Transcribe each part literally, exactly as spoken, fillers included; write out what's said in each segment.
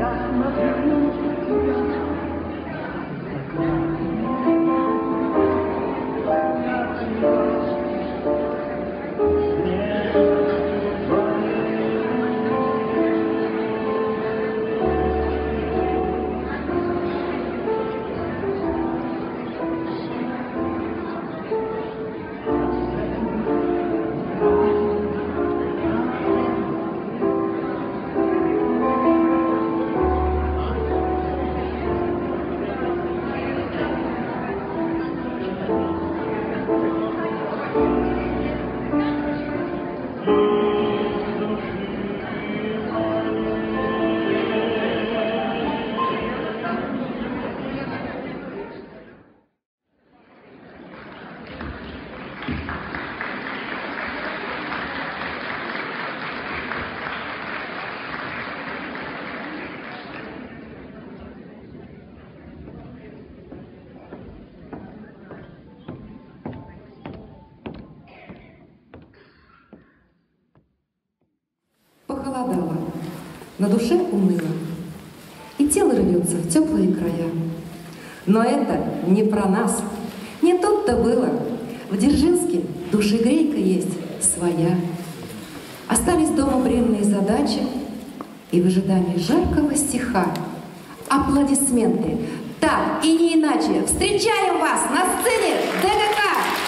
Похолодало, на душе уныло, и тело рвется в теплые края. Но это не про нас, не тут-то было. В Дзержинске душегрейка есть своя. Остались дома бренные задачи, и в ожидании жаркого стиха аплодисменты. Так и не иначе встречаем вас на сцене ДГК!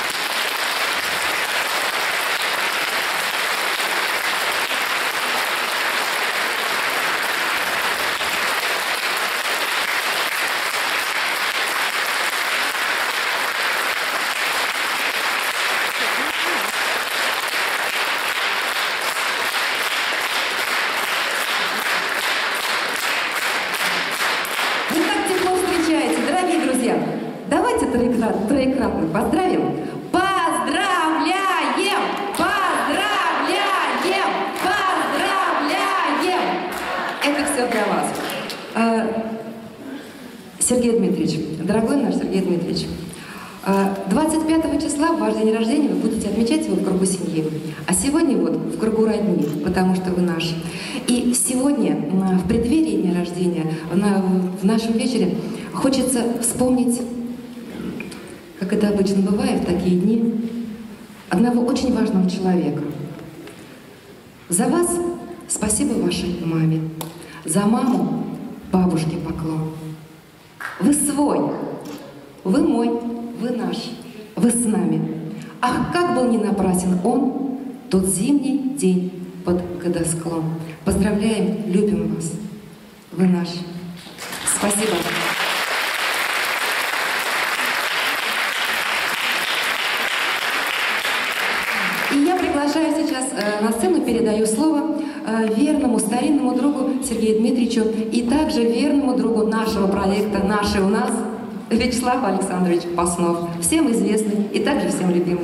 Давайте троекратно, троекратно поздравим. Поздравляем! Поздравляем! Поздравляем! Это все для вас. Сергей Дмитриевич, дорогой наш Сергей Дмитриевич, двадцать пятого числа, в ваш день рождения, вы будете отмечать его в кругу семьи. А сегодня вот в кругу родни, потому что вы наш. И сегодня, в преддверии дня рождения, в нашем вечере, хочется вспомнить, как это обычно бывает в такие дни, одного очень важного человека. За вас спасибо вашей маме. За маму бабушке поклон. Вы свой, вы мой, вы наш, вы с нами. Ах, как был не напрасен он, тот зимний день под годосклон. Поздравляем, любим вас. Вы наш. Спасибо. И я приглашаю сейчас э, на сцену, передаю слово э, верному старинному другу Сергею Дмитриевичу и также верному другу нашего проекта «Наши у нас» Вячеслав Александрович Паснов, всем известный и также всем любимый.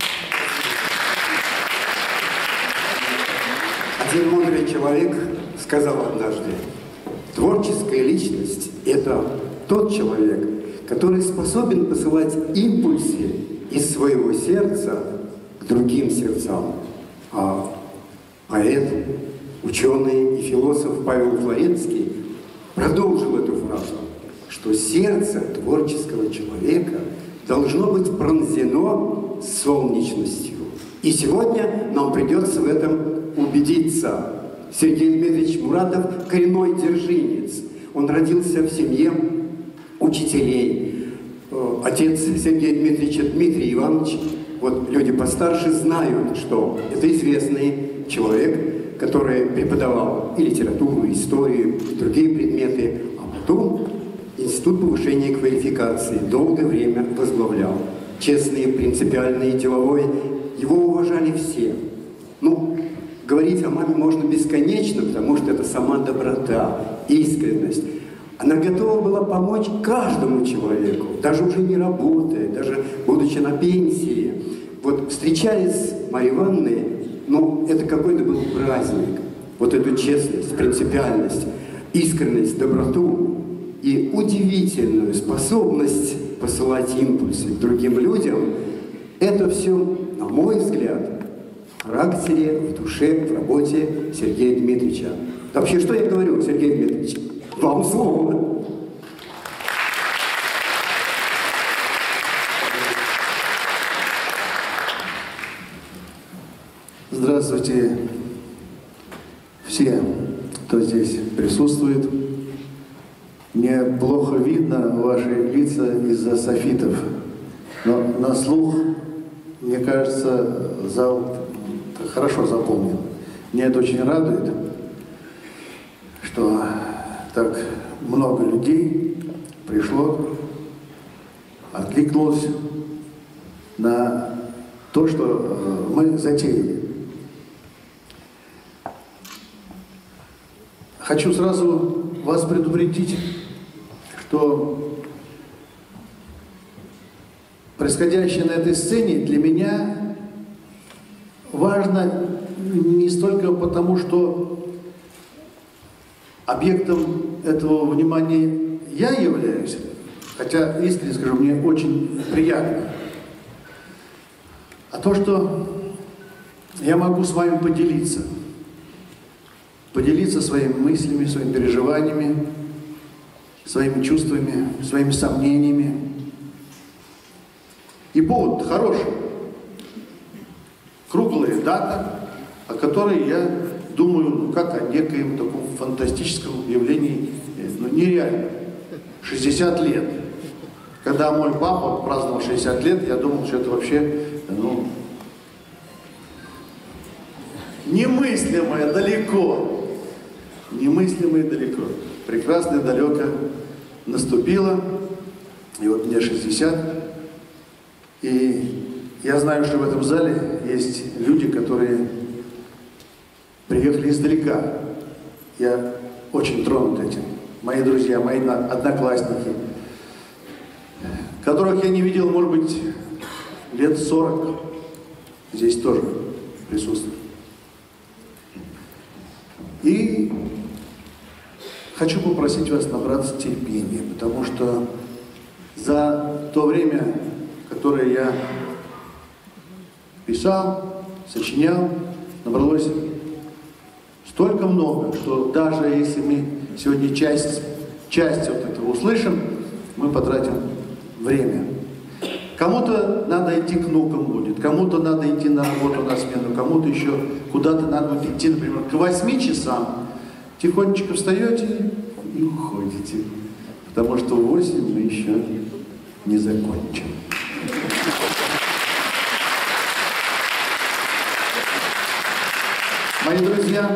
Один мудрый человек сказал однажды: творческая личность – это тот человек, который способен посылать импульсы из своего сердца к другим сердцам. А поэт, ученый и философ Павел Флоренский продолжил эту фразу, что сердце творческого человека должно быть пронзено солнечностью. И сегодня нам придется в этом убедиться. Сергей Дмитриевич Муратов – коренной дзержинец. Он родился в семье учителей. Отец Сергея Дмитриевича Дмитрий Иванович, вот люди постарше знают, что это известный человек, который преподавал и литературу, и историю, и другие предметы, а потом Институт повышения квалификации долгое время возглавлял. Честный, принципиальный, деловой. Его уважали все. Ну, говорить о маме можно бесконечно, потому что это сама доброта, искренность. Она готова была помочь каждому человеку, даже уже не работая, даже будучи на пенсии. Вот встречались с Марьей Ивановной, ну, это какой-то был праздник. Вот эту честность, принципиальность, искренность, доброту и удивительную способность посылать импульсы к другим людям, это все, на мой взгляд, в характере, в душе, в работе Сергея Дмитриевича. Вообще, что я говорю, Сергей Дмитриевич? Вам слово. Здравствуйте все, кто здесь присутствует. Мне плохо видно ваши лица из-за софитов, но на слух, мне кажется, зал хорошо заполнен. Мне это очень радует, что так много людей пришло, откликнулось на то, что мы затеяли. Хочу сразу вас предупредить, что происходящее на этой сцене для меня важно не столько потому, что объектом этого внимания я являюсь, хотя, искренне скажу, мне очень приятно, а то, что я могу с вами поделиться. Поделиться своими мыслями, своими переживаниями, своими чувствами, своими сомнениями. И повод хороший. Круглая дата, о которой я думаю, ну, как о некоем таком фантастическом явлении, ну, нереально. шестьдесят лет. Когда мой папа праздновал шестьдесят лет, я думал, что это вообще, ну, немыслимое далеко. Немыслимое далеко. Прекрасное далеко наступило. И вот мне шестьдесят. И я знаю, что в этом зале есть люди, которые приехали издалека. Я очень тронут этим. Мои друзья, мои одноклассники, которых я не видел, может быть, лет сорок. Здесь тоже присутствуют. И хочу попросить вас набраться терпения, потому что за то время, которое я писал, сочинял, набралось столько много, что даже если мы сегодня часть, часть вот этого услышим, мы потратим время. Кому-то надо идти к внукам будет, кому-то надо идти на работу, на смену, кому-то еще куда-то надо будет идти, например, к восьми часам. Тихонечко встаете и уходите, потому что в восемь мы еще не закончим. Мои друзья,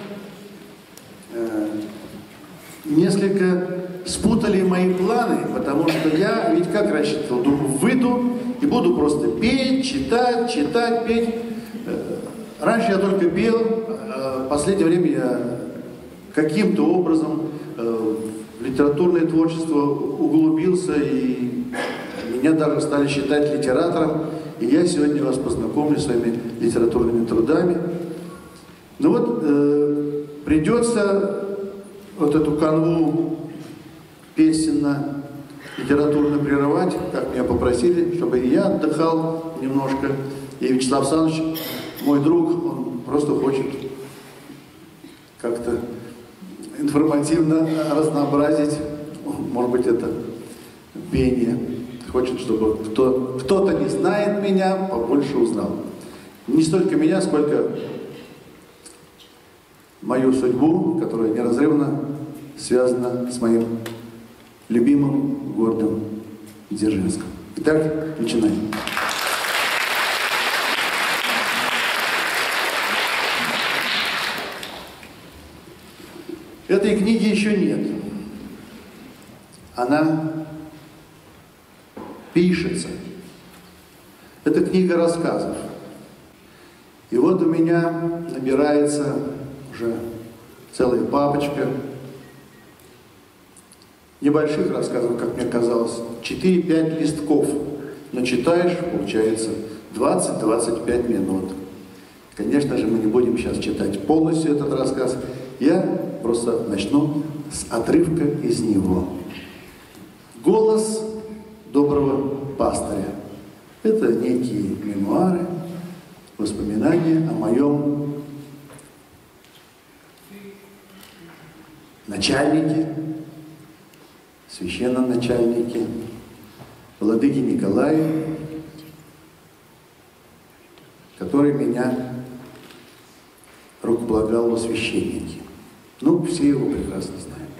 э, несколько спутали мои планы, потому что я ведь как рассчитывал, думаю, выйду и буду просто петь, читать, читать, петь. Раньше я только пел, а в последнее время я каким-то образом в литературное творчество углубился, и меня даже стали считать литератором, и я сегодня вас познакомлю с своими литературными трудами. Ну вот, э, придется вот эту канву песенно-литературно прерывать, как меня попросили, чтобы и я отдыхал немножко. И Вячеслав Александрович, мой друг, он просто хочет как-то информативно разнообразить, может быть, это пение. Хочет, чтобы кто, кто-то не знает меня, побольше узнал. Не столько меня, сколько мою судьбу, которая неразрывно связана с моим любимым городом Дзержинском. Итак, начинаем. Этой книги еще нет. Она пишется. Это книга рассказов. И вот у меня набирается уже целая папочка небольших рассказов, как мне казалось, четыре-пять листков. Но читаешь, получается, двадцать-двадцать пять минут. Конечно же, мы не будем сейчас читать полностью этот рассказ. Я просто начну с отрывка из него. «Голос доброго пастыря». Это некие мемуары, воспоминания о моем начальники, священноначальники, владыки Николай, который меня рукополагал во священники. Ну, все его прекрасно знают.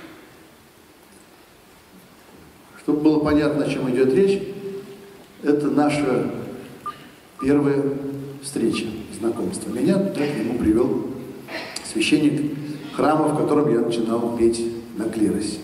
Чтобы было понятно, о чем идет речь, это наша первая встреча, знакомство. Меня туда к нему привел священник храма, в котором я начинал петь на клиросе.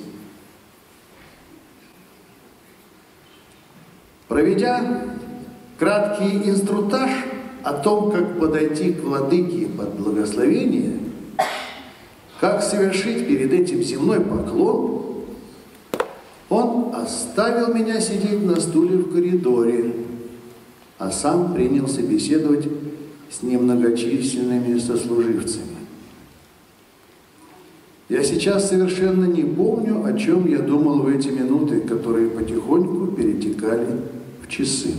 Проведя краткий инструктаж о том, как подойти к владыке под благословение, как совершить перед этим земной поклон, он оставил меня сидеть на стуле в коридоре, а сам принялся беседовать с немногочисленными сослуживцами. Я сейчас совершенно не помню, о чем я думал в эти минуты, которые потихоньку перетекали в часы.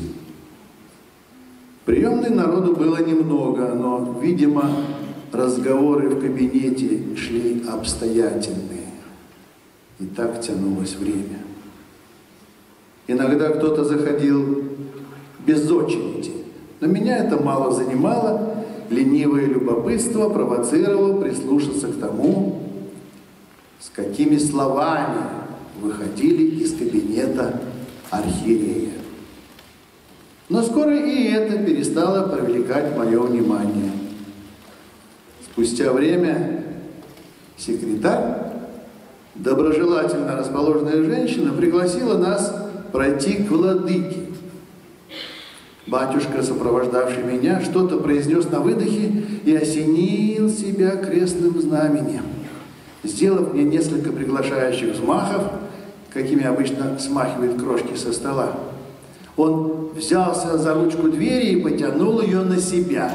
В приемной народу было немного, но, видимо, разговоры в кабинете шли обстоятельные. И так тянулось время. Иногда кто-то заходил без очереди, но меня это мало занимало. Ленивое любопытство провоцировало прислушаться к тому, с какими словами выходили из кабинета архиерея. Но скоро и это перестало привлекать мое внимание. Спустя время секретарь, доброжелательно расположенная женщина, пригласила нас пройти к владыке. Батюшка, сопровождавший меня, что-то произнес на выдохе и осенил себя крестным знаменем. Сделав мне несколько приглашающих взмахов, какими обычно смахивают крошки со стола, он взялся за ручку двери и потянул ее на себя.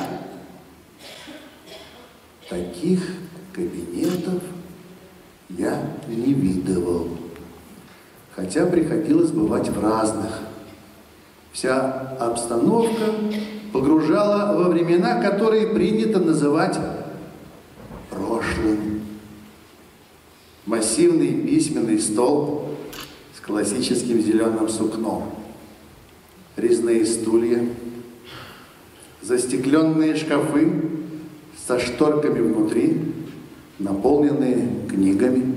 Таких кабинетов я не видывал, хотя приходилось бывать в разных. Вся обстановка погружала во времена, которые принято называть прошлым. Массивный письменный стол с классическим зеленым сукном, резные стулья, застекленные шкафы со шторками внутри, наполненные книгами,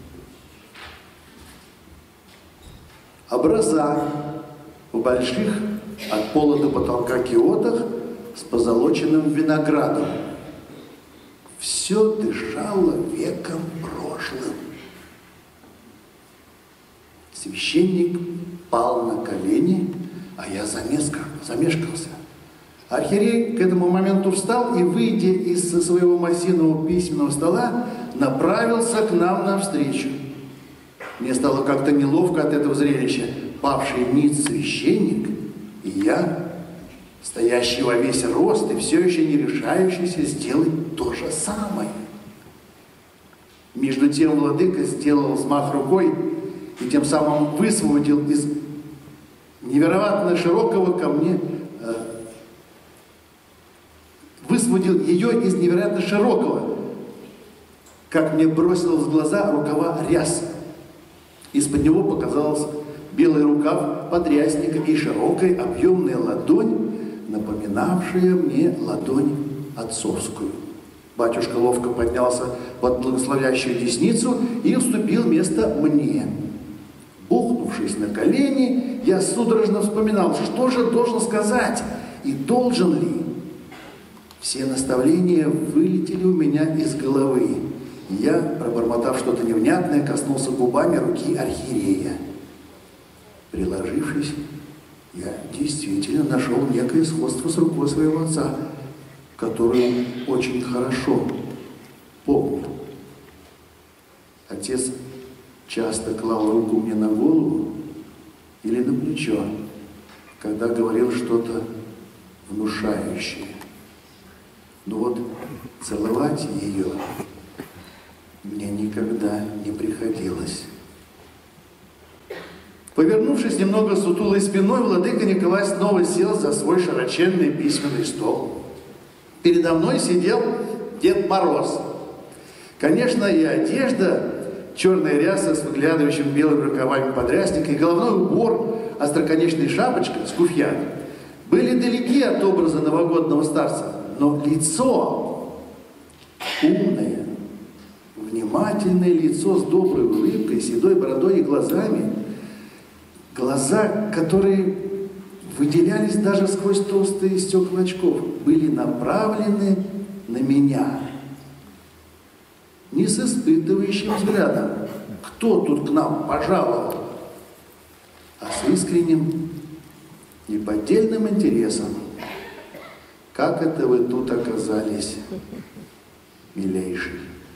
образа в больших от пола до потолка киотах с позолоченным виноградом. Все дышало веком прошлым. Священник пал на колени, а я замешкался. Архиерей к этому моменту встал и, выйдя из своего массивного письменного стола, направился к нам навстречу. Мне стало как-то неловко от этого зрелища. Павший ниц священник и я, стоящий во весь рост и все еще не решающийся сделать то же самое. Между тем владыка сделал взмах рукой и тем самым высвободил из невероятно широкого ко мне, э, высвободил ее из невероятно широкого, как мне бросилось в глаза, рукава рясы. Из-под него показался белый рукав подрясника и широкая объемная ладонь, напоминавшая мне ладонь отцовскую. Батюшка ловко поднялся под благословляющую десницу и уступил место мне. Бухнувшись на колени, я судорожно вспоминал, что же должен сказать и должен ли. Все наставления вылетели у меня из головы. Я, пробормотав что-то невнятное, коснулся губами руки архиерея. Приложившись, я действительно нашел некое сходство с рукой своего отца, которую очень хорошо помню. Отец часто клал руку мне на голову или на плечо, когда говорил что-то внушающее. Но вот целовать ее мне никогда не приходилось. Повернувшись немного сутулой спиной, владыка Николай снова сел за свой широченный письменный стол. Передо мной сидел Дед Мороз. Конечно, и одежда, черная ряса с выглядывающим белыми рукавами подрясника и головной убор, остроконечная шапочка с куфья были далеки от образа новогодного старца, но лицо умное, внимательное лицо с доброй улыбкой, седой бородой и глазами, глаза, которые выделялись даже сквозь толстые стекла очков, были направлены на меня. Не с испытывающим взглядом, кто тут к нам пожаловал, а с искренним, неподдельным интересом. Как это вы тут оказались, милейший?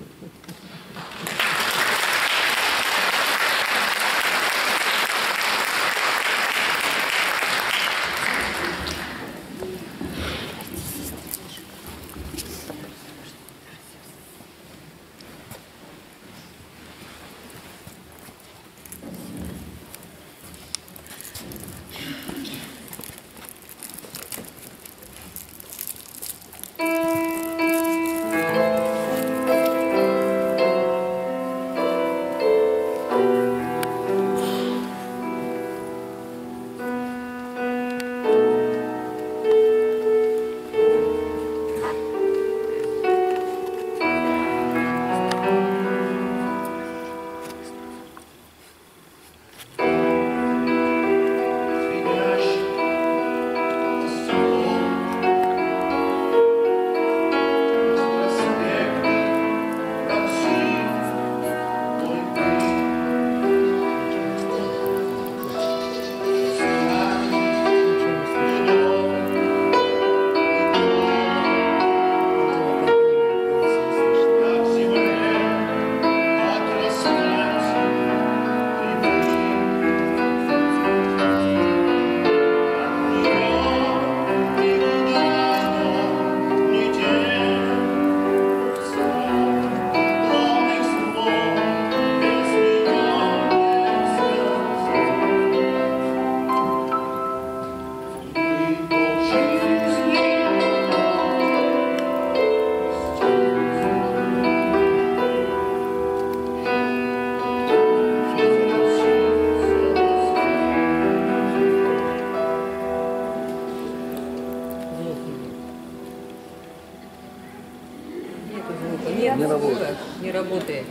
Нет, не работает. Не работает.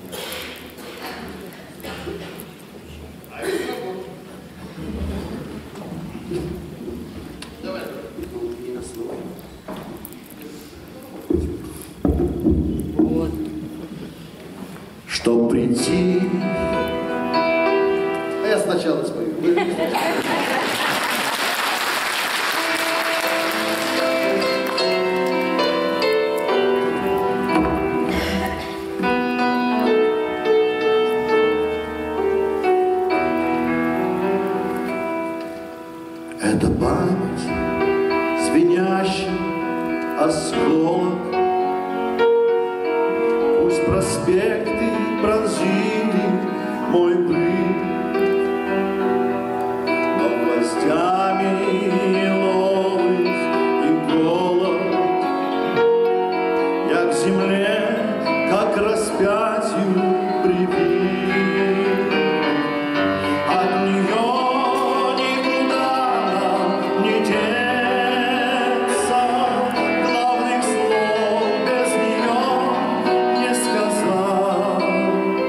Вот. Чтоб прийти... А я сначала спою. Это память, звенящий осколок. Пусть проспекты пронзили мой быт, но гвоздями лиловых иголок я к земле, как к распятию прибит. От нее главных слов без нее не сказать.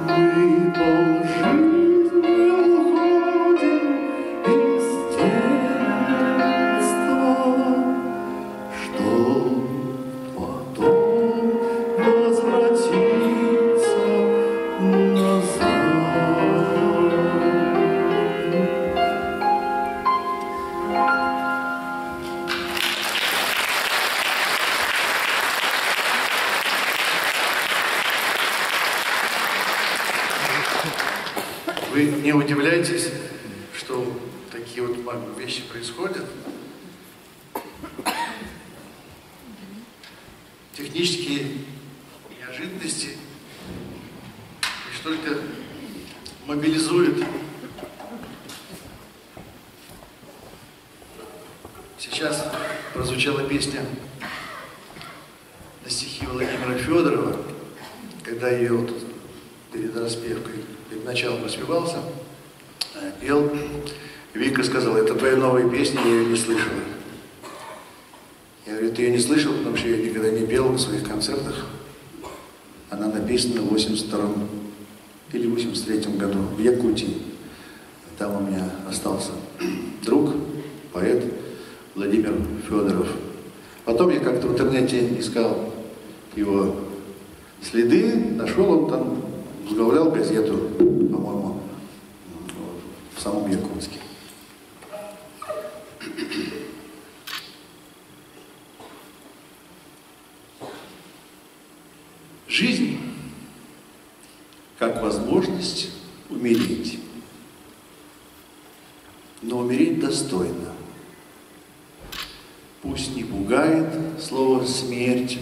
Вы не удивляйтесь, что такие вот вещи происходят. Технические неожиданности лишь только мобилизуют. Сейчас прозвучала песня на стихи Владимира Федорова, когда ее вот перед распевкой, перед началом распевался, пел, Вика сказала: это твоя новая песня, я ее не слышала. Я говорю: ты ее не слышал, потому что я ее никогда не пел на своих концертах. Она написана в восемьдесят втором или восемьдесят третьем году в Якутии. Там у меня остался друг, поэт Владимир Федоров. Потом я как-то в интернете искал его следы, нашел, он там возглавлял газету, по-моему, в самом Якутске. Жизнь как возможность умереть, но умереть достойно. Пусть не пугает слово «смерть»,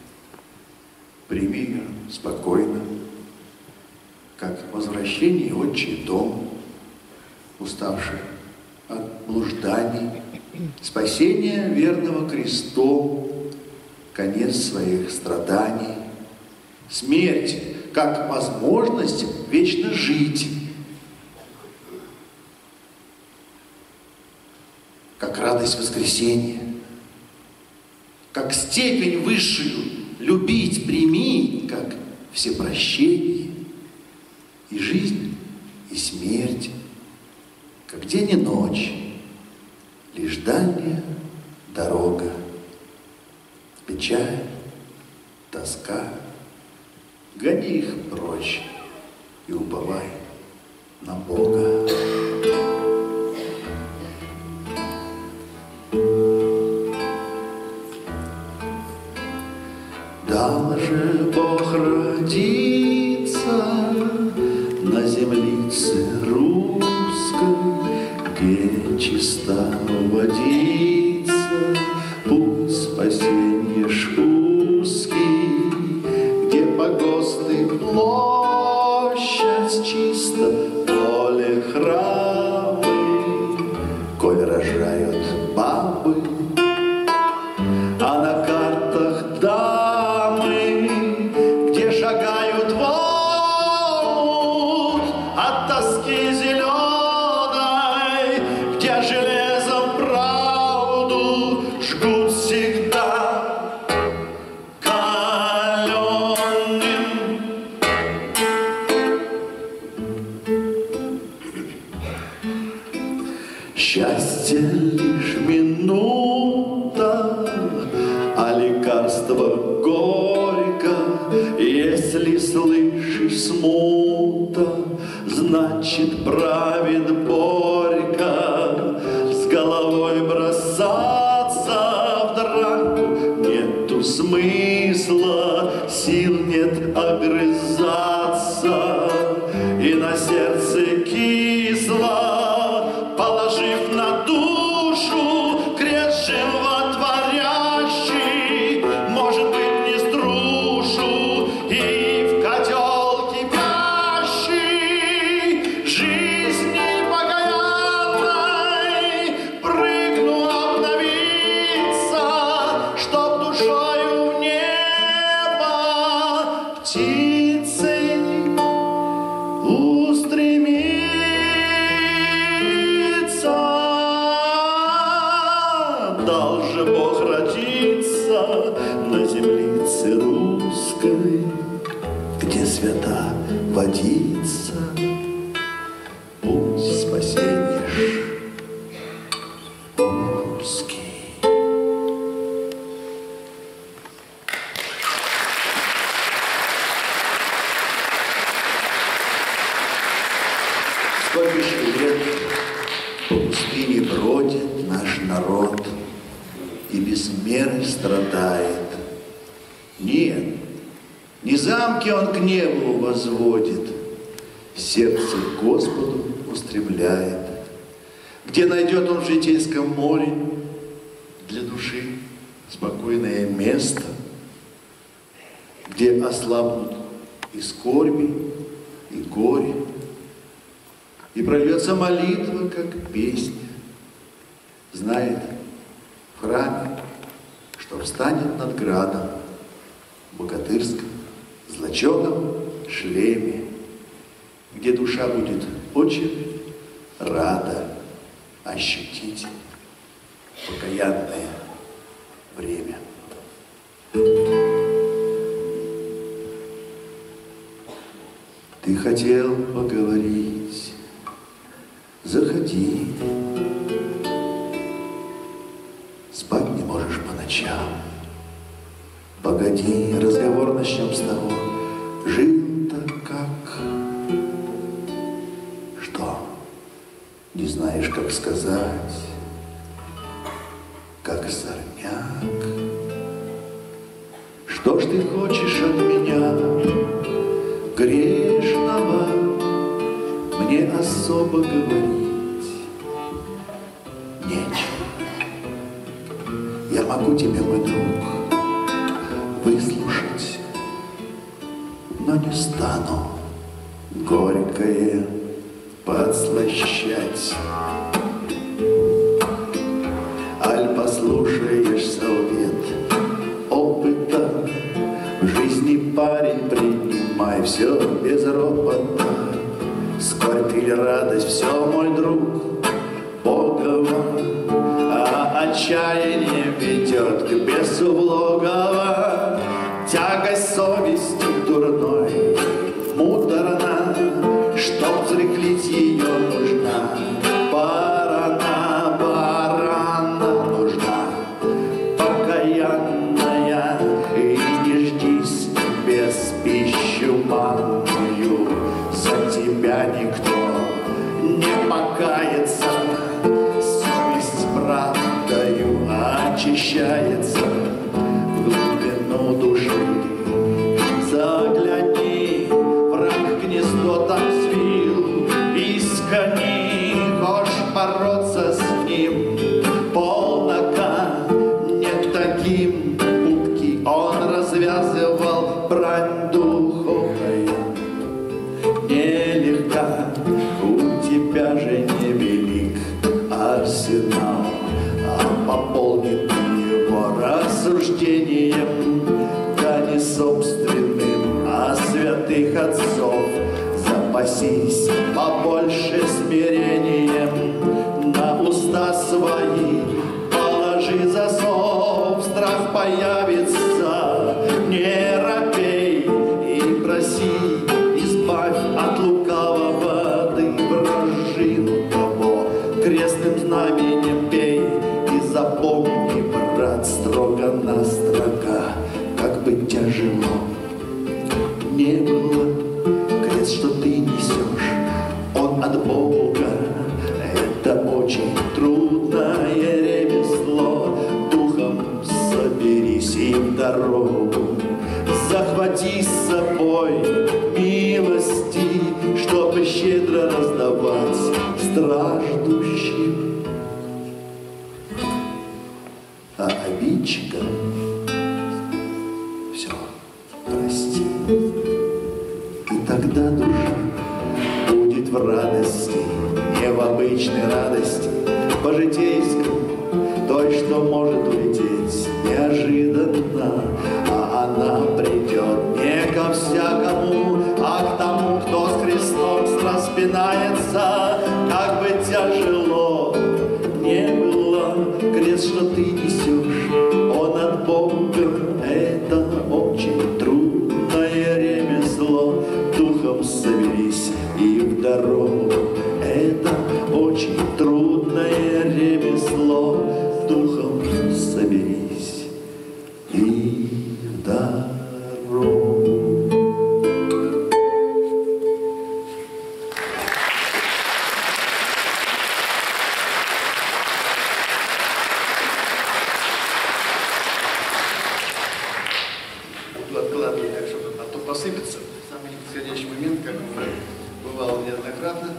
прими ее спокойно, как возвращение в отчий дом, уставший от блужданий, спасение верного крестом, конец своих страданий, смерть как возможность вечно жить, как радость воскресения, как степень высшую любить прими, как всепрощение, и жизнь, и смерть, как день и ночь, лишь дальняя дорога, печаль, тоска, гони их прочь и уповай на Бога. Дал же Бог родиться на землице русской, где чиста водица, путь спасенья ж узкий, где погосты площадь чисто, поле храмы, коль рожают бабы, а на картах дамы, где шагают в омут от тоски зеленой, где железом правду жгут всегда каленым. Счастье лишь минута, а лекарство горько. Если слышишь смута, значит правит Борька. С головой бросаться в драку нету смысла, сил нет огрызаться, и на сердце кисло, положив на душу крест животворящий, может быть, не струшу и в котел кипящий, жизни покаянной прыгну обновиться, чтоб душою в небо птицей устремиться. плодится путь спасения ж узкий. Сколько же лет по пустыне бродит наш народ и без меры страдает. Нет, не замки он к небу возводит, сердце к Господу устремляет. Где найдет он в житейском море для души спокойное место, где ослабнут и скорби, и горе, и прольется молитва, как песня. Знает в храме, что встанет над градом в богатырском золоченом шлеме, где душа будет очень рада ощутить покаянное время. Ты хотел поговорить, заходи. Спать не можешь по ночам. Погоди, разговор начнем с того. Жил-то как? Что? Не знаешь, как сказать? Как сорняк? Что ж ты хочешь от меня, грешного, мне особо говорить нечего. Я могу тебя, мой друг, выслушать, но не стану горькое подслащать. Аль послушаешь совет опыта, в жизни, парень, принимай все без ропота. Скорбь или радость, все, мой друг, Богова, а отчаяние ведет к бесу в логово. Тягость совести дурной муторна, чтоб взрыхлить ее нужна барана, барана нужна покаянная. И не жди с небес пищу манную, за тебя никто не покается. Совесть правдою очищается в глубину души. Загляни, враг гнездо там свил, искани, хочешь бороться с ним, полнока нет таким путки. Он развязывал брань духовную, нелегка, у тебя же невелик арсенал, а пополнит его рассуждением, да не собственным, а святых отцов. Запасись побольше смирением, на уста свои положи засов, страх появится, не робей и проси, избавь от лукавого ты вражину того, крестным знаменем пей. И запомни, брат, строго-настрого, как бы тяжело не было, крест, что ты несешь, он от Бога. Это очень трудное ремесло. Духом соберись и в дорогу, захвати с собой милости, чтобы щедро раздавать страждущим. А обидчикам все прости, и тогда душа будет в радости, не в обычной радости, по-житейскому, той, что может улететь неожиданно, а она придет не ко всякому, а к тому, кто с Христом распинается. Как бы тяжело не было, крест, что ты несешь, он от Бога. Это очень трудное ремесло. Духом совершенно соберись и в дорогу. Это очень трудное ремесло. Духом соберись и в дорогу. Откладывай так, чтобы а то посыпется в самый неподходящий момент, как уже бывало неоднократно.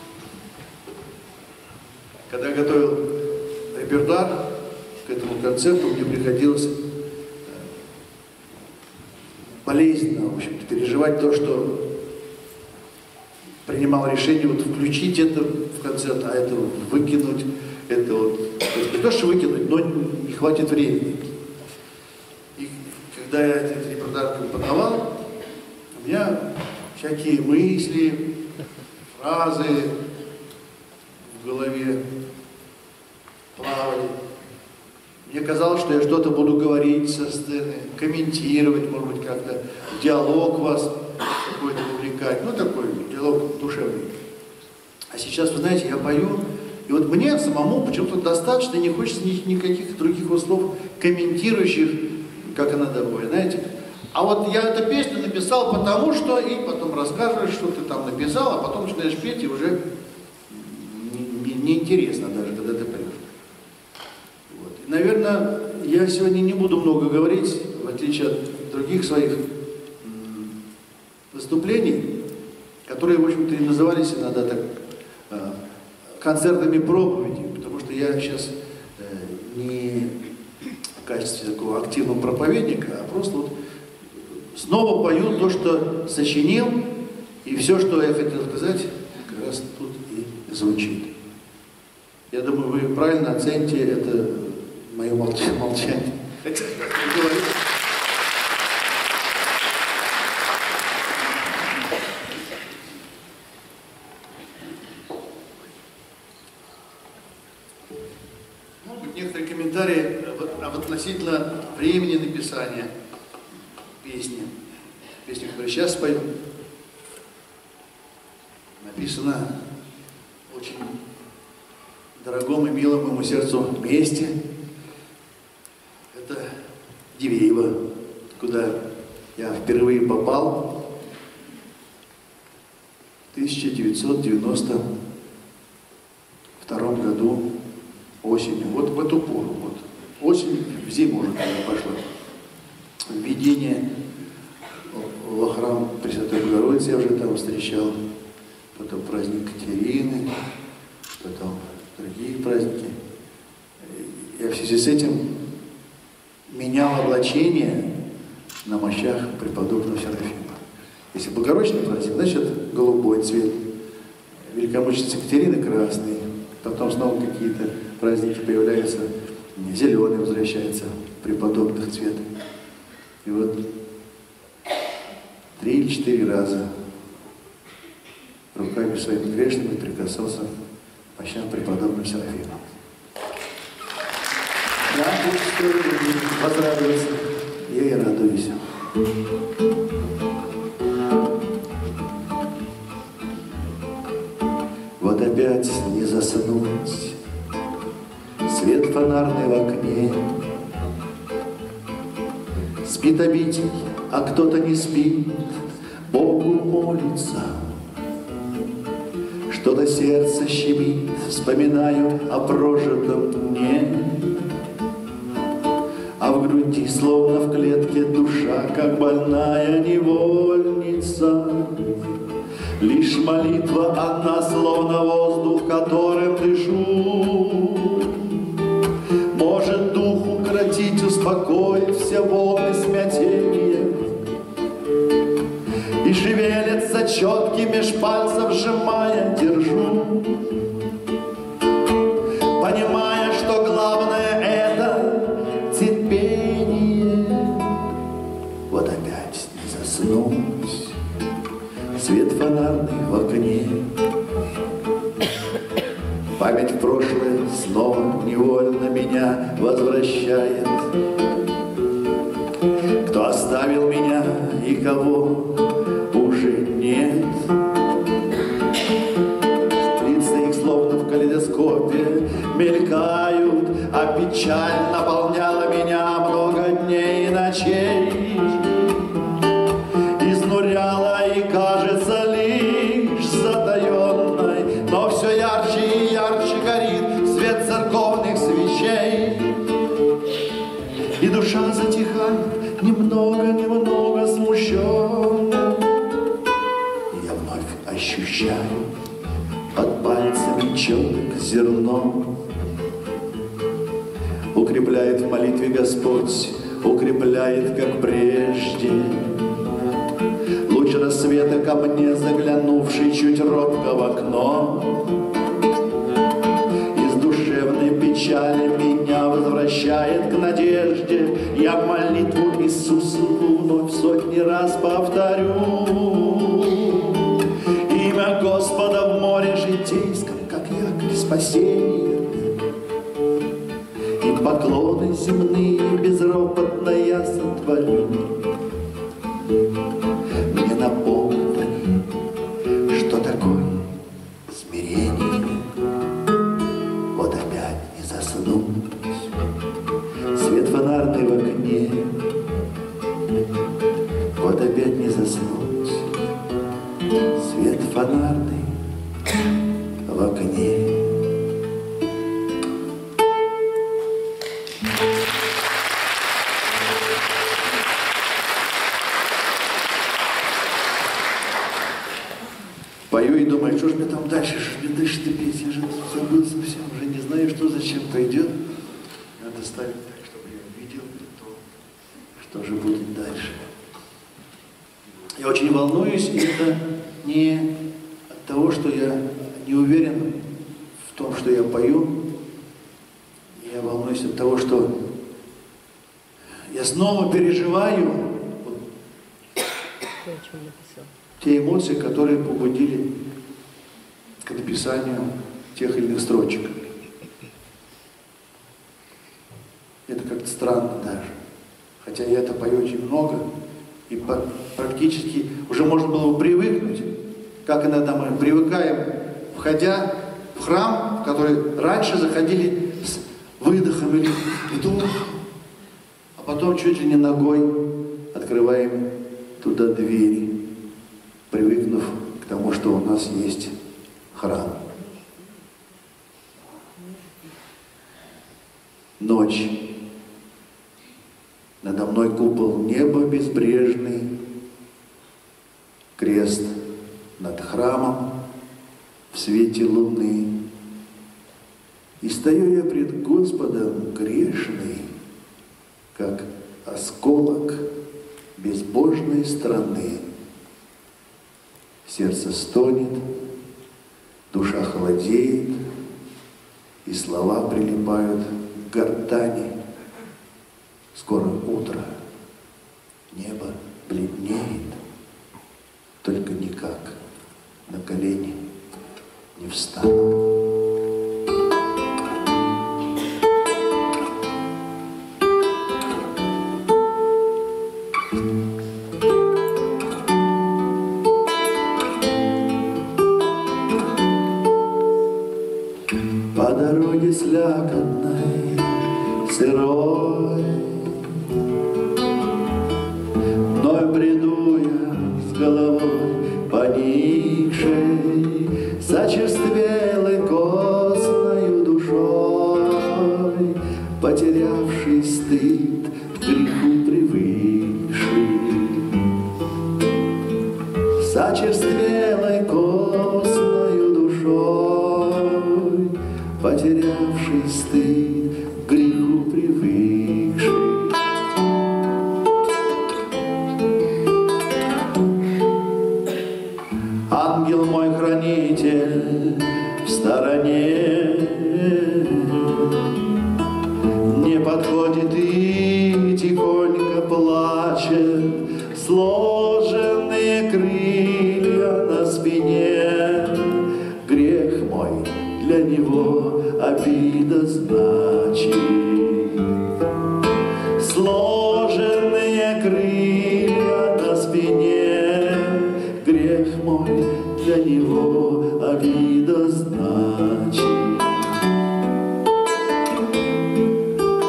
Когда я готовил репертуар к этому концерту, мне приходилось болезненно, в общем-то, переживать то, что принимал решение вот включить это в концерт, а это выкинуть, это вот, то есть не то, что выкинуть, но не хватит времени. И когда я этот репертуар компоновал, у меня всякие мысли, фразы в голове плавали. Мне казалось, что я что-то буду говорить со сцены, комментировать, может быть, как-то диалог вас какой-то вовлекать, ну такой диалог душевный. А сейчас, вы знаете, я пою, и вот мне самому почему-то достаточно, не хочется ни, никаких других слов, комментирующих, как она довольна, знаете. А вот я эту песню написал потому что, и потом рассказываешь, что ты там написал, а потом начинаешь петь, и уже неинтересно не, не даже, когда ты поешь. Вот. И, наверное, я сегодня не буду много говорить, в отличие от других своих выступлений, которые, в общем-то, и назывались иногда так э, концертами проповеди, потому что я сейчас э, не в качестве такого активного проповедника, а просто вот снова пою то, что сочинил, и все, что я хотел сказать, как раз тут и звучит. Я думаю, вы правильно оцените это мое молчание. Хотя, как говорю, могут быть некоторые комментарии относительно времени написания песни. Песня, которую сейчас спою, написана очень дорогом и милом моему сердцу месте. Это Дивеево, куда я впервые попал в тысяча девятьсот девяносто втором году осенью. Вот в эту пору, вот осень, в зиму уже когда пошла. Введение во храм Пресвятой Богородицы я уже там встречал, потом праздник Катерины, потом другие праздники. Я в связи с этим менял облачение на мощах преподобного Серафима. Если Богородичный праздник, значит голубой цвет, великомученица Катерины красный, потом снова какие-то праздники появляются, зеленый возвращается, преподобных цвет. И вот три или четыре раза руками своими грешными прикасался к мощам преподобного Серафима. Да, пусть возрадуется, я и радуюсь. Вот опять не заснуть, свет фонарный в окне. Спит обитель, а кто-то не спит, Богу молится. Что-то сердце щемит, вспоминаю о прожитом дне. А в груди, словно в клетке, душа, как больная невольница. Лишь молитва одна, словно воздух, которым дышу, может дух укротить, успокоить все волны смятения. И шевелятся четки меж пальцев, сжимая, держу, понимая, что главное это терпение. Вот опять не заснуть, свет фонарный в окне. Память в прошлое снова невольно меня возвращает. Кто оставил меня и кого уже нет. печаль наполняла меня много дней и ночей, изнуряла и кажется лишь затаенной, но все ярче и ярче горит свет церковных свечей, и душа затихает немного-немного смущенно. Я вновь ощущаю под пальцами четко зерно. Укрепляет в молитве Господь, укрепляет, как прежде. Луч рассвета ко мне заглянувший чуть робко в окно, из душевной печали меня возвращает к надежде. Я молитву Иисусу вновь сотни раз повторю. Имя Господа в море житейском, как якорь спасения. И поклоны земные безропотно я сотворю. Мне напомни, что такое смирение. Вот опять не заснуть, свет фонарный в окне. Вот опять не заснуть, свет фонарный в окне. Пою и думаю, что ж мне там дальше, что ж мне дальше петь, я же забыл совсем, уже не знаю, что зачем пойдет. Надо ставить так, чтобы я видел, то, что же будет дальше. Я очень волнуюсь, и это не от того, что я не уверен в том, что я пою. Я волнуюсь от того, что я снова переживаю вот те эмоции, которые побудили к написанию тех или иных строчек. Это как-то странно даже. Хотя я это пою очень много, и практически уже можно было бы привыкнуть, как иногда мы привыкаем, входя в храм, в который раньше заходили с выдохом или вдохом, а потом чуть ли не ногой открываем туда двери, привыкнув к тому, что у нас есть храм. Ночь. Надо мной купол неба безбрежный, крест над храмом в свете луны. И стою я пред Господом грешный, как осколок безбожной страны. Сердце стонет, душа холодеет, и слова прилипают к гортани. Скоро утро, небо бледнеет, только никак на колени не встану. По дороге слякотной, сырой, вновь бреду я с головой поникшей, зачерствелой костною душой, потерявший стыд, к греху привыкший. Зачерствелой костною душой, потерявший стыд, к греху привыкший. Ангел мой хранитель в стороне не подходит и тихонько плачет, сложенные крылья на спине. Грех мой для него обида значит. Сложенные крылья на спине, грех мой для него обида значит.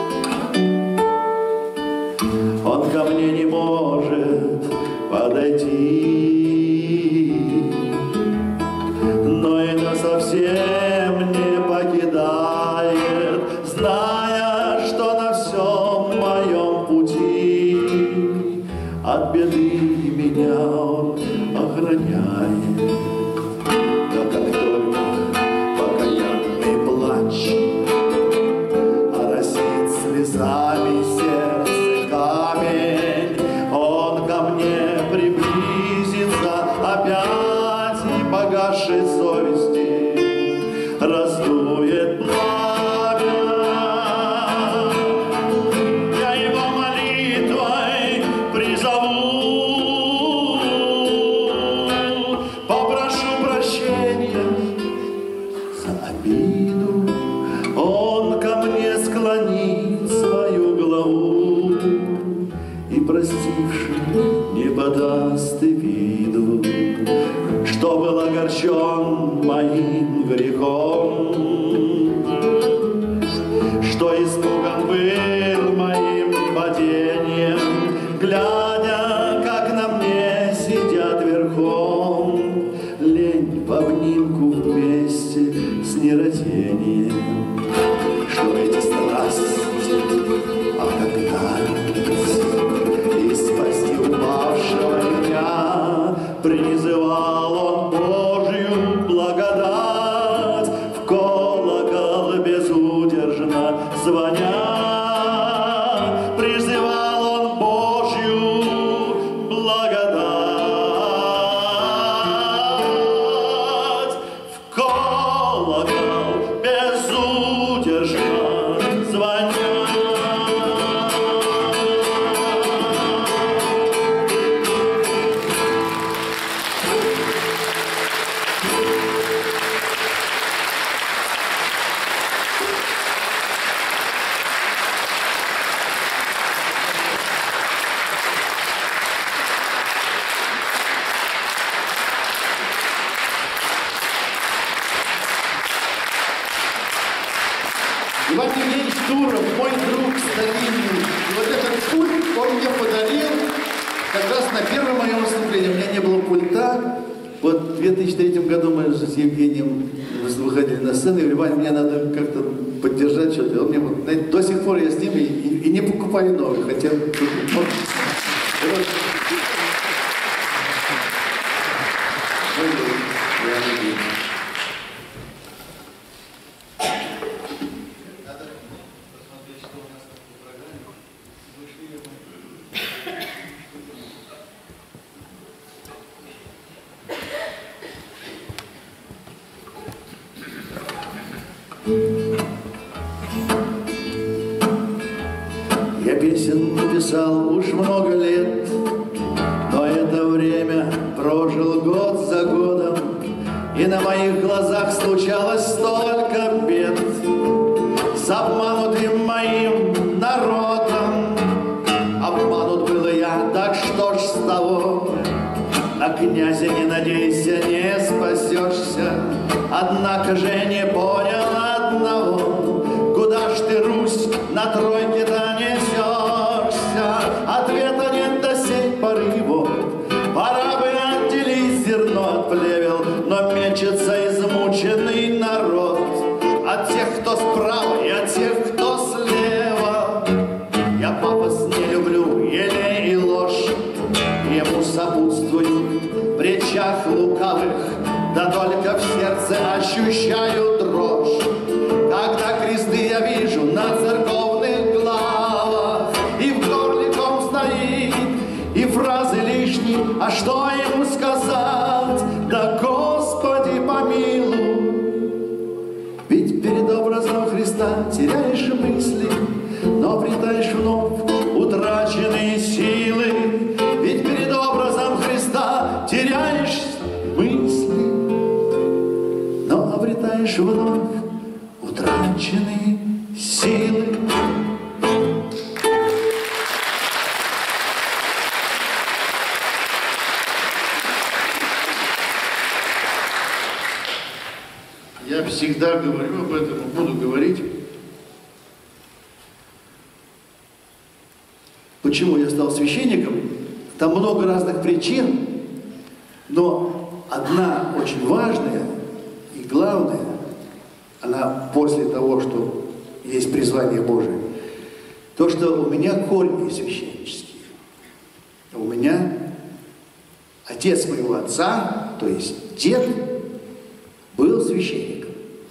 но это совсем не покидает, зная, что на всем моем пути от беды меня он охраняет. Но как только покаянный плач оросит слезами сердце камень, он ко мне приблизится опять и погасшей совести раздует пламя. Я его молитвой призову, попрошу прощения за обиду. Он ко мне склонит свою главу и, простивши, не подаст и виду, что был огорчен моим грехом, что испуган был моим падением, глядя, как на мне сидят верхом, лень в обнимку вместе с нерадением, что эти страсти отогнались, и спасти упавшего меня призывал он Божью благодать, в колокол безудержно звоня. Призывал он Божью благодать, в колокол безудержно звоня. Иван Евгеньевич Туров, мой друг старинный. И вот этот пульт он мне подарил как раз на первое мое выступление. У меня не было пульта. Вот в две тысячи третьем году мы с Евгением выходили на сцену, и говорю: Ваня, мне надо как-то поддержать что-то. И он мне вот, знаете, до сих пор я с ним и, и, и не покупали новый, хотя... Вот, вот. Я песен написал уж много лет, но это время прожил год за годом, и на моих глазах случалось столько бед с обманутым моим народом. Обманут был я, так что ж с того? На князя не надейся, не спасешься. Однако же не понял одного: куда ж ты, Русь, на тройке-то несешься? Ответа нет до сей поры, вот. Пора бы отделить зерно от плевел, но мечется измученный народ от тех, кто справа, и от тех, кто слева. Я пафос не люблю, елей и ложь, ему сопутствуют в речах лукавых, да только в сердце ощущаю дрожь, когда кресты я вижу на церковных главах, и в горле ком стоит, и фразы лишние. А что ему сказать? Да Господи помилуй. Ведь перед образом Христа теряешь мысли, но обретаешь вновь утраченные силы. Ведь перед образом Христа теряешь мысли, но обретаешь вновь утраченные силы. Я всегда говорю об этом и буду говорить. Почему я стал священником? Там много разных причин, но одна очень важная и главная, она после того, что есть призвание Божие, то, что у меня корни священнические. У меня отец моего отца, то есть дед, был священником.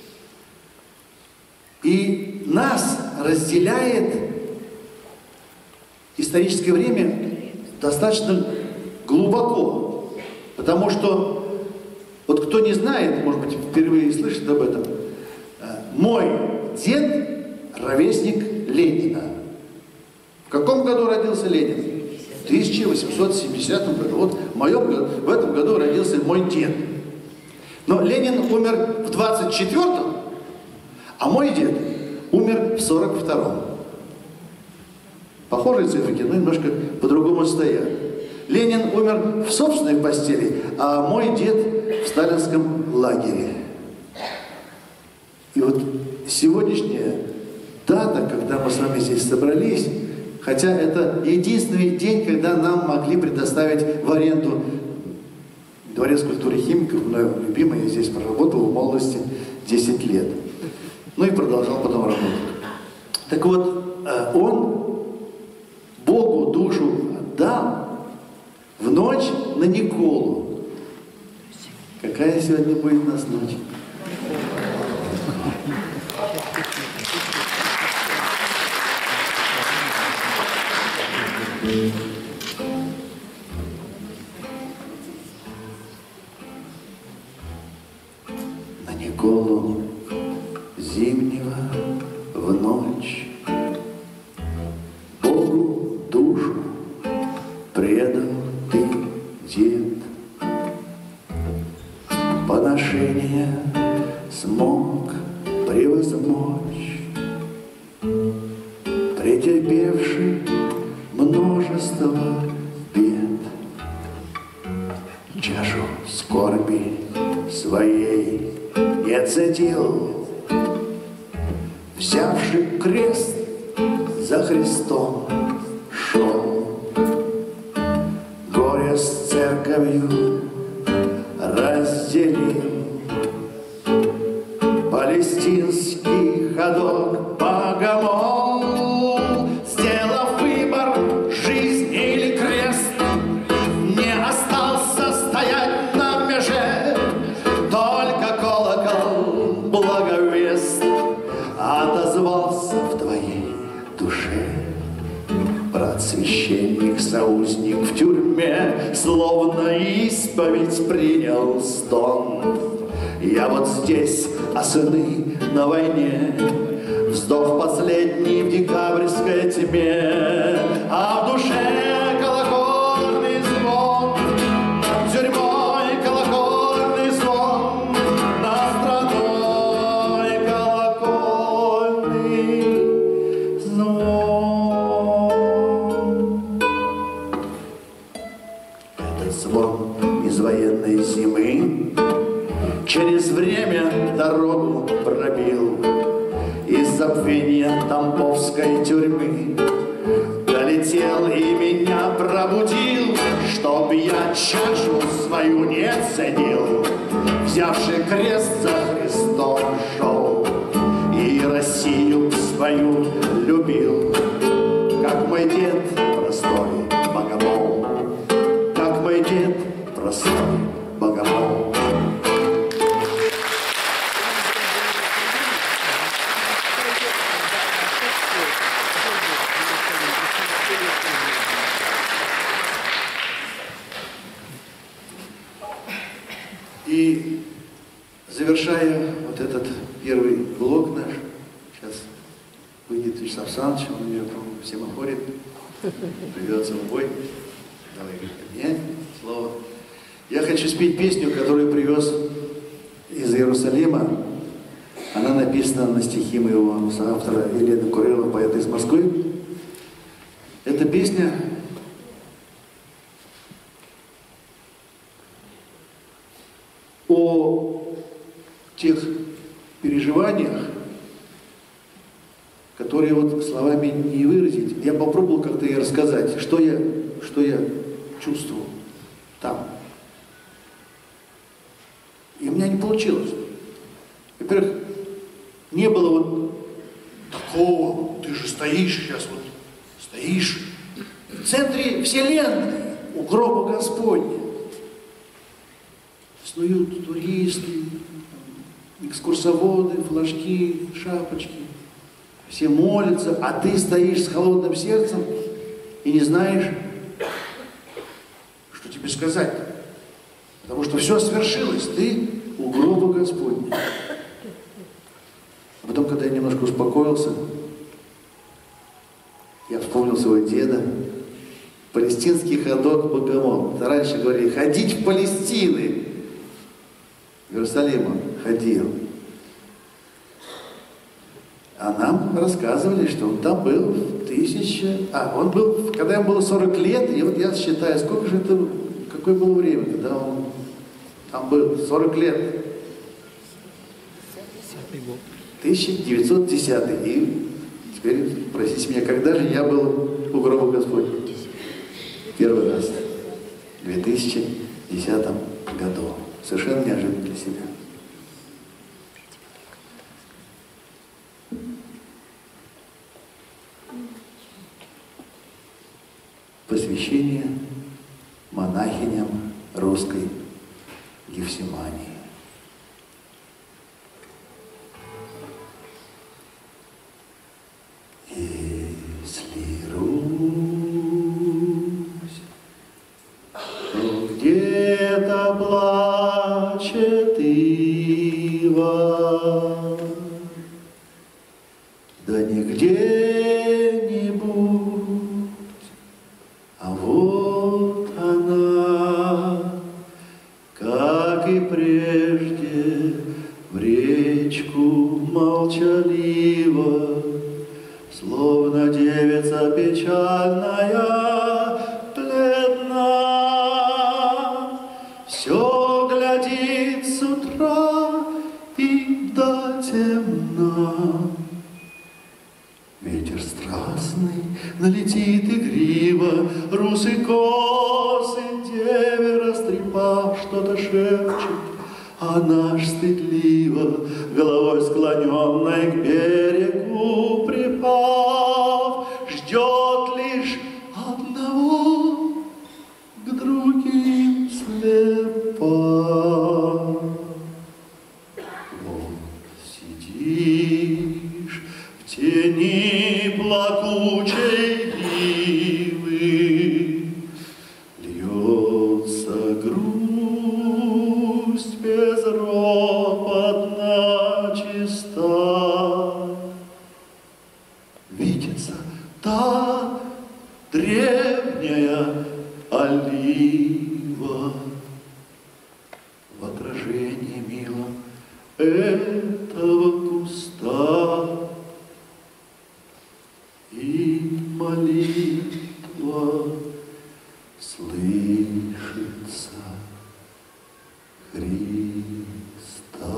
И нас разделяет историческое время достаточно глубоко. Потому что, вот кто не знает, может быть, впервые слышит об этом, мой дед ровесник Ленина. В каком году родился Ленин? В тысяча восемьсот семидесятом году. Вот в, моем, в этом году родился мой дед. Но Ленин умер в двадцать четвёртом, а мой дед умер в сорок втором. Похожие цифры, но немножко по-другому стоят. Ленин умер в собственной постели, а мой дед в сталинском лагере. И вот сегодняшняя дата, когда мы с вами здесь собрались, хотя это единственный день, когда нам могли предоставить в аренду Дворец культуры химиков, мой любимый, я здесь проработал в молодости десять лет. Ну и продолжал потом работать. Так вот, он Богу душу отдал в ночь на Николу. Какая сегодня будет у нас ночь? На Николу зимнего в ночь Богу душу предал ты, дед. Поношение смог превозмочь, претерпевший множество бед. Чашу скорби своей не цедил, взявший крест за Христом шел. Горе с церковью разделил, палестинский ходок богомол, сделав выбор жизнь или крест, не остался стоять на меже, только колокол благовест отозвался в твоей душе. Брат священник, соузник в тюрьме, словно исповедь принял стон. Я вот здесь, а сыны на войне, вздох последний в декабрьской тьме, а в душе колокольный звон, над тюрьмой колокольный звон, над страной колокольный звон. Этот звон из военной зимы через время дорогу пробил, из забвения тамбовской тюрьмы долетел и меня пробудил, чтоб я чашу свою не ценил, взявший крест за Христом шел и Россию свою любил, как мой дед простой богомол, как мой дед простой богомол. И завершая вот этот первый блок наш, сейчас выйдет Вячеслав Александрович, он меня, по-моему, семафорит, придется в бой. Давай, ко мне слово. Я хочу спеть песню, которую привез из Иерусалима. Она написана на стихи моего соавтора Елены Курилова, поэта из Москвы. Эта песня о тех переживаниях, которые вот словами не выразить. Я попробовал как-то и рассказать, что я, что я чувствовал там. получилось. Во-первых, не было вот такого, ты же стоишь сейчас, вот стоишь в центре вселенной, у гроба Господня. Снуют туристы, экскурсоводы, флажки, шапочки. Все молятся, а ты стоишь с холодным сердцем и не знаешь, что тебе сказать. Потому что все свершилось, ты у гроба Господня. А потом, когда я немножко успокоился, я вспомнил своего деда, палестинский ходок Богомол. Раньше говорили, ходить в Палестины. В Иерусалим он ходил. А нам рассказывали, что он там был в тысяче... А, он был, когда ему было сорок лет, и вот я считаю, сколько же это... Какое было время, когда он там был? сорок лет. тысяча девятьсот десятый. И теперь спросите меня, когда же я был у гроба Господня? Первый раз. В две тысячи десятом году. Совершенно неожиданно для себя. Посвящение монахиням русской Гефсимании. Если Русь, то где-то плачет ива, да не где-нибудь, а вот она, как и прежде, в речку молчаливо, словно девица печальная, бледна, все глядит с утра и до темна. Ветер страстный налетит игриво, русый косы деве растрепав, что-то шепчет, а наш стыдливо, головой склоненной к берегу припав, ждет лишь одного, к другим слепа. Вот сидишь в тени плакучей ивы, льется грусть безропотно чиста. Видится та древняя олива в отражении милом этого куста. И молитва слышится Христа.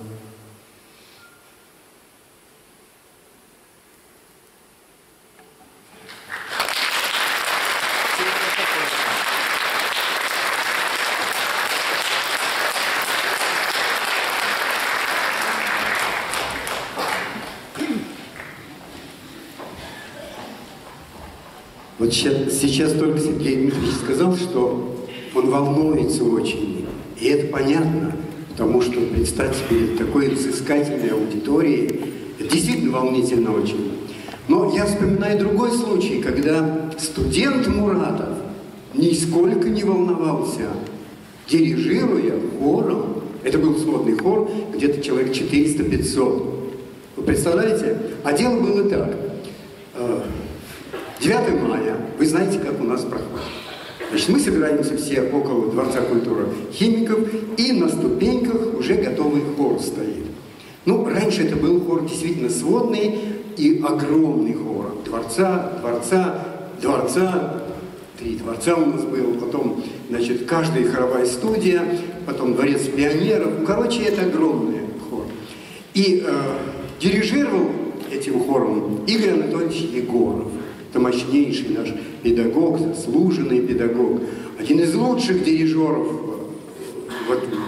Вот сейчас, сейчас только Сергей Дмитриевич сказал, что он волнуется очень. И это понятно, потому что представьте перед такой взыскательной аудиторией, это действительно волнительно очень. Но я вспоминаю другой случай, когда студент Муратов нисколько не волновался, дирижируя хором. Это был сводный хор, где-то человек четыреста-пятьсот. Вы представляете? А дело было так. девятого мая, вы знаете, как у нас проходит. Значит, мы собираемся все около Дворца культуры химиков, и на ступеньках уже готовый хор стоит. Ну, раньше это был хор действительно сводный и огромный хор. Дворца, дворца, дворца, три дворца у нас было, потом, значит, каждая хоровая студия, потом Дворец пионеров. Ну, короче, это огромный хор. И э, дирижировал этим хором Игорь Анатольевич Егоров. Это мощнейший наш педагог, заслуженный педагог, один из лучших дирижеров вот,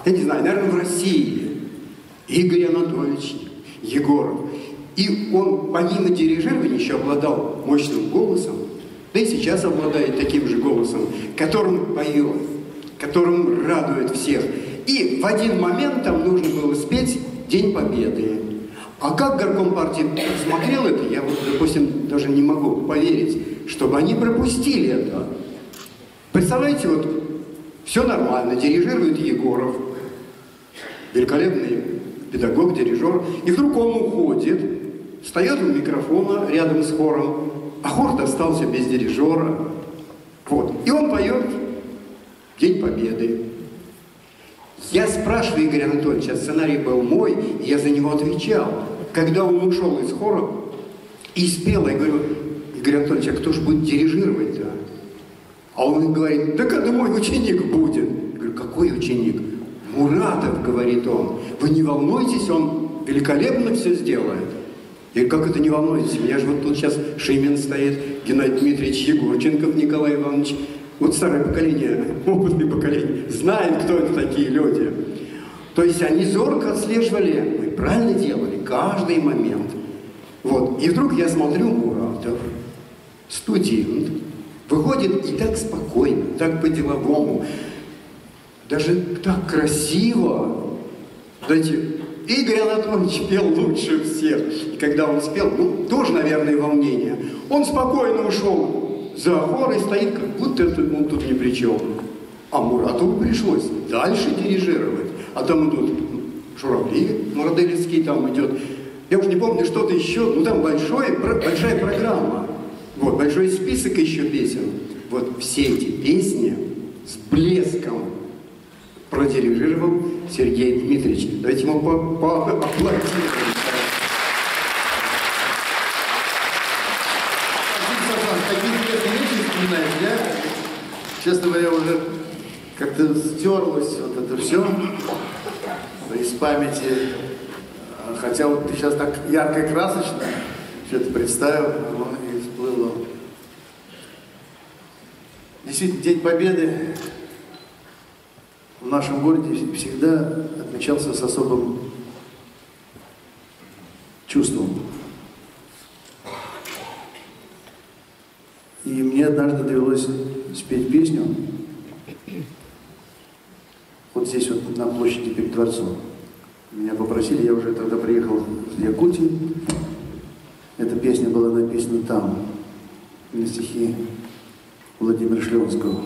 я не знаю, наверное, в России, Игорь Анатольевич Егоров. И он помимо дирижирования еще обладал мощным голосом, да и сейчас обладает таким же голосом, которым поет, которым радует всех. И в один момент там нужно было спеть «День Победы». А как горком партии смотрел это, я вот, допустим, даже не могу поверить, чтобы они пропустили это. Представляете, вот все нормально, дирижирует Егоров, великолепный педагог, дирижер, и вдруг он уходит, встает у микрофона рядом с хором, а хор остался без дирижера. Вот. И он поет «День Победы». Я спрашиваю Игоря Анатольевича, сценарий был мой, и я за него отвечал. Когда он ушел из хора и спел, я говорю: Игорь Анатольевич, а кто же будет дирижировать-то? А он говорит: так это мой ученик будет. Я говорю: какой ученик? Муратов, говорит он. Вы не волнуйтесь, он великолепно все сделает. И как это не волнуйтесь? Меня же вот тут сейчас Шимин стоит, Геннадий Дмитриевич Егорченков, Николай Иванович. Вот старое поколение, опытное поколение, знает, кто это такие люди. То есть они зорко отслеживали, мы правильно делали, каждый момент. Вот. И вдруг я смотрю, Муратов, студент, выходит и так спокойно, так по-деловому, даже так красиво. Знаете, Игорь Анатольевич пел лучше всех. И когда он спел, ну, тоже, наверное, волнение. Он спокойно ушел за хор и стоит, как будто это, он тут ни при чем. А Муратову пришлось дальше дирижировать. А там идут журавли, Мураделевский там идет. Я уже не помню, что-то еще. Ну, там большой, большая программа. Вот, большой список еще песен. Вот все эти песни с блеском продирижировал Сергей Дмитриевич. Давайте ему поаплодируем. Я, честно говоря, уже как-то стерлось вот это все из памяти. Хотя вот ты сейчас так ярко и красочно все это представил, оно и всплыло. Действительно, День Победы в нашем городе всегда отмечался с особым чувством. И мне однажды довелось спеть песню вот здесь вот на площади перед дворцом. Меня попросили, я уже тогда приехал из Якутии. Эта песня была написана там, на стихи Владимира Шлёнского.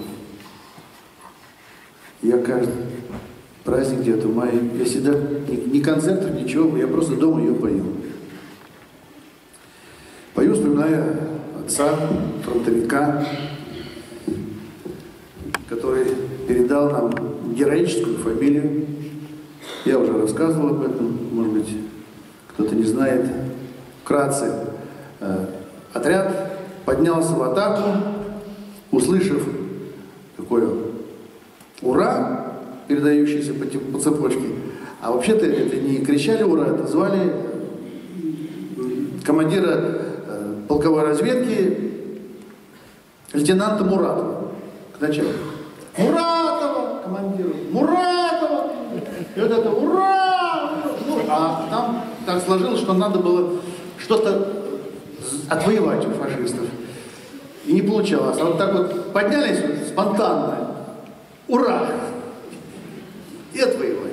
Я каждый праздник где-то в мае, я всегда, ни, ни концертов, ничего, я просто дома ее пою. Пою, вспоминая отца, фронтовика, который передал нам героическую фамилию. Я уже рассказывал об этом, может быть, кто-то не знает. Вкратце, отряд поднялся в атаку, услышав такое «Ура!», передающееся по, по цепочке. А вообще-то это не кричали «Ура!», это звали командира полковой разведки лейтенанта Муратова к начальнику. Муратова, командиру, Муратова! И вот это «Ура!». Ну, а там так сложилось, что надо было что-то отвоевать у фашистов. И не получалось. А вот так вот поднялись вот, спонтанно. «Ура!» И отвоевали.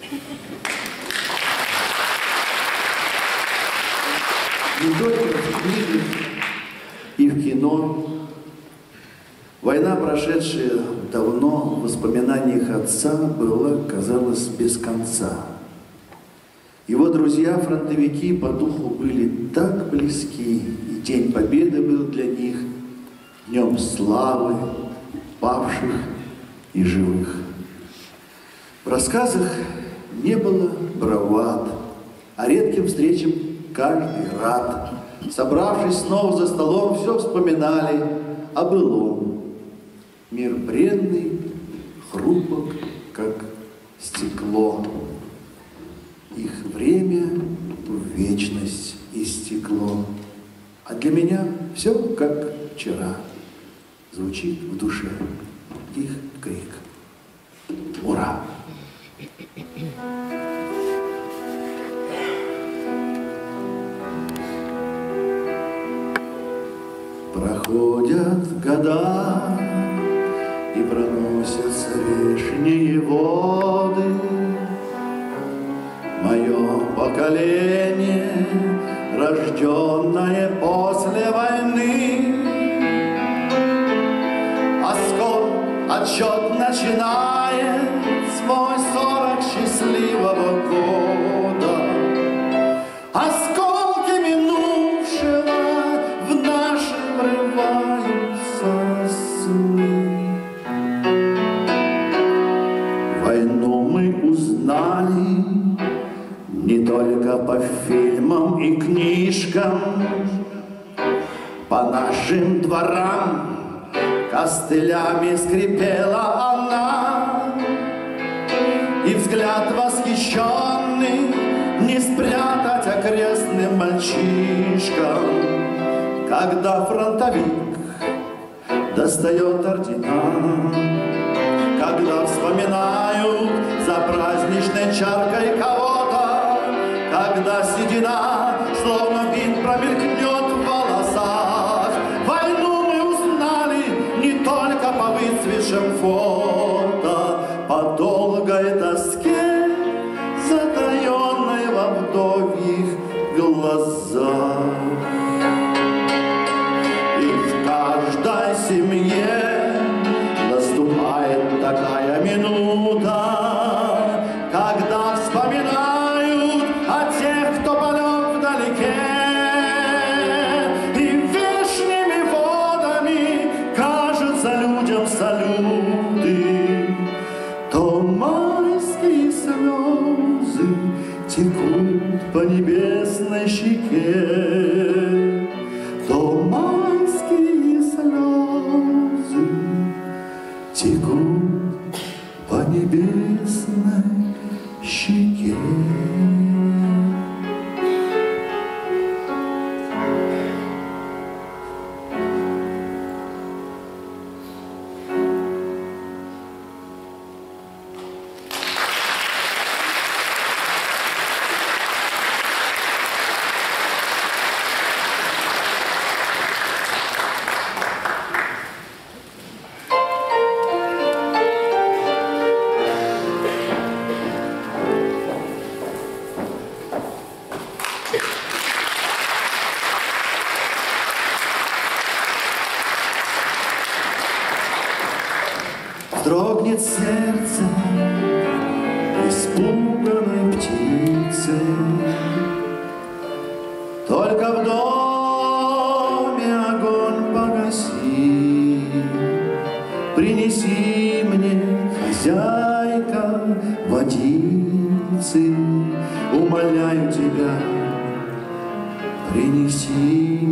Не только в книге и в кино. Война, прошедшая давно, в воспоминаниях отца была, казалось, без конца. Его друзья-фронтовики по духу были так близки, и День Победы был для них днем славы павших и живых. В рассказах не было бравад, а редким встречам каждый рад. Собравшись снова за столом, все вспоминали о былом. Мир бренный, хрупок, как стекло. Их время в вечность истекло. А для меня все как вчера. Звучит в душе их крик. Ура! Проходят года и проносятся вешние воды. Мое поколение, рожденное после войны, а скоро отсчет начинает свой сорок счастливого года. Осколки минувшего в наши врываются сны. Войну мы узнали не только по фильмам и книжкам, по нашим дворам костылями скрипела она, и взгляд восхищенный не спрятать окрестным мальчишкам, когда фронтовик достает ордена, когда вспоминают за праздничной чаркой кого-то, когда седина словно винт промелькнет в волосах. Войну мы узнали не только по выцветшим фото, по долгой тоске, затаенной во вдовьих глазах. И в каждой семье наступает такая минута, когда вспоминают о тех, кто полег вдалеке, и вешними водами кажутся людям салюты. То майские слезы текут по небесной щеке, то майские слезы текут по небесной щеке. Дрогнет сердце испуганной птицы, только в доме огонь погаси. Принеси мне, хозяйка, водицы, умоляю тебя, принеси.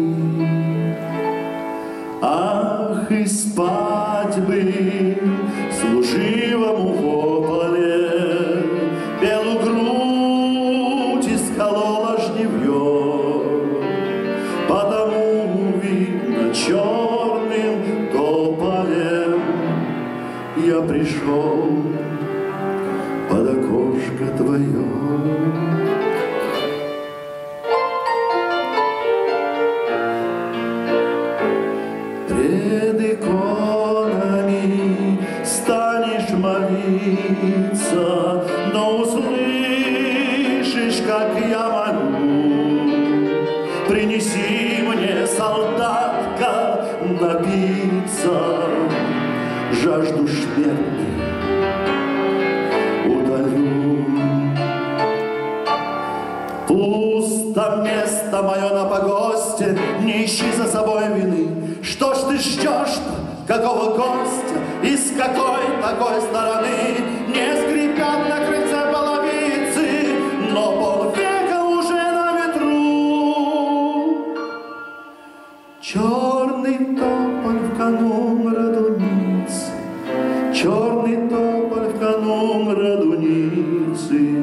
Ах, и спать бы служивому в поле, белую грудь исколола жнивье, потому, видно, черным тополем я пришел под окошко твое. Пред иконами станешь молиться, но услышишь, как я молю. Принеси мне, солдатка, напиться, жажду смерти удалю. Пусто место мое на погосте, не ищи за собой вины. Что ж ты ждешь-то, какого гостя, и с какой такой стороны? Не скрипят на крыльце половицы, но полвека уже на ветру. Черный тополь в канун радуницы, черный тополь в канун радуницы,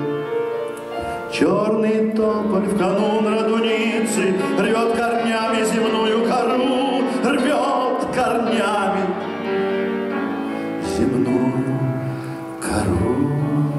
черный тополь в канун радуницы рвет корнями земную кору, рвет корнями земную кору.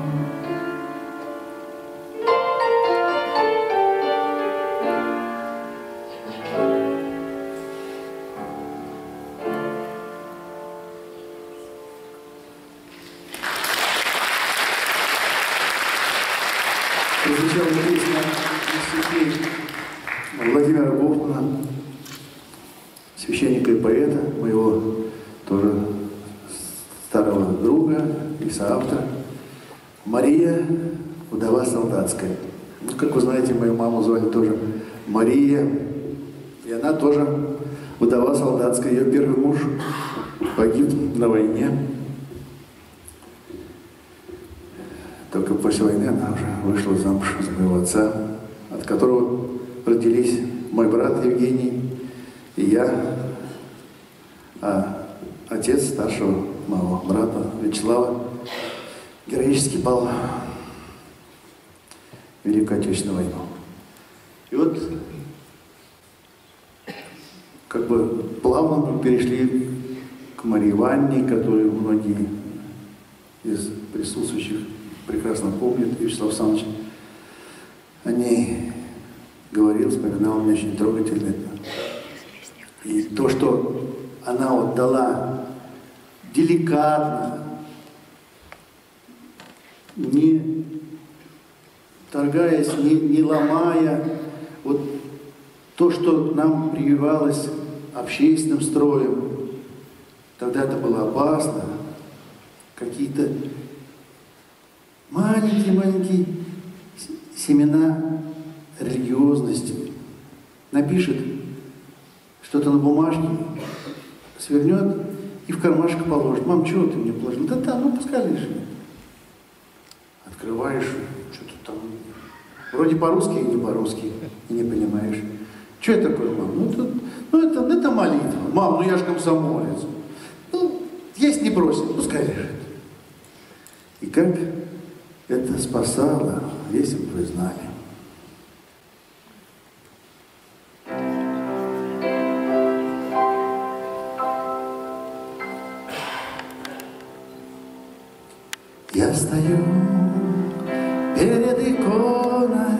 Прозвучала песня из стихей Владимира Гофмана, священника и поэта, моего тоже старого друга и соавтора. Мария, вдова солдатская. Ну, как вы знаете, мою маму звали тоже Мария, и она тоже вдова солдатская. Ее первый муж погиб на войне. Только после войны она уже вышла замуж за моего отца, от которого родились мой брат Евгений и я, а отец старшего моего брата Вячеслава героически пал в Великую Отечественную войну. И вот как бы плавно мы перешли к Марии Ивановне, которую многие из присутствующих прекрасно помнят. Вячеслав Александрович о ней говорил, вспоминал, мне очень трогательно. И то, что она вот дала деликатно, не торгаясь, не, не ломая, вот то, что нам прививалось общественным строем, тогда это было опасно, какие-то маленькие-маленькие семена религиозности. Напишет что-то на бумажке, свернет и в кармашек положит. Мам, чего ты мне положил? Да там, ну пускай лежит. Открываешь, что-то там, вроде по-русски и не по-русски, и не понимаешь. Что это такое, мам? Ну, это, ну это, это молитва. Мам, ну я же комсомолец. Ну, есть не бросит, пускай лежит. И как это спасало, если бы вы знали. Я стою перед иконой,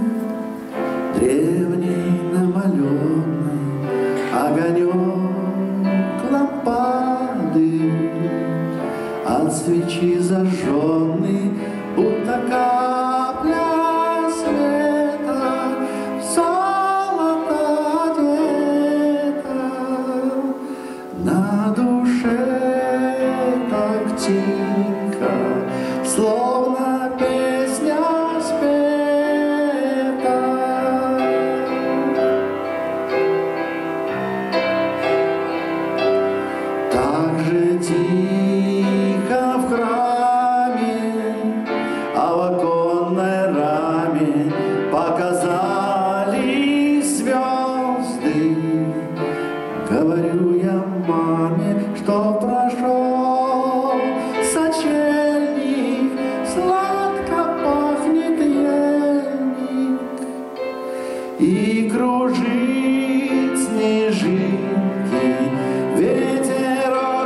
древней намаленной, огонек лампады от свечи зажженный, будто капля света, золото одета, на душе так тихо, словно песня спета. Так же тихо в храме, а в оконной раме показались звезды. Говорю я маме, что прошел сочельник, сладко пахнет ельник, и кружит снежинки ветерок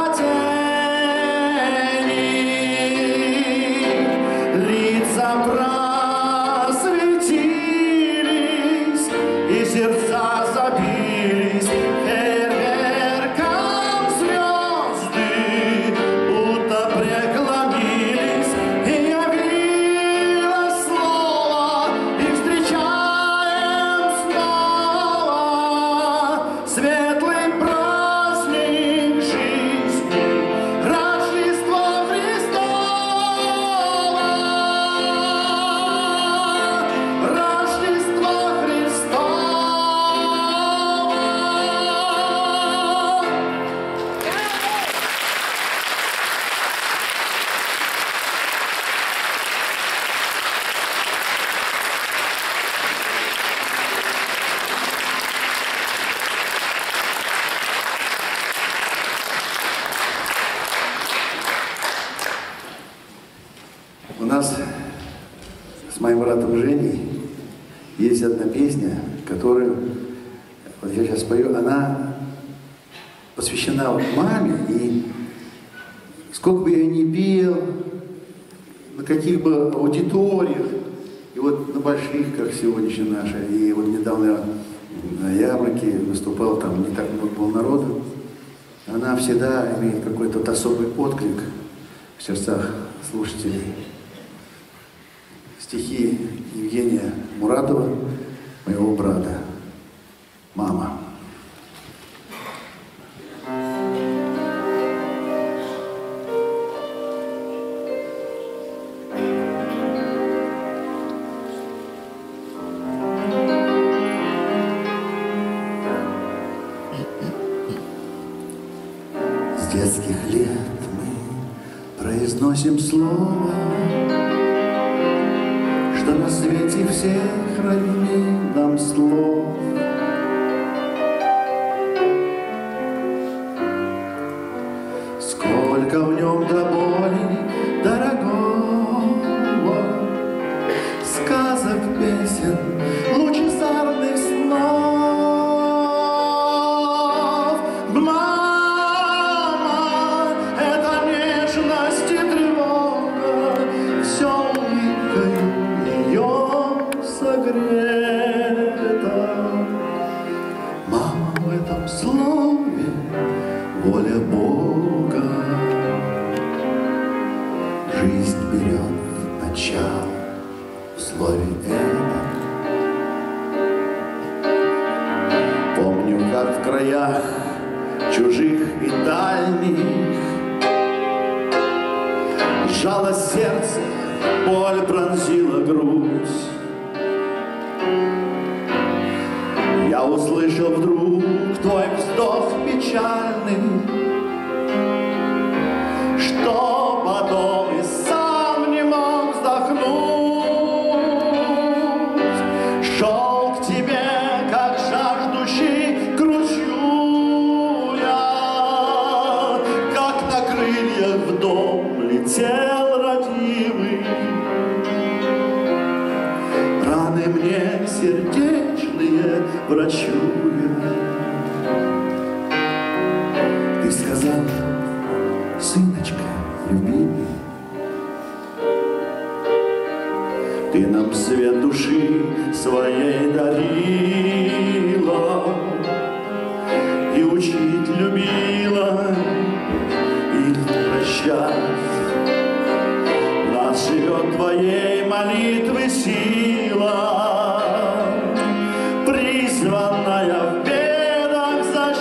затейник. Лица просветились, и сердца забились фейерверком звезды, будто преклонились, и явилось слово, и встречаем снова светлый праздник жизни, Рождество Христово, Рождество Христово. У нас с моим братом Женей есть одна песня, которую, вот я сейчас спою, она посвящена вот маме, и сколько бы я ни пел, на каких бы аудиториях, и вот на больших, как сегодняшняя наша, и вот недавно я на ярмарке выступал, там не так много было народу, она всегда имеет какой-то вот особый отклик в сердцах слушателей. стихи Евгения Муратова, моего брата. «Мама». С детских лет мы произносим слово, что на свете всех родней нам слов. Сколько в нем до боли дорогого, сказок, песен, лучезарных снов. Мама, это нежность и тревога, все улыбкою ее согрета. Мама, в этом слове воля Бога. Жизнь берет начало в слове этом. Помню, как в краях чужих и дальних сжало сердце, боль пронзила грудь. Я услышал вдруг твой вздох печальный, что потом и сам не мог вздохнуть. Шел к тебе, как жаждущий к ручью я, как на крыльях в дом летел родимый. Раны мне сердечные врачу я. Ты сказал: сыночка, любимый, ты нам свет души своей дарила и учить любила, и прощать. В нас живет твоей молитвы сила, призванная в бедах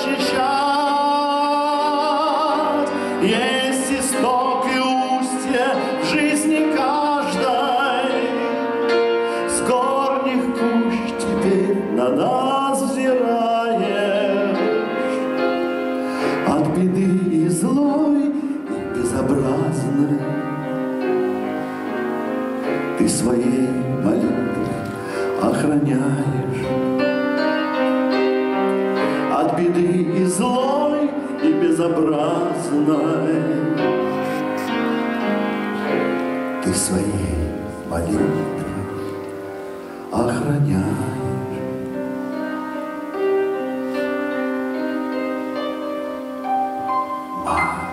защищать. Есть исток и устье в жизни каждой, с горних кущ теперь на нас взираешь. От беды и злой, и безобразной ты своей молитвой охраняешь. От беды и злой, и безобразной ты своей молитвой охраняешь. Мама.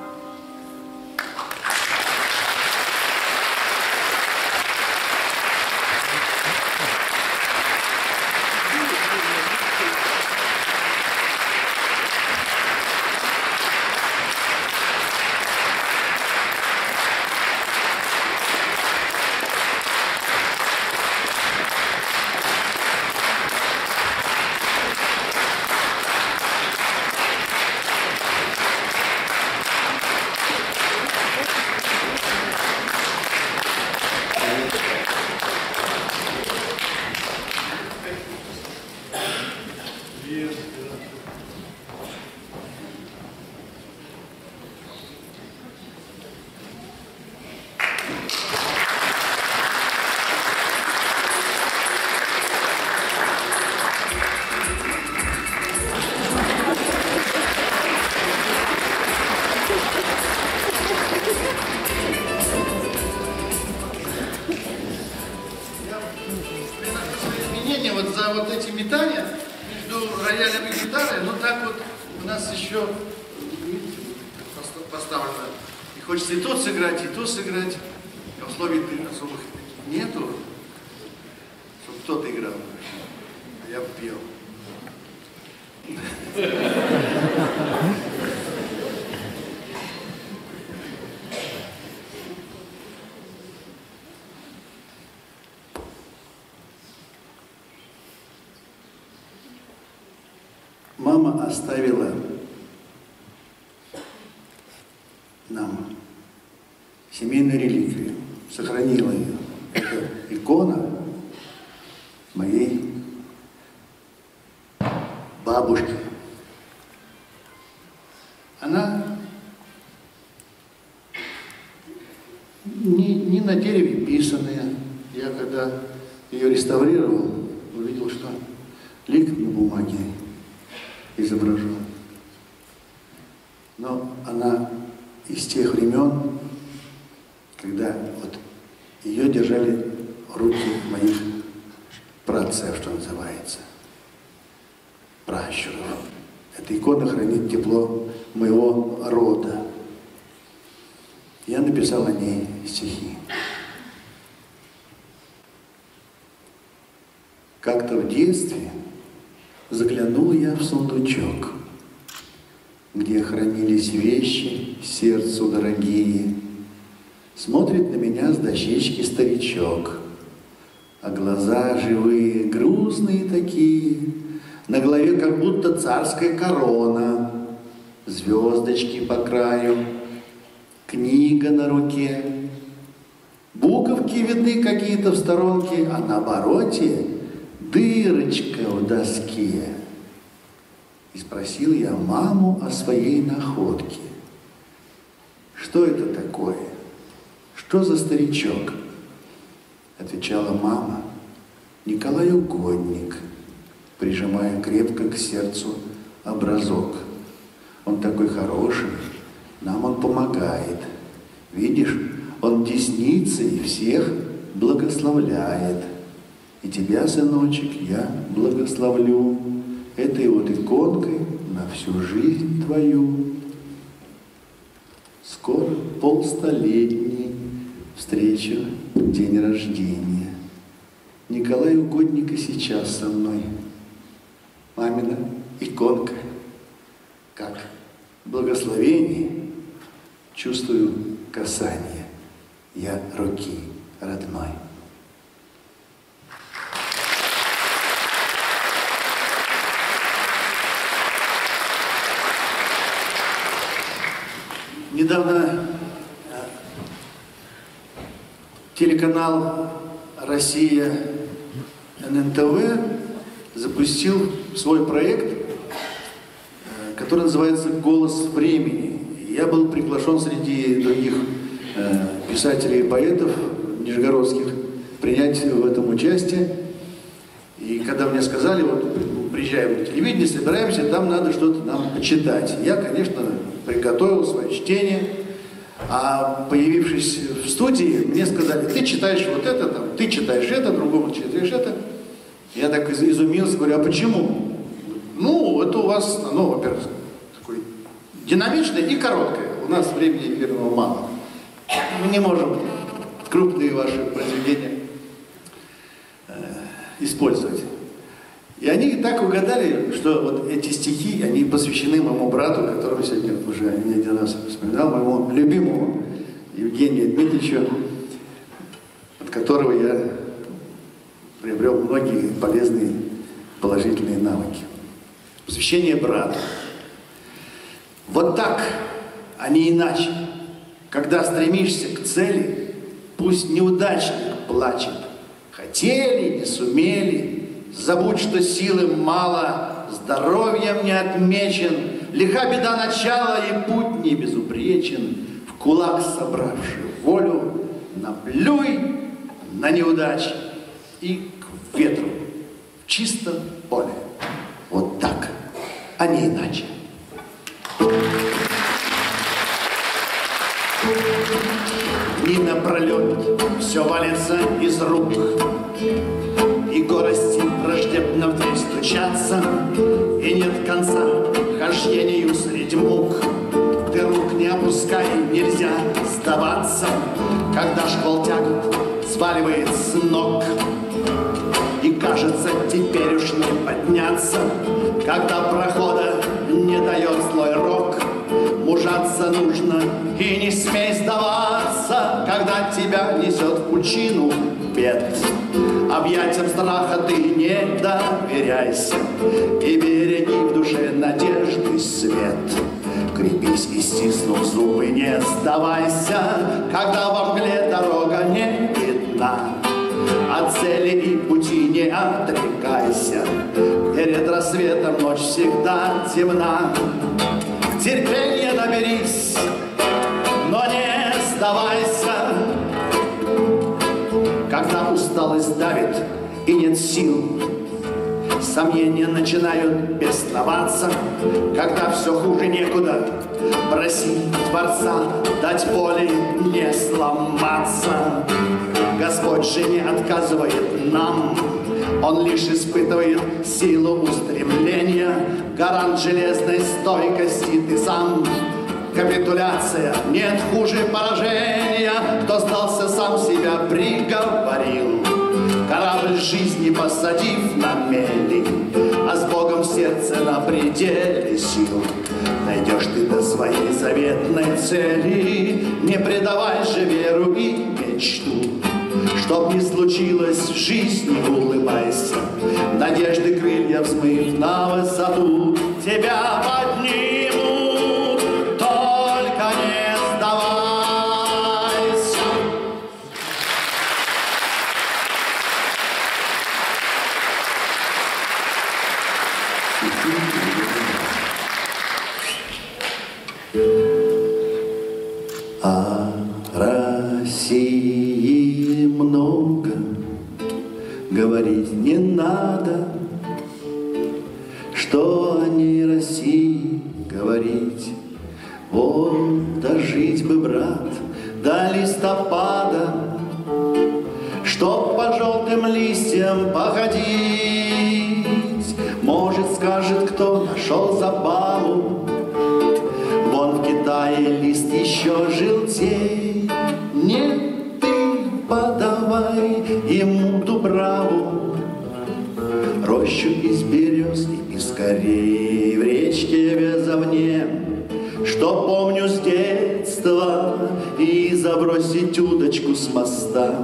Вот за вот эти метания между роялем и гитарой, ну так вот у нас еще поставлено. И хочется и тут сыграть, и тут сыграть. А условий особых нету, чтобы кто-то играл. А я пел. мама оставила нам семейную реликвию, сохранила ее. Это икона моей бабушки. Она не, не на дереве писаная. Я когда ее реставрировал, увидел, что лик на бумаге изображен. Но она из тех времен, когда вот ее держали руки моих праотцев, что называется, пращуров. Эта икона хранит тепло моего рода. Я написал о ней стихи. Как-то в детстве заглянул я в сундучок, где хранились вещи сердцу дорогие. Смотрит на меня с дощечки старичок, а глаза живые, грустные такие, на голове как будто царская корона, звездочки по краю, книга на руке, буковки видны какие-то в сторонке, а на обороте дырочка в доске. И спросил я маму о своей находке. Что это такое? Что за старичок? Отвечала мама: Николай Угодник, прижимая крепко к сердцу образок. Он такой хороший, нам он помогает. Видишь, он десницей всех благословляет. И тебя, сыночек, я благословлю этой вот иконкой на всю жизнь твою. Скоро полстолетний встреча, день рождения. Николай Угодник и сейчас со мной. Мамина иконка, как благословение, чувствую касание я руки родной. Недавно телеканал «Россия» эн эн тэ вэ запустил свой проект, который называется «Голос времени». Я был приглашен среди других писателей и поэтов нижегородских принять в этом участие. И когда мне сказали, вот приезжаем на телевидение, собираемся, там надо что-то нам почитать. Я, конечно, приготовил свое чтение, а появившись в студии, мне сказали: ты читаешь вот это, там, ты читаешь это, другому читаешь это. Я так изумился, говорю: а почему? Ну, это у вас, ну, во-первых, такое динамичное и короткое. У нас времени эфирного мало. Мы не можем крупные ваши произведения э, использовать. И они так угадали, что вот эти стихи, они посвящены моему брату, которого сегодня уже не один раз вспоминал, моему любимому Евгению Дмитриевичу, от которого я приобрел многие полезные положительные навыки. Посвящение брату. Вот так, а не иначе. Когда стремишься к цели, пусть неудачник плачет. Хотели, не сумели. Забудь, что силы мало, здоровьем не отмечен, лиха беда начала, и путь не безупречен. В кулак собравший волю, наплюй на неудачи и к ветру в чистом поле. Вот так, а не иначе. Дни напролет все валится из рук, и горости враждебно в дверь стучатся, и нет конца хождению средь мук. Ты рук не опускай, нельзя сдаваться, когда шквал тягот сваливает с ног. И кажется, теперь уж не подняться, когда прохода не дает злой рок. Мужаться нужно и не смей сдаваться, когда тебя несет в пучину бед. Объятиям страха ты не доверяйся и береги в душе надежды свет. Крепись и стиснув зубы, не сдавайся, когда во мгле дорога не видна. От цели и пути не отрекайся, перед рассветом ночь всегда темна. Терпения наберись, но не сдавайся, когда усталость давит и нет сил. Сомнения начинают бесноваться, когда все хуже некуда. Проси Творца дать воли не сломаться. Господь же не отказывает нам, Он лишь испытывает силу устремления. Гарант железной стойкости ты сам. Капитуляция нет хуже поражения. Кто сдался, сам себя приговорил. Корабль жизни посадив на мели, а с Богом в сердце на пределе сил. Найдешь ты до своей заветной цели, не предавай же веру и мечту. Чтоб не случилось в жизни, улыбайся, надежды крылья взмыв на высоту. Тебя поднимут, только не сдавайся. О России много говорить не надо, что о ней России говорить. Вот дожить бы, брат, до листопада, чтоб по желтым листьям походить. Может, скажет кто, нашел забаву, вон в Китае лист еще желтей. Нет, ты подавай ему дубраву, рощу из берез и пескарей в речке Вязовне, что помню с детства, и забросить удочку с моста.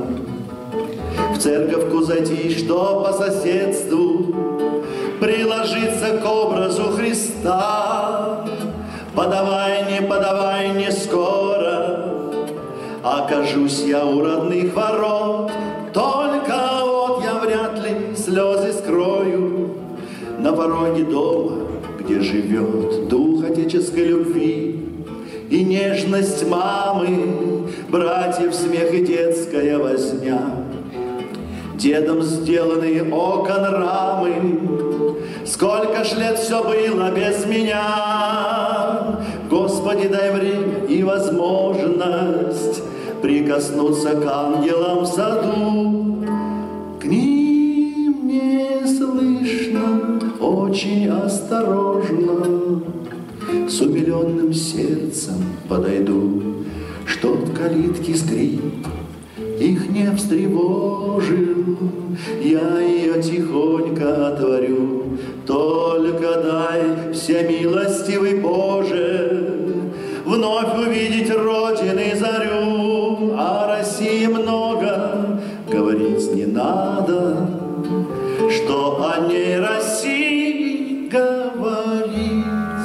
В церковку зайти, что по соседству, приложиться к образу Христа. Подавай, не подавай, не скоро окажусь я у родных ворот. Только вот я вряд ли слезы скрою на пороге дома, где живет дух отеческой любви и нежность мамы, братьев смех и детская возня. Дедом сделанные окон рамы, сколько ж лет все было без меня. Господи, дай время и возможность прикоснуться к ангелам в саду. К ним не слышно, очень осторожно, с умиленным сердцем подойду, чтоб калитки скрип их не встревожил. Я ее тихонько отворю, только дай, всемилостивый Боже, вновь увидеть Родины зарю. О России много говорить не надо, что о ней России говорить.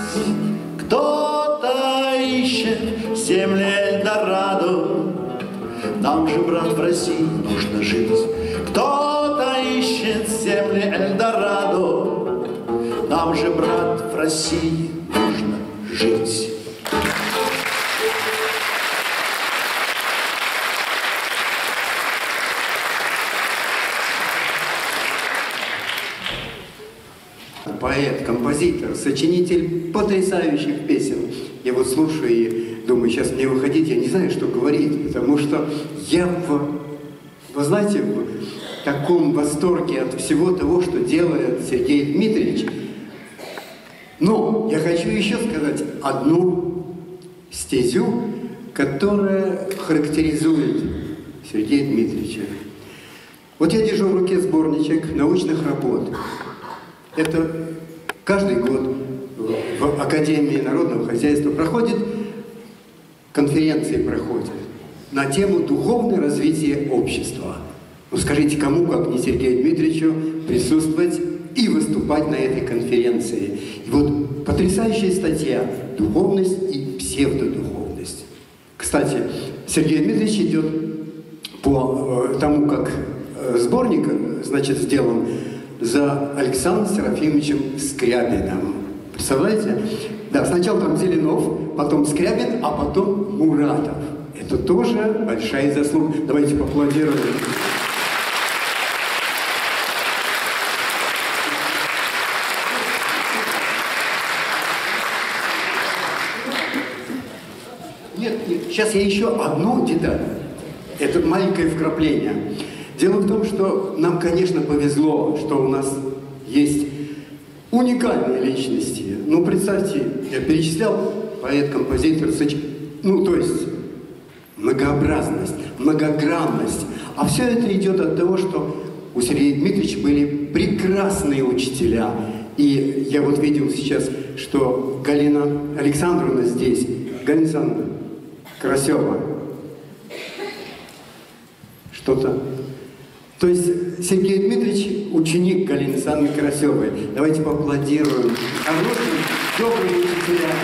Кто-то ищет земли Эльдорадо, нам же, брат, в России нужно жить. Кто-то ищет земли Эльдорадо, нам же, брат, в России нужно жить. Поэт, композитор, сочинитель потрясающих песен. Я вот слушаю и думаю, сейчас мне выходить, я не знаю, что говорить, потому что я, в, вы знаете, в таком восторге от всего того, что делает Сергей Дмитриевич. Но я хочу еще сказать одну стезю, которая характеризует Сергея Дмитриевича. Вот я держу в руке сборничек научных работ. Это каждый год в Академии народного хозяйства проходит, конференции проходят на тему духовное развитие общества. Ну скажите, кому, как не Сергею Дмитриевичу, присутствовать и выступать на этой конференции. И вот потрясающая статья «Духовность и псевдодуховность». Кстати, Сергей Дмитриевич идет по э, тому, как э, сборник, значит, сделан за Александром Серафимовичем Скрябиным. Представляете? Да, сначала там Зеленов, потом Скрябин, а потом Муратов. Это тоже большая заслуга. Давайте поаплодируем. Нет, нет, сейчас я еще одну деталь. Это маленькое вкрапление. Дело в том, что нам, конечно, повезло, что у нас есть уникальные личности. Ну, представьте, я перечислял поэт, композитор, соч... ну, то есть многообразность, многогранность. А все это идет от того, что у Сергея Дмитриевича были прекрасные учителя. И я вот видел сейчас, что Галина Александровна здесь. Галина Александровна Карасева. Что-то. То есть Сергей Дмитриевич ученик Галины Александровны Карасевой. Давайте поаплодируем хорошим, добрым учителям.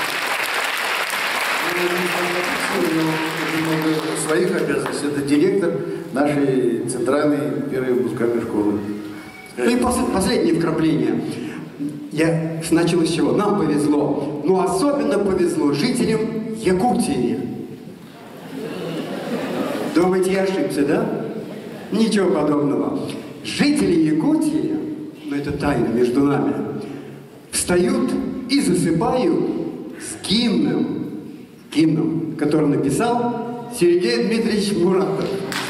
Много своих обязанностей. Это директор нашей центральной первой музыкальной школы. Ну и пос последнее вкрапление. Я начал с чего? Нам повезло. Но особенно повезло жителям Якутии. Думаете, я ошибся, да? Ничего подобного. Жители Якутии, ну это тайна между нами, встают и засыпают с гимном, гимном, который написал Сергей Дмитриевич Муратов.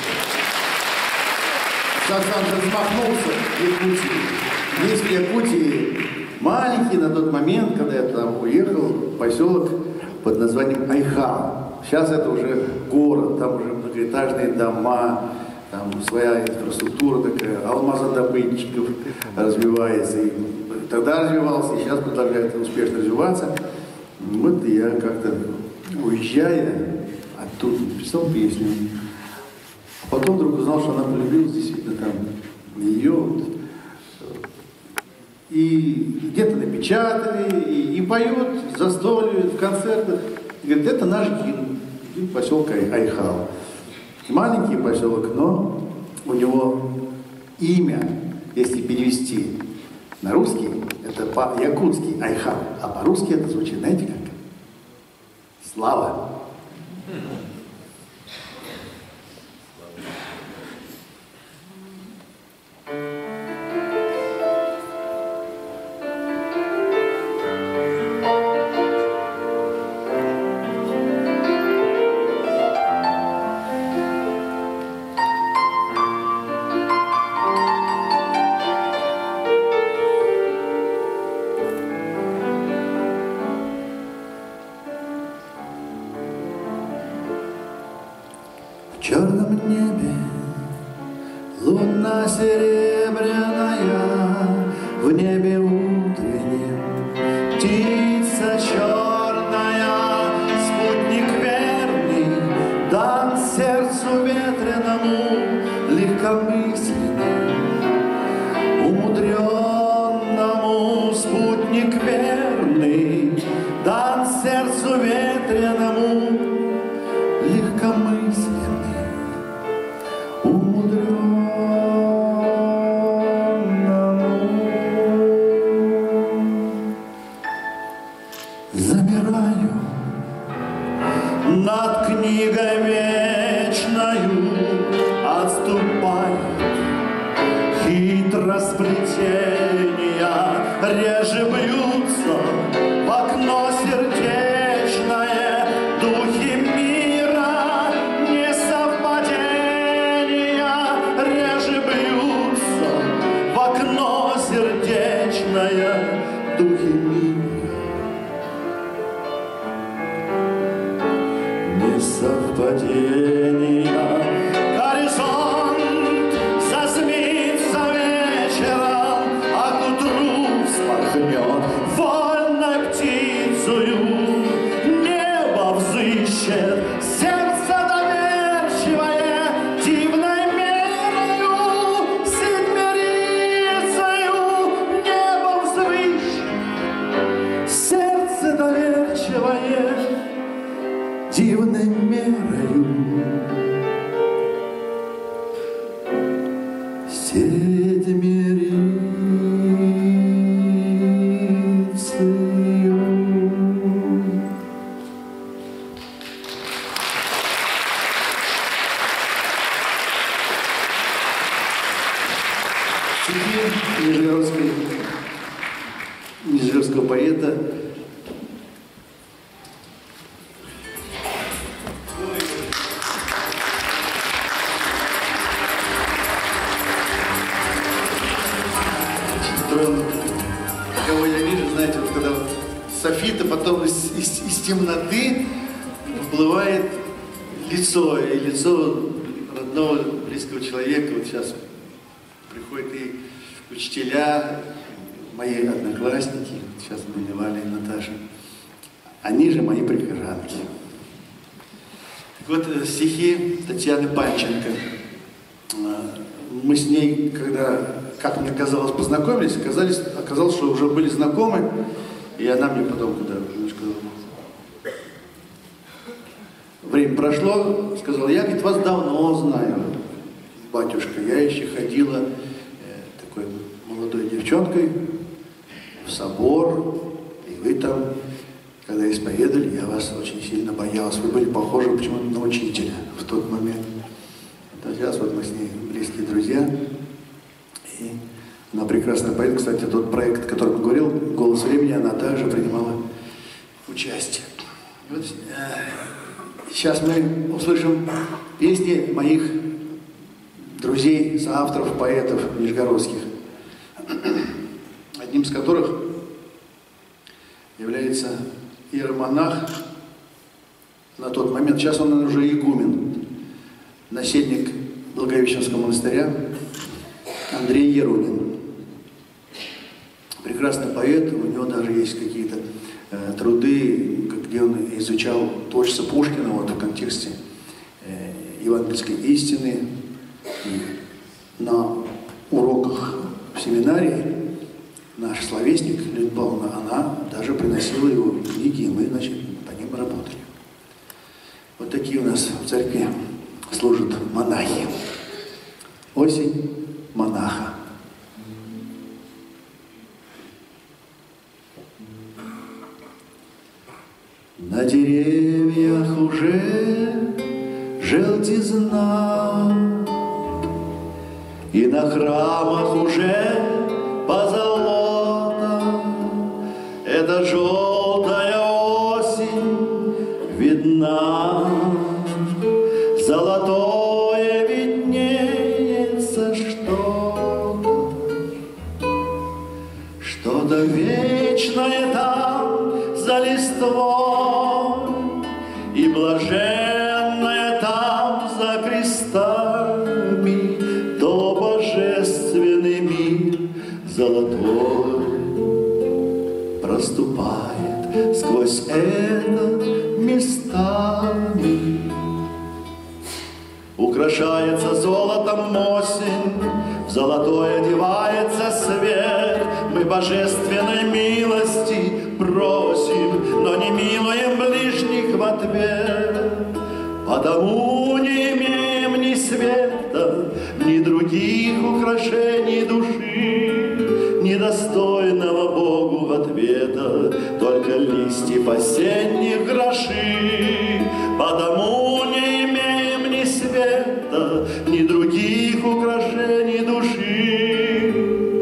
Сам же взмахнулся в Якутии. Есть в Якутии маленький на тот момент, когда я там уехал, поселок под названием Айхал. Сейчас это уже город, там уже многоэтажные дома, там своя инфраструктура такая, алмазодобытчиков развивается. И тогда развивался, и сейчас продолжает успешно развиваться. Вот я как-то, уезжая оттуда, писал песню. А потом вдруг узнал, что она полюбилась действительно там ее. И где-то напечатали, и, и поет в застолье, в концертах. И говорит, это наш гимн, гимн поселка Айхал. Маленький поселок, но у него имя, если перевести на русский, это по-якутски Айхал, а по-русски это звучит, знаете как? Слава. В черном небе луна серебряная, в небе утреннем птица черная, спутник верный дан сердцу ветреному, легкомысленному, умудренному. Спутник верный дан сердцу ветреному, легкомысленный, умудренному. Замираю над книгой вечною, отступают хитросплетения, реже бьются в окно сердечное духи мира, несовпадения, реже бьются в окно сердечное духи мира, несовпадения. Горизонт засмеется вечером, а к утру вспорхнет вольно Нижегородской, нижегородского поэта кого я вижу, знаете, вот когда вот софита, потом из, из, из темноты всплывает лицо, и лицо родного, близкого человека. Вот сейчас приходят и учителя, мои одноклассники, сейчас были Валя и Наташа, они же мои прихожанки. Так вот, стихи Татьяны Панченко. Мы с ней, когда, как мне казалось, познакомились, оказались, оказалось, что уже были знакомы, и она мне потом, когда немножко время прошло, сказала: я, говорит, вас давно знаю, батюшка, я еще ходила э, такой молодой девчонкой в собор, и вы там, когда исповедовали, я вас очень сильно боялась, вы были похожи почему-то на учителя в тот момент. Сейчас вот мы с ней близкие друзья, и она прекрасная поэт. Кстати, тот проект, о котором я говорил, «Голос времени», она также принимала участие. И вот, э, сейчас мы услышим песни моих друзей, соавторов, поэтов нижегородских, одним из которых является иеромонах на тот момент, сейчас он уже игумен, насельник Благовещенского монастыря Андрей Ерунин. Прекрасный поэт, у него даже есть какие-то э, труды, где он изучал творчество Пушкина вот, в контексте э, евангельской истины. И на уроках в семинарии наш словесник Людмила Павловна, она даже приносила его книги, и мы, значит, по ним работали. Вот такие у нас в церкви служат монахи. Осень монаха. На деревьях уже желтизна, и на храмах уже позолота. Эта желтая осень видна, золотое виднеется что-то, что-то вечное там за листвой, и блаженное там за крестами, то божественный мир золотой проступает сквозь это местами. Украшается золотом осень, в золотой одевается свет. Мы божественной милости просим, но не милуем ближних в ответ. Потому не имеем ни света, ни других украшений души, недостойного Богу ответа, только листьев осенних гроши. Потому не имеем ни света, ни других украшений души,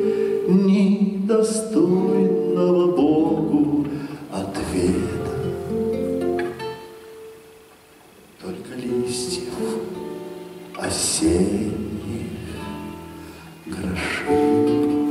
недостойного Богу ответа, только листьев осенних грошей.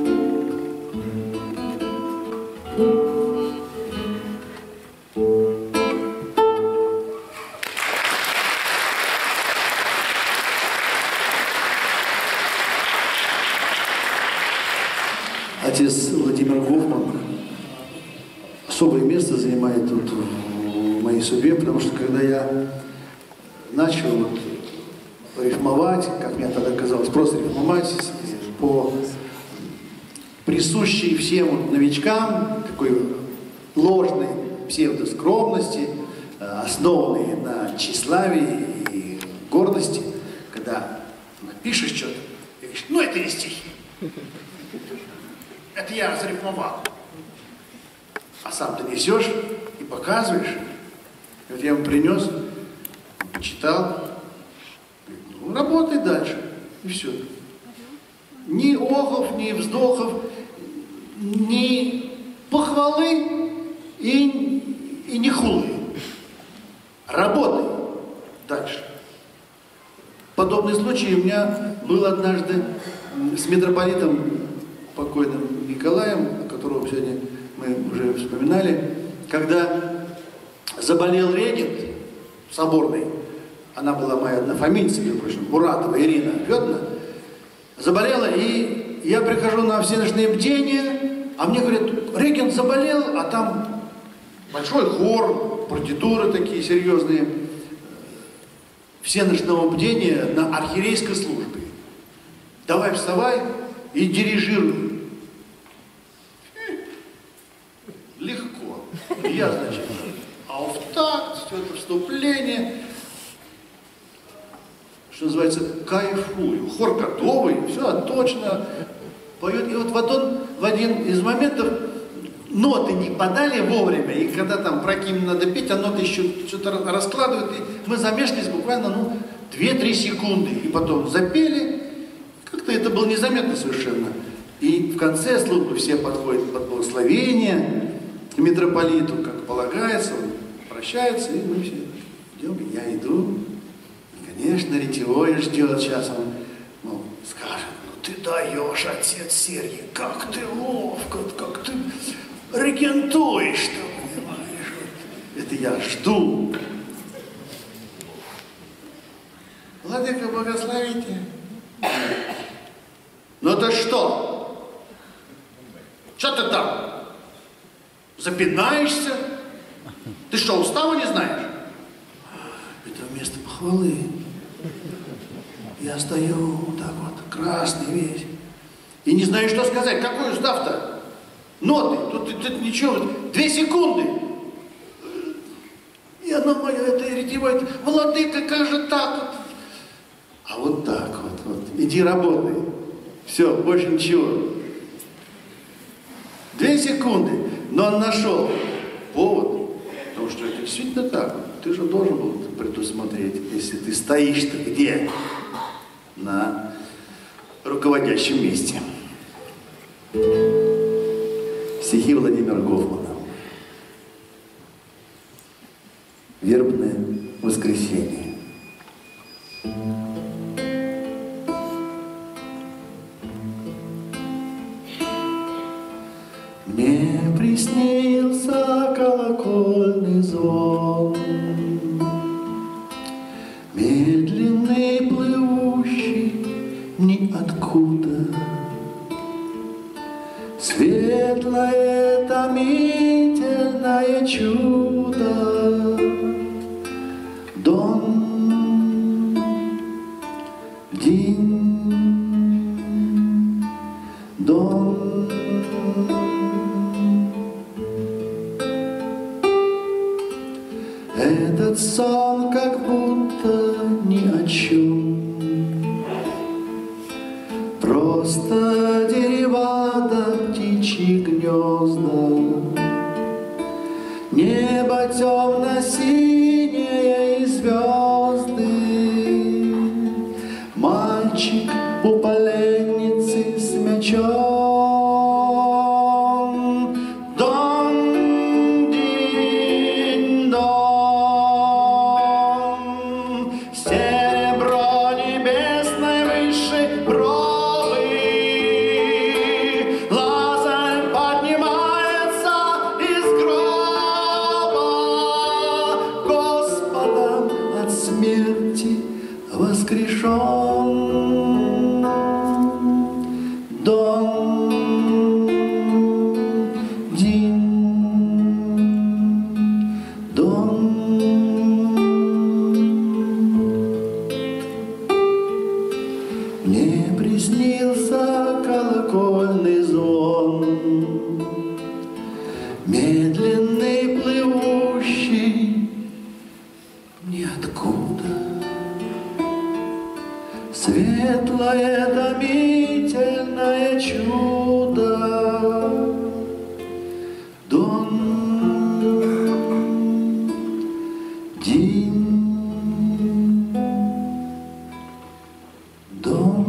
Отец Владимир Гофман особое место занимает тут в моей судьбе, потому что когда я начал вот рифмовать, как мне тогда казалось, просто рифмовать по присущей всем вот новичкам такой ложной псевдоскромности, основанной на тщеславии и гордости, когда напишешь что-то, и говоришь: Ну, это не стихи. Это я зарифмовал. А сам ты несешь и показываешь. Вот я ему принес, почитал. Ну, работай дальше. И все. Ни охов, ни вздохов, ни похвалы и, и ни хулы. Работай дальше. Подобный случай у меня был однажды с митрополитом покойным Николаем, которого сегодня мы уже вспоминали, когда заболел регент соборный, она была моя однофамильца, между прочим, Муратова Ирина Федоровна, заболела, и я прихожу на всеночные бдения, а мне говорят, регент заболел, а там большой хор, партитуры такие серьезные, всеночного бдения на архиерейской службе. Давай вставай и дирижируй. Легко. И я, значит, а в такт, все это вступление, что называется, кайфую. Хор готовый, все точно поет. И вот в один, в один из моментов ноты не подали вовремя, и когда там про гимн надо петь, а ноты еще что-то раскладывают, и мы замешкались буквально, ну, две-три секунды, и потом запели, как-то это было незаметно совершенно. И в конце службы все подходят под благословение к митрополиту, как полагается, он прощается, и мы все идем, я иду, и, конечно, ретевой ждет, сейчас он, мол, скажет, ну ты даешь, отец Сергий, как ты ловко, как ты регентуешь-то, понимаешь, это я жду. Владыка, благословите. Ну это что? Что ты там? Запинаешься? Ты что, устава не знаешь? Это вместо похвалы. Я стою вот так вот, красный весь. И не знаю, что сказать. Какой устав-то? Ноты. Тут, тут ничего. Две секунды. И она моя, это ретивая. Владыка, как же так вот? А вот так вот, вот. Иди работай. Все, больше ничего. Две секунды. Но он нашел повод. Потому что это действительно так. Ты же должен был предусмотреть, если ты стоишь-то где? На руководящем месте. Стихи Владимира Гофмана. Вербное воскресенье. Мне приснился колокольный звон, медленный, плывущий ниоткуда. Светлое, томительное чудо. Дон, дин, дон. Этот сон как будто ни о чем. Просто дерева да птичьи гнезда. Небо темно-синее и звезды. Мальчик у поленницы с мячом. Мне приснился колокольный звон, медленный, плывущий ниоткуда. Светлое домино. новое чудо. Дон, дин, дон.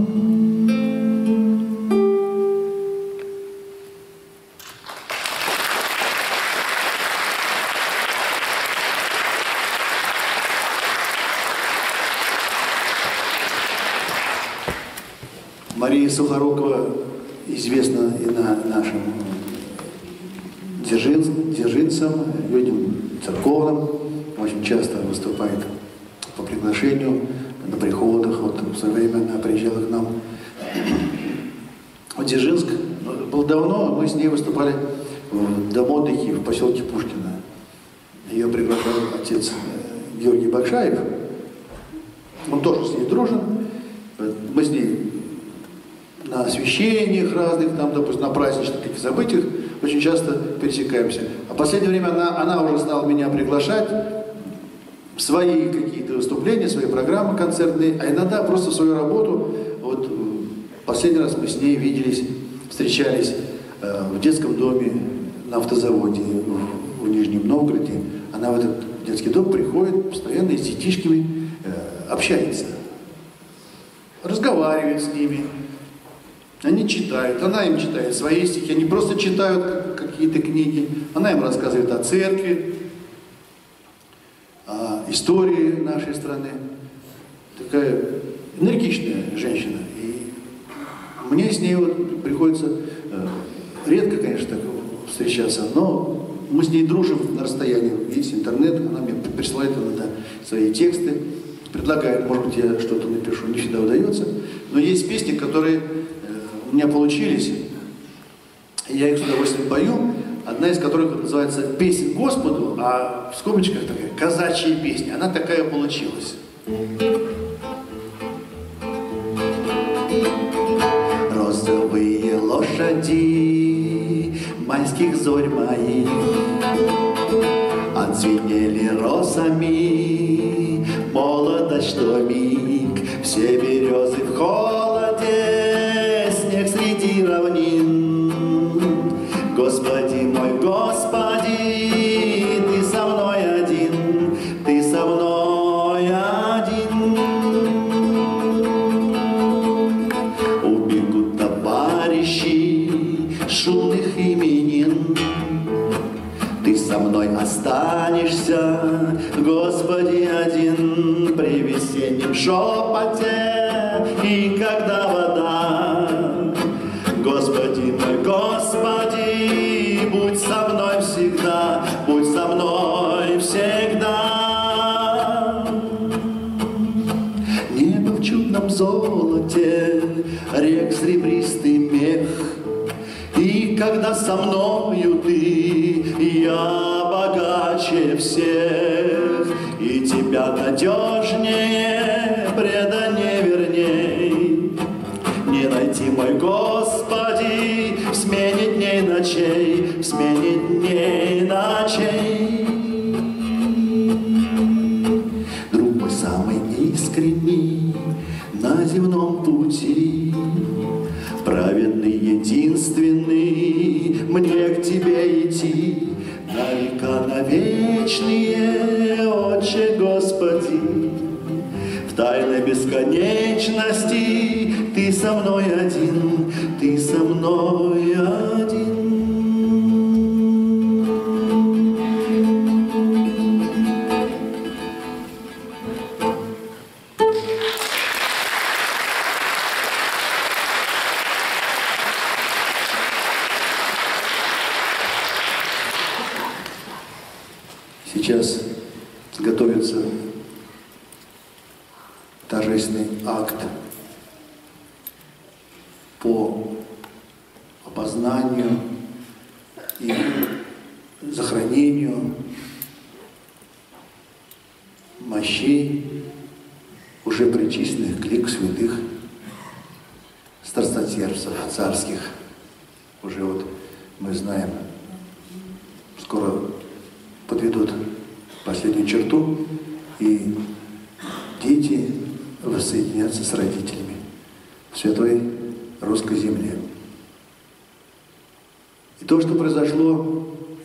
Мария Сухорукова известна и на нашим дзержин, дзержинцам, людям церковным, очень часто выступает по приглашению на приходах. Вот в свое время она приезжала к нам в Дзержинск. Было давно, мы с ней выступали в Дому отдыха в поселке Пушкино. Ее приглашал отец Георгий Бакшаев. Он тоже с ней дружен. Мы с ней на освящениях разных, там, допустим, на праздничных таких событиях очень часто пересекаемся. А в последнее время она, она уже стала меня приглашать в свои какие-то выступления, свои программы концертные, а иногда просто в свою работу. Вот последний раз мы с ней виделись, встречались э, в детском доме на автозаводе в, в Нижнем Новгороде. Она в этот детский дом приходит постоянно и с детишками э, общается, разговаривает с ними. Они читают, она им читает свои стихи, они просто читают какие-то книги, она им рассказывает о церкви, о истории нашей страны. Такая энергичная женщина. И мне с ней вот приходится э, редко, конечно, так встречаться, но мы с ней дружим на расстоянии. Есть интернет, она мне присылает иногда свои тексты, предлагает, может быть, я что-то напишу, не всегда удается. Но есть песни, которые у меня получились, и я их с удовольствием пою, одна из которых называется «Песнь Господу», а в скобочках такая «Казачья песня». Она такая получилась. Розовые лошади майских зорь моих отзвенели розами, молодость, что миг, все березы в холоде, снег среди равнин. Господи мой, Господи, Ты со мной один, Ты со мной один. Убегут товарищи шумных именин, Ты со мной останешься, Господи, один, при весеннем шепоте и когда вода. Господи мой, Господи, будь со мной всегда, будь со мной всегда. Небо в чудном золоте, рек серебристый мех, и когда со мною ты, я богаче всех, и тебя надежнее, преданнее, верней не найти, мой Господи, в смене дней ночей, в смене дней ночей. Друг мой самый искренний на земном пути, праведный, единственный, мне к Тебе идти, на века, на вечные, Отче Господи, в тайной бесконечности Ты со мной один, Ты со мной один. Сейчас готовится торжественный акт по опознанию и захоронению мощей, уже причисленных к лику святых страстотерпцев царских. Уже вот мы знаем, скоро подведут последнюю черту, и дети воссоединятся с родителями в святой русской земле. то, что произошло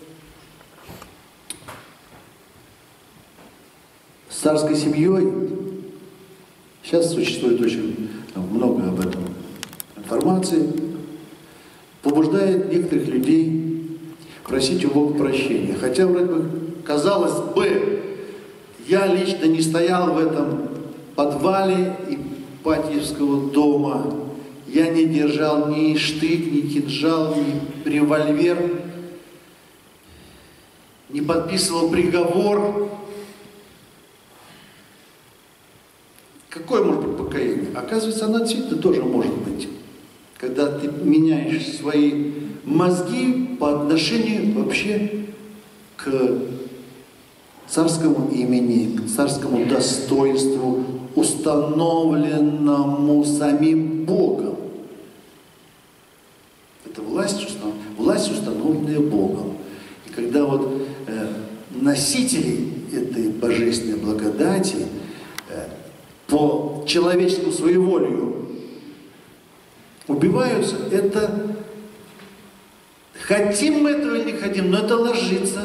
с царской семьей, сейчас существует очень много об этом информации, побуждает некоторых людей просить у Бога прощения. Хотя, вроде бы, казалось бы, я лично не стоял в этом подвале Ипатьевского дома, я не держал ни штык, ни кинжал, ни револьвер, не подписывал приговор. Какое может быть покаяние? Оказывается, оно действительно тоже может быть. Когда ты меняешь свои мозги по отношению вообще к царскому имени, к царскому достоинству, установленному самим Богом. Это власть, власть, установленная Богом. И когда вот э, носители этой божественной благодати э, по человеческому своеволию убиваются, это, хотим мы этого или не хотим, но это ложится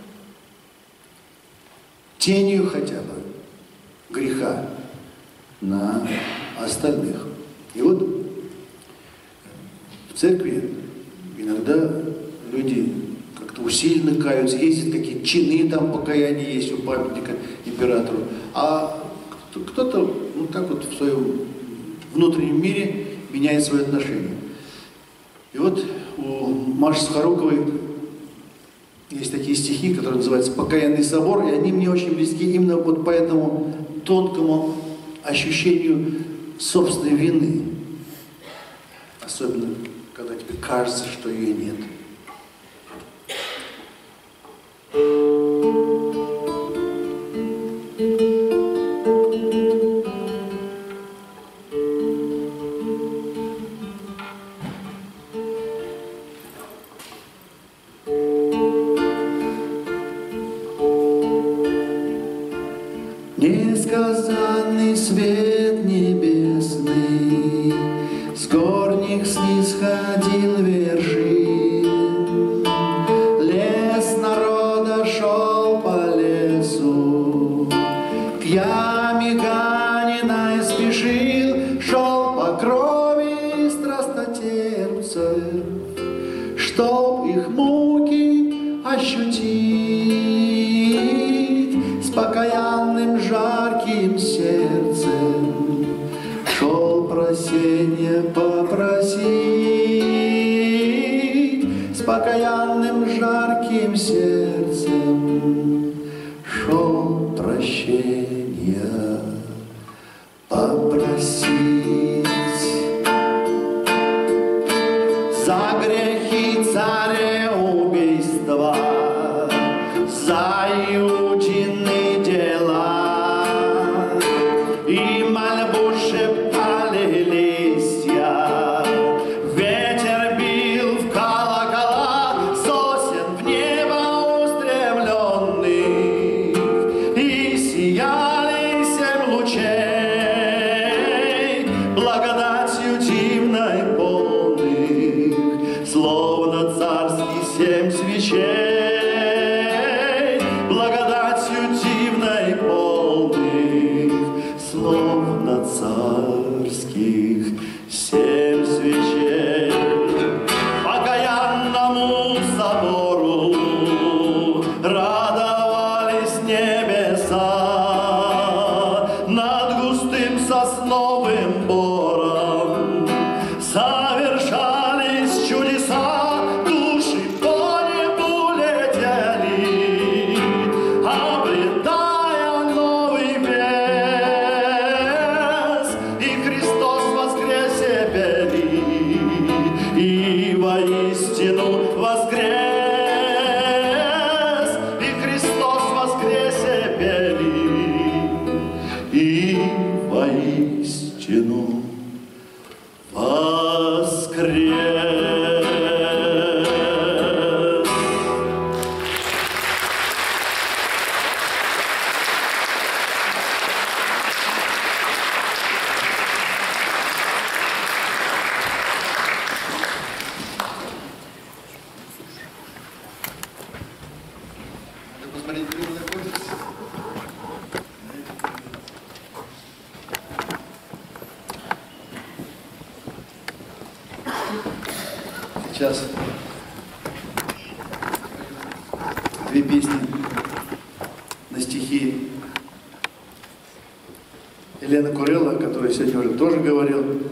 тенью хотя бы греха на остальных. И вот в церкви иногда люди как-то усиленно каются, ездят, какие чины там покаяния есть у памятника императору, а кто-то ну, так вот в своем внутреннем мире меняет свои отношения. И вот у Маши Сухоруковой есть такие стихи, которые называются «Покаянный собор», и они мне очень близки именно вот по этому тонкому ощущению собственной вины. Особенно, когда тебе кажется, что ее нет. Несказанный свет небесный с горних снисходил вершин. Лес народа шел по лесу, к яме Ганиной спешил, шел по крови страстотерпцев, чтоб их муки ощутить. С покаянным жарким сердцем шел просенье попросить. С покаянным жарким сердцем шел прощения попросить. За грехи цареубийства, за Иудины дела, и мольбу шептали листья, ветер бил в колокола сосен в небо устремленных, и сияли семь лучей благодатью дивной полных, словно царские семь свечей. Словно царских семь свечей. Покаянному собору радовались небеса, над густым сосновым бором совершались чудеса, души по небу летели, обретая новый век. И воистину воскрес, и Христос воскресе пели, и воистину воскрес. Сейчас две песни на стихи Елены Курелло, о которой сегодня уже тоже говорил.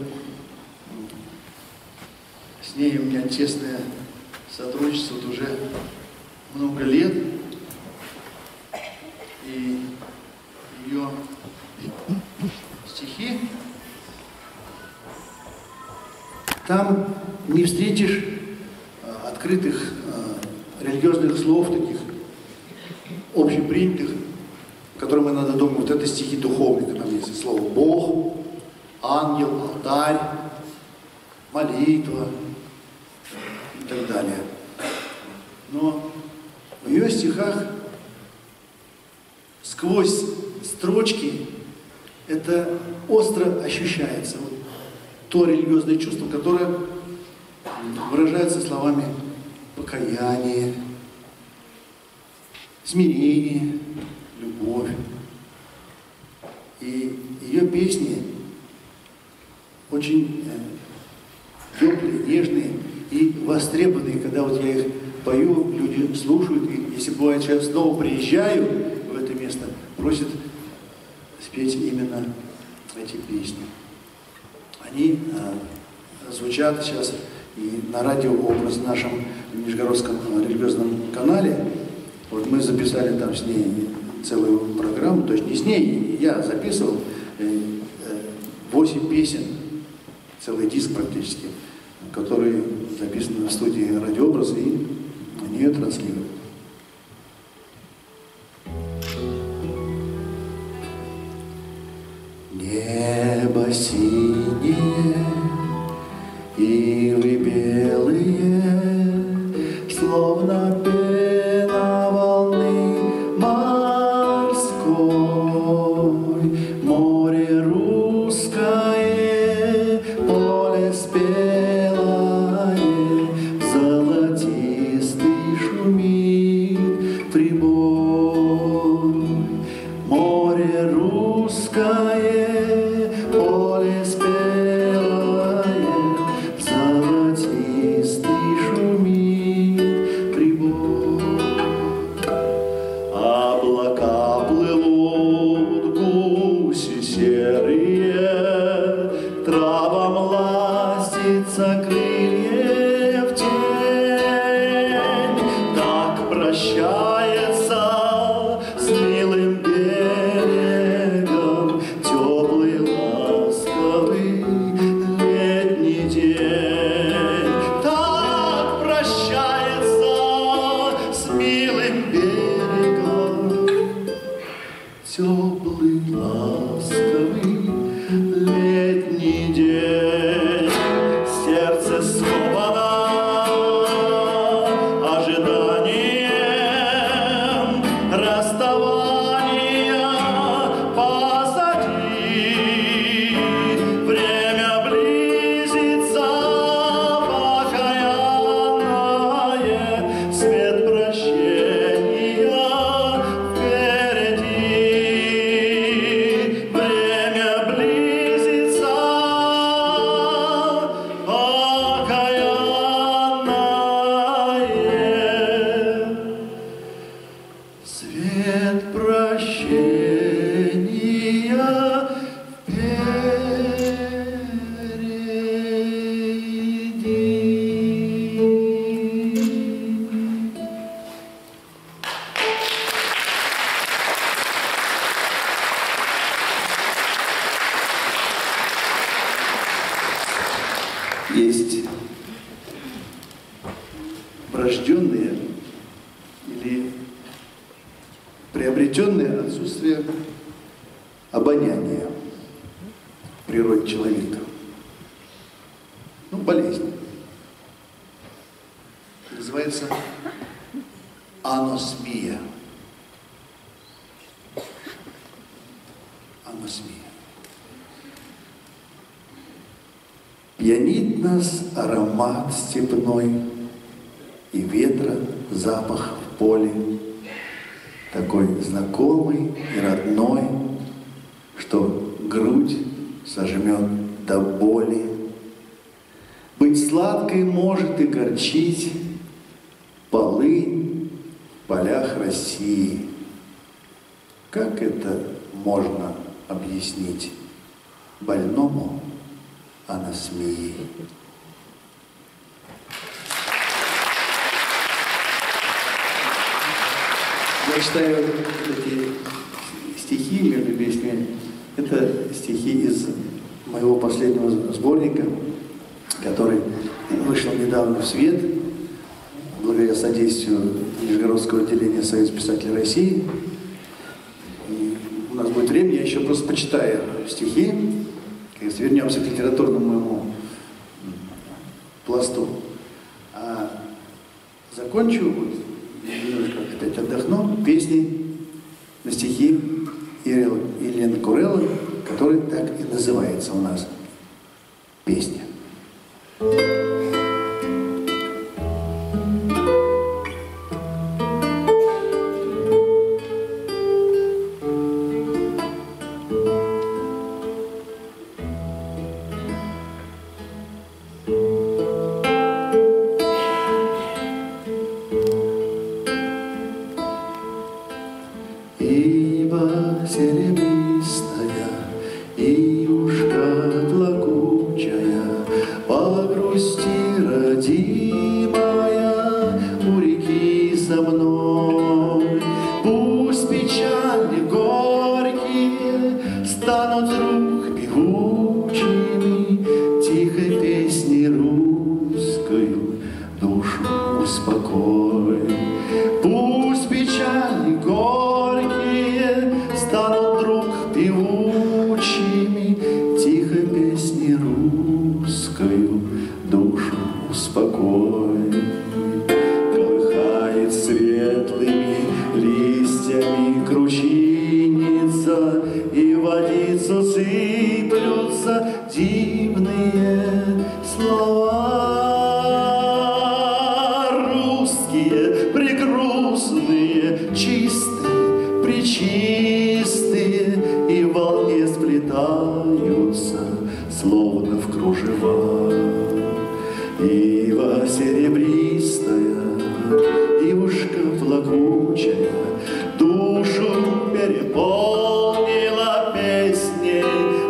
С ней у меня тесное сотрудничество вот уже много лет. И ее стихи там не встретишь а, открытых а, религиозных слов, таких общепринятых, которым мы надо думать, вот это стихи духовные, там есть слово Бог, ангел, алтарь, молитва и так далее. Но в ее стихах сквозь строчки это остро ощущается. Вот то религиозное чувство, которое выражается словами покаяние, смирение, любовь. И ее песни очень э, теплые, нежные и востребованные. Когда вот я их пою, люди слушают. И если бывает, что я снова приезжаю в это место, просят спеть именно эти песни. Они э, звучат сейчас и на радиообраз нашем Нижегородском религиозном канале. Вот мы записали там с ней целую программу, то есть не с ней, я записывал восемь песен, целый диск практически, которые записаны в студии радиообраз и они ее транслируют. Небо синее, ивы белые, словно пена волны морской, море русское, поле спелое, золотистый шумит прибой, море русское, поле спелое, золотистый шумит прибой. Облака плывут, гуси серые, травам ластится крыльев тень, так прощается с милым берегом теплый, ласковый летний день. Так прощается с милым берегом теплый, ласковый летний день. Сердце сковано ожиданием расставания позади. Время близится покаянное, свет прощения впереди. Время близится покаянное, свет прощения впереди. Есть врожденные или приобретенное отсутствие обоняния в природе человека. Ну, болезнь. Называется аносмия. Аносмия. Пьянит нас аромат степной и ветра запах в поле, такой знакомый и родной, что грудь сожмет до боли. Быть сладкой может и горчить полынь в полях России. Как это можно объяснить больному анасмии? Я читаю эти стихи между песнями. Это стихи из моего последнего сборника, который вышел недавно в свет, благодаря содействию Нижегородского отделения Союза писателей России. И у нас будет время, я еще просто почитаю стихи, если вернемся к литературному моему пласту. А закончу, вот, немножко опять отдохну, песни на стихи Елены Куреллы, который так и называется у нас песня. Ива серебристая, ивушка плакучая, по грусти родимая, у реки со мной. Пусть печали горькие станут вдруг певучими, тихой песней русскою душу успокой. Пусть печали горькие станут вдруг певучими, тихой песней русскою душу успокой. Колыхает светлыми листьями кручиница, и в водицу сыплются дивные слова. Русские, прегрустные, чистые, пречистые, и в волне сплетаются, словно в кружева. Ива серебристая, ивушка плакучая, душу переполнила песней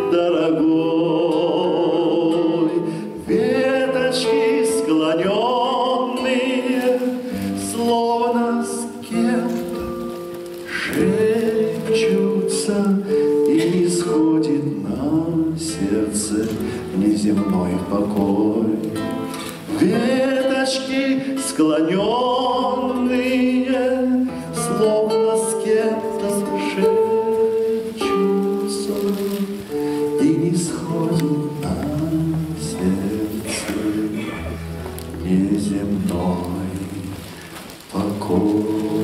дорогой. Веточки склоненные, словно с кем-то шепчутся, и не сходит на сердце неземной покой. Веточки склоненные, словно с кем-то шепчутся, и не сходит на сердце неземной покой.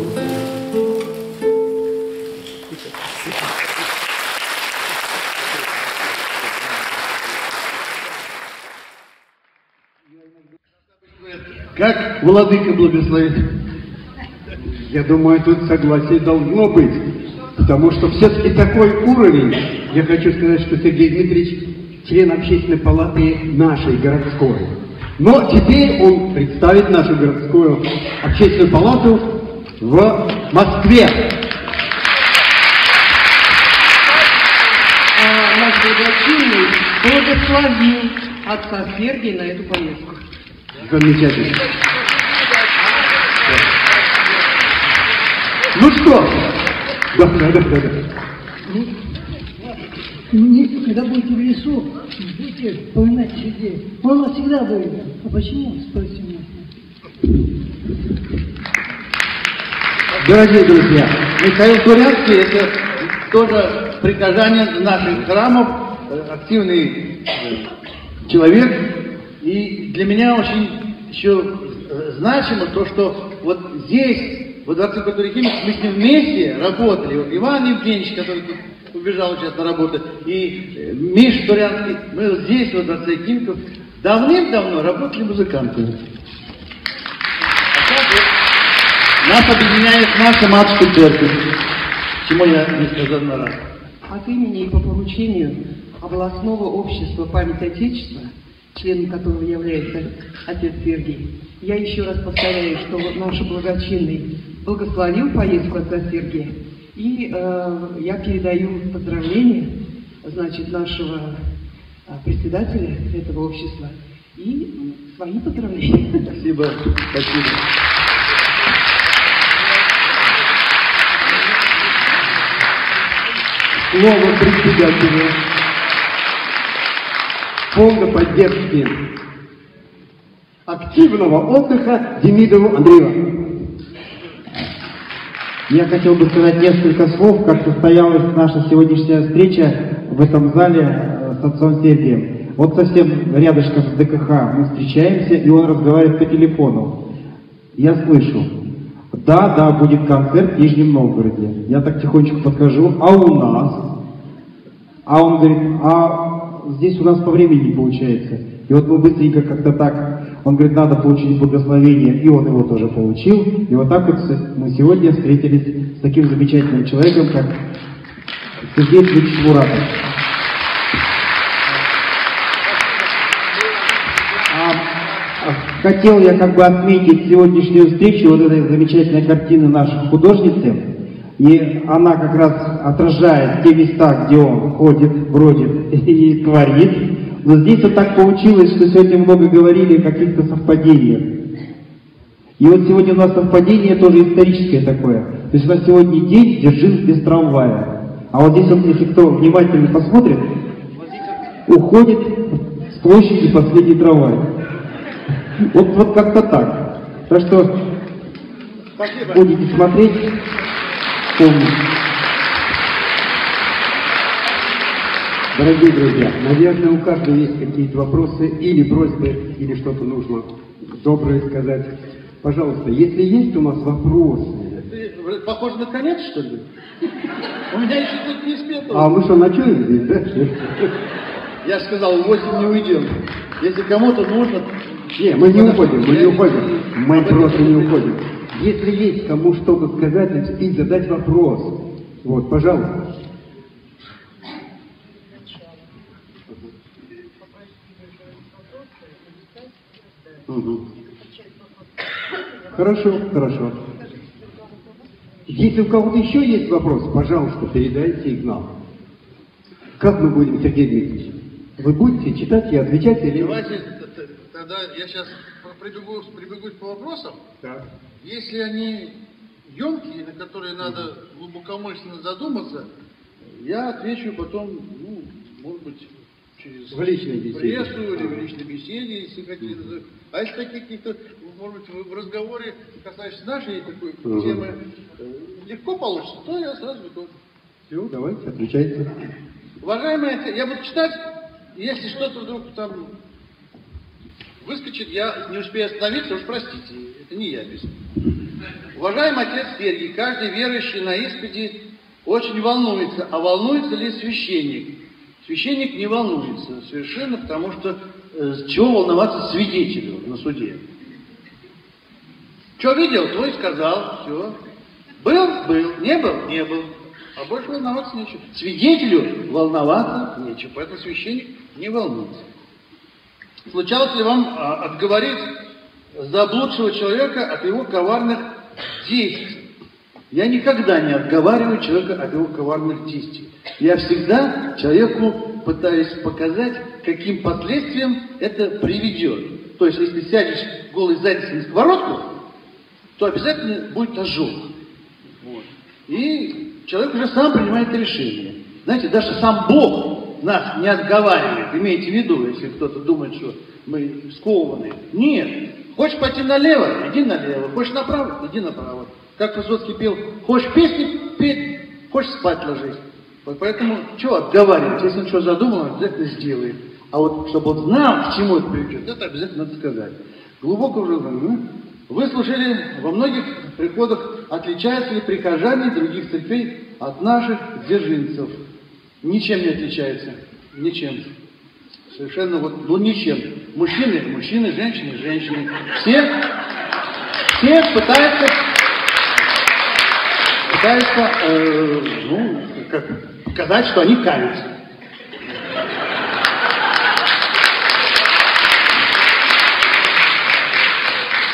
Как владыка благословит? Я думаю, тут согласие должно быть, потому что все-таки такой уровень. Я хочу сказать, что Сергей Дмитриевич член общественной палаты нашей городской. Но теперь он представит нашу городскую общественную палату в Москве. А наш благочинный благословил отца Сергия на эту поездку. Замечательно. Ну что? Да, да, да, да. Не, когда будете в лесу, будете вспоминать людей. Он всегда будет. А почему? Спросите меня. Дорогие друзья, Михаил Турянский — это тоже прихожанин наших храмов, активный человек. И для меня очень еще значимо то, что вот здесь, во Дворце культуры и химии, мы с ним вместе работали. Вот Иван Евгеньевич, который тут убежал сейчас на работу, и Миша Турянский, мы вот здесь, во Дворце химиков, давным-давно работали музыкантами. А так вот нас объединяет наша матушка церковь, чему я несказанно рад. От имени и по поручению областного общества памяти Отечества членом которого является отец Сергий. Я еще раз повторяю, что вот наш благочинный благословил поездку отца Сергия. И э, я передаю поздравления, значит, нашего э, председателя этого общества и свои поздравления. Спасибо. Спасибо. Слово председателю фонда поддержки активного отдыха Демидову Андрееву. Я хотел бы сказать несколько слов, как состоялась наша сегодняшняя встреча в этом зале с отцом Сергием. Вот совсем рядышком с ДКХ мы встречаемся, и он разговаривает по телефону. Я слышу: да, да, будет концерт в Нижнем Новгороде. Я так тихонечко подхожу: а у нас? А он говорит: а здесь у нас по времени не получается. И вот мы быстренько как-то так, он говорит, надо получить благословение, и он его тоже получил. И вот так вот мы сегодня встретились с таким замечательным человеком, как Сергей Дмитриевич Муратов. А, хотел я как бы отметить сегодняшнюю встречу вот этой замечательной картины нашей художницы. И она как раз отражает те места, где он ходит, бродит и творит. Но здесь вот так получилось, что сегодня много говорили о каких-то совпадениях. И вот сегодня у нас совпадение тоже историческое такое. То есть у нас сегодня день Дзержинск без трамвая. А вот здесь вот, если кто внимательно посмотрит, уходит с площади последний трамвай. Вот, вот как-то так. Так что спасибо. Будете смотреть, помните. Дорогие друзья, наверное, у каждого есть какие-то вопросы или просьбы, или что-то нужно доброе сказать. Пожалуйста, если есть у нас вопросы... Ты похож на конец, что ли? У меня еще тут не спето. А мы что, ночуем здесь, да? Я сказал, в восемь не уйдем. Если кому-то нужно... Не, мы не уходим, мы не уходим. Мы просто не уходим. Если есть кому что-то сказать и задать вопрос, вот, пожалуйста. Угу. Хорошо, хорошо. Если у кого-то еще есть вопрос, пожалуйста, передайте их нам. Как мы будем, Сергей Дмитриевич? Вы будете читать и отвечать или... Давайте, тогда я сейчас прибегу, прибегу по вопросам. Да. Если они емкие, на которые надо глубокомысленно задуматься, я отвечу потом, ну, может быть, через в личной беседе. Прессу или в личной беседе, если хотите. А если такие какие-то, может быть, в разговоре, касающиеся нашей такой uh-huh. темы, легко получится, то я сразу готов. Все, давайте, отвечайте. Уважаемые, я буду читать, если что-то вдруг там выскочит, я не успею остановиться, уж простите, это не я пишу. Уважаемый отец Сергий, каждый верующий на исповеди очень волнуется, а волнуется ли священник? Священник не волнуется совершенно, потому что э, с чего волноваться свидетелю на суде? Что видел, то и сказал, все. Был, был, не был, не был. А больше волноваться нечего. Свидетелю волноваться нечего, поэтому священник не волнуется. Случалось ли вам а, отговорить заблудшего человека от его коварных действий? Я никогда не отговариваю человека от его коварных действий. Я всегда человеку пытаюсь показать, каким последствиям это приведет. То есть, если сядешь голой задницей на сковородку, то обязательно будет ожог. Вот. И человек уже сам принимает решение. Знаете, даже сам Бог нас не отговаривает. Имейте в виду, если кто-то думает, что мы скованы. Нет. Хочешь пойти налево, иди налево. Хочешь направо, иди направо. Как Высоцкий пел, хочешь песни петь, хочешь спать ложись. Вот поэтому, что отговаривать? Если он что задумал, обязательно сделает. А вот, чтобы он знал, к чему это приведет, это обязательно надо сказать. Глубоко уже, ну, вы служили во многих приходах, отличаются ли прихожане других церквей от наших дзержинцев? Ничем не отличаются. Ничем. Совершенно вот, ну ничем. Мужчины, мужчины, женщины, женщины. Все, все пытаются, пытаются, э, ну, как показать, что они каются.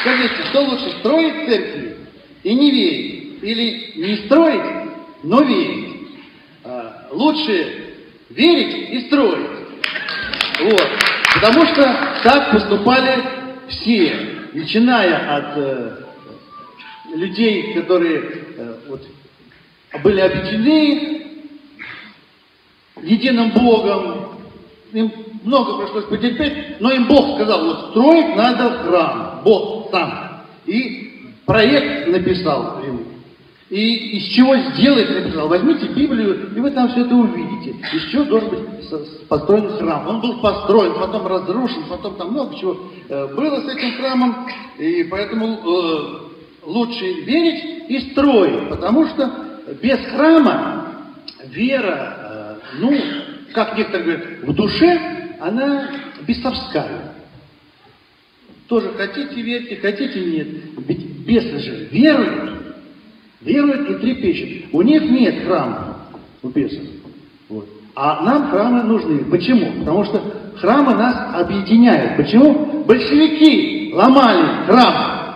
Скажите, что лучше, строить церкви и не верить? Или не строить, но верить? А, лучше верить и строить. Вот. Потому что так поступали все, начиная от э, людей, которые э, вот, были объединены единым Богом, им много пришлось потерпеть, но им Бог сказал, вот строить надо храм, Бог сам. И проект написал ему. И из чего сделать написал. Возьмите Библию, и вы там все это увидите. Из чего должен быть построен храм. Он был построен, потом разрушен, потом там много чего было с этим храмом. И поэтому э, лучше верить и строить. Потому что без храма вера, э, ну, как некоторые говорят, в душе, она бесовская. Тоже хотите верьте, хотите нет. Ведь бесы же веруют. Веруют и трепещут. У них нет храма, у бесов. Вот. А нам храмы нужны. Почему? Потому что храмы нас объединяют. Почему? Большевики ломали храм.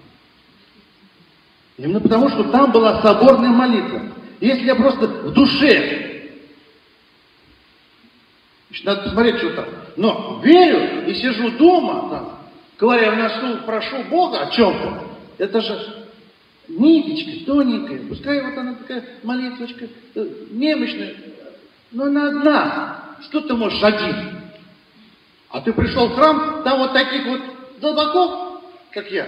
Именно потому, что там была соборная молитва. Если я просто в душе, значит, надо посмотреть, что там. Но верю и сижу дома, там, говоря в носу, прошу Бога о чем-то, это же ниточка тоненькая, пускай вот она такая молитвочка, немощная, но она одна. Что ты можешь один? А ты пришел в храм, там вот таких вот долбаков, как я,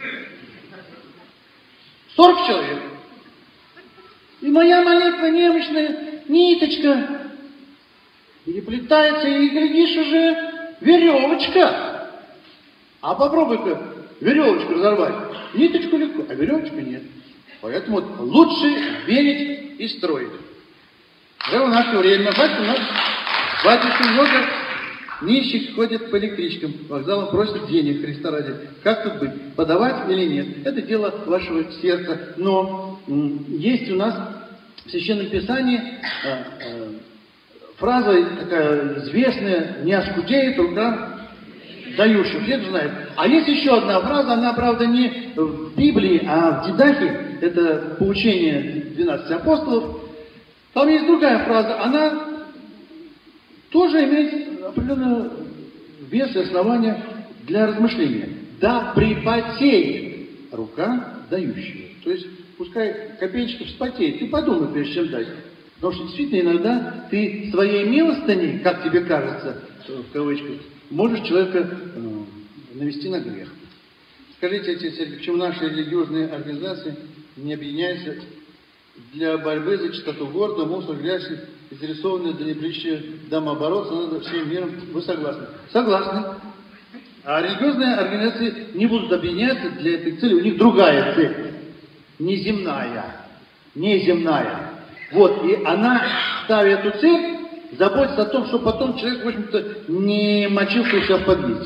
сорок человек. И моя молитва немощная, ниточка, переплетается, и глядишь уже веревочка. А попробуй-ка веревочку разорвать. Ниточку легко, а веревочку нет. Поэтому вот лучше верить и строить. Уже в наше время, батюшка, у нас батюшка много нищих ходят по электричкам, вокзалам просят денег, Христа ради. Как тут быть? Подавать или нет? Это дело вашего сердца. Но м, есть у нас в Священном Писании э, э, фраза такая известная: «Не оскудеет рука дающих». Все это знают. А есть еще одна фраза, она, правда, не в Библии, а в Дидахе. Это поучение двенадцати апостолов. Там есть другая фраза, она тоже имеет определенный вес и основания для размышления. «Да припотеет рука дающая». То есть, пускай копеечка вспотеет, ты подумай, прежде чем дать. Потому что действительно иногда ты своей милостыней, как тебе кажется, в кавычках, можешь человека э, навести на грех. Скажите, отец Сергей, почему наши религиозные организации не объединяются для борьбы за чистоту города, мусор, грязь, изрисованные для неприличия домооборота, надо всем миром? Вы согласны? Согласны. А религиозные организации не будут объединяться для этой цели, у них другая цель. Неземная. Неземная. Вот, и она, ставя эту цель, заботится о том, что потом человек, в общем-то, не мочился у себя в подъезде.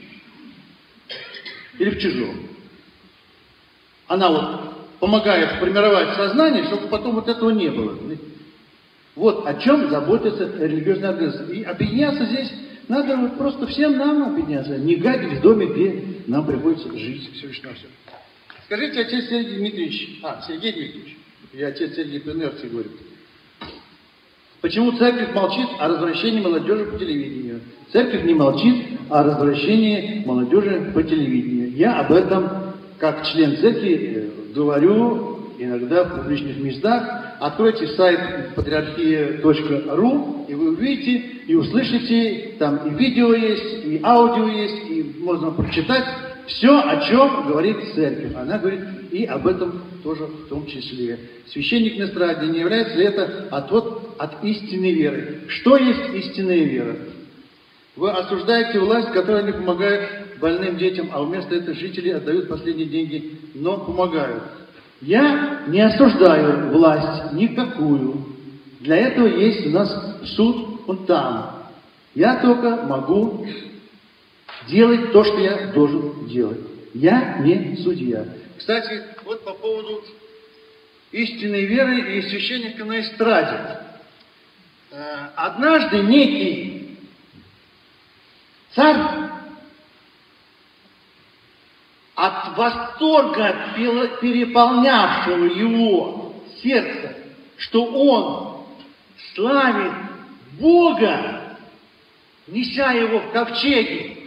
Или в чужом. Она вот помогает формировать сознание, чтобы потом вот этого не было. Вот о чем заботится религиозная организация. И объединяться здесь надо вот просто всем нам объединяться. Не гадить в доме, где нам приходится жить все лишь на все. Скажите, отец Сергей Дмитриевич, а, Сергей Дмитриевич, я отец Сергей по инерции говорю. Почему церковь молчит о развращении молодежи по телевидению? Церковь не молчит о развращении молодежи по телевидению. Я об этом, как член церкви, говорю иногда в публичных местах. Откройте сайт патриархия точка ру, и вы увидите, и услышите, там и видео есть, и аудио есть, и можно прочитать все, о чем говорит церковь. Она говорит и об этом тоже в том числе. Священник на эстраде, не является ли это отвод от истинной веры? Что есть истинная вера? Вы осуждаете власть, которая не помогает больным детям, а вместо этого жители отдают последние деньги, но помогают. Я не осуждаю власть никакую. Для этого есть у нас суд, он там. Я только могу делать то, что я должен делать. Я не судья. Кстати, вот по поводу истинной веры и священника на эстраде. Однажды некий царь от восторга, переполнявшего его сердце, что он славит Бога, неся его в ковчеге,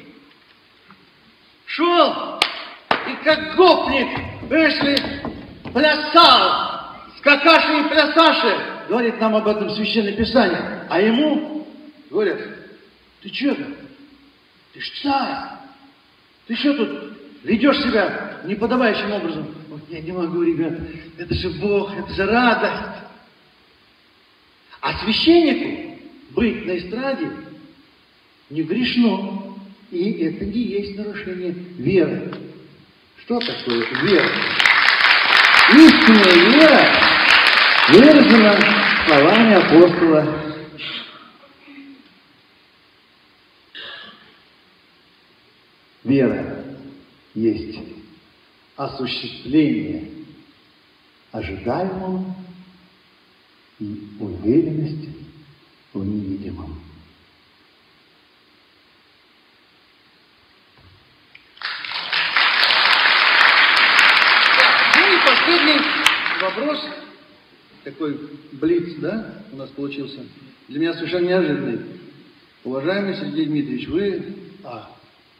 шел и как гопник, вышли, плясал, скакаши и плясаши, говорит нам об этом Священное Писание. А ему говорят: ты что там? Ты ж царь, ты что тут ведешь себя неподобающим образом? Вот я не могу, ребят, это же Бог, это же радость. А священнику быть на эстраде не грешно. И это не есть нарушение веры. Что такое вера? Истинная вера выражена словами апостола. Вера есть осуществление ожидаемого и уверенность в невидимом. Ну и последний вопрос, такой блиц, да, у нас получился, для меня совершенно неожиданный. Уважаемый Сергей Дмитриевич, вы... А,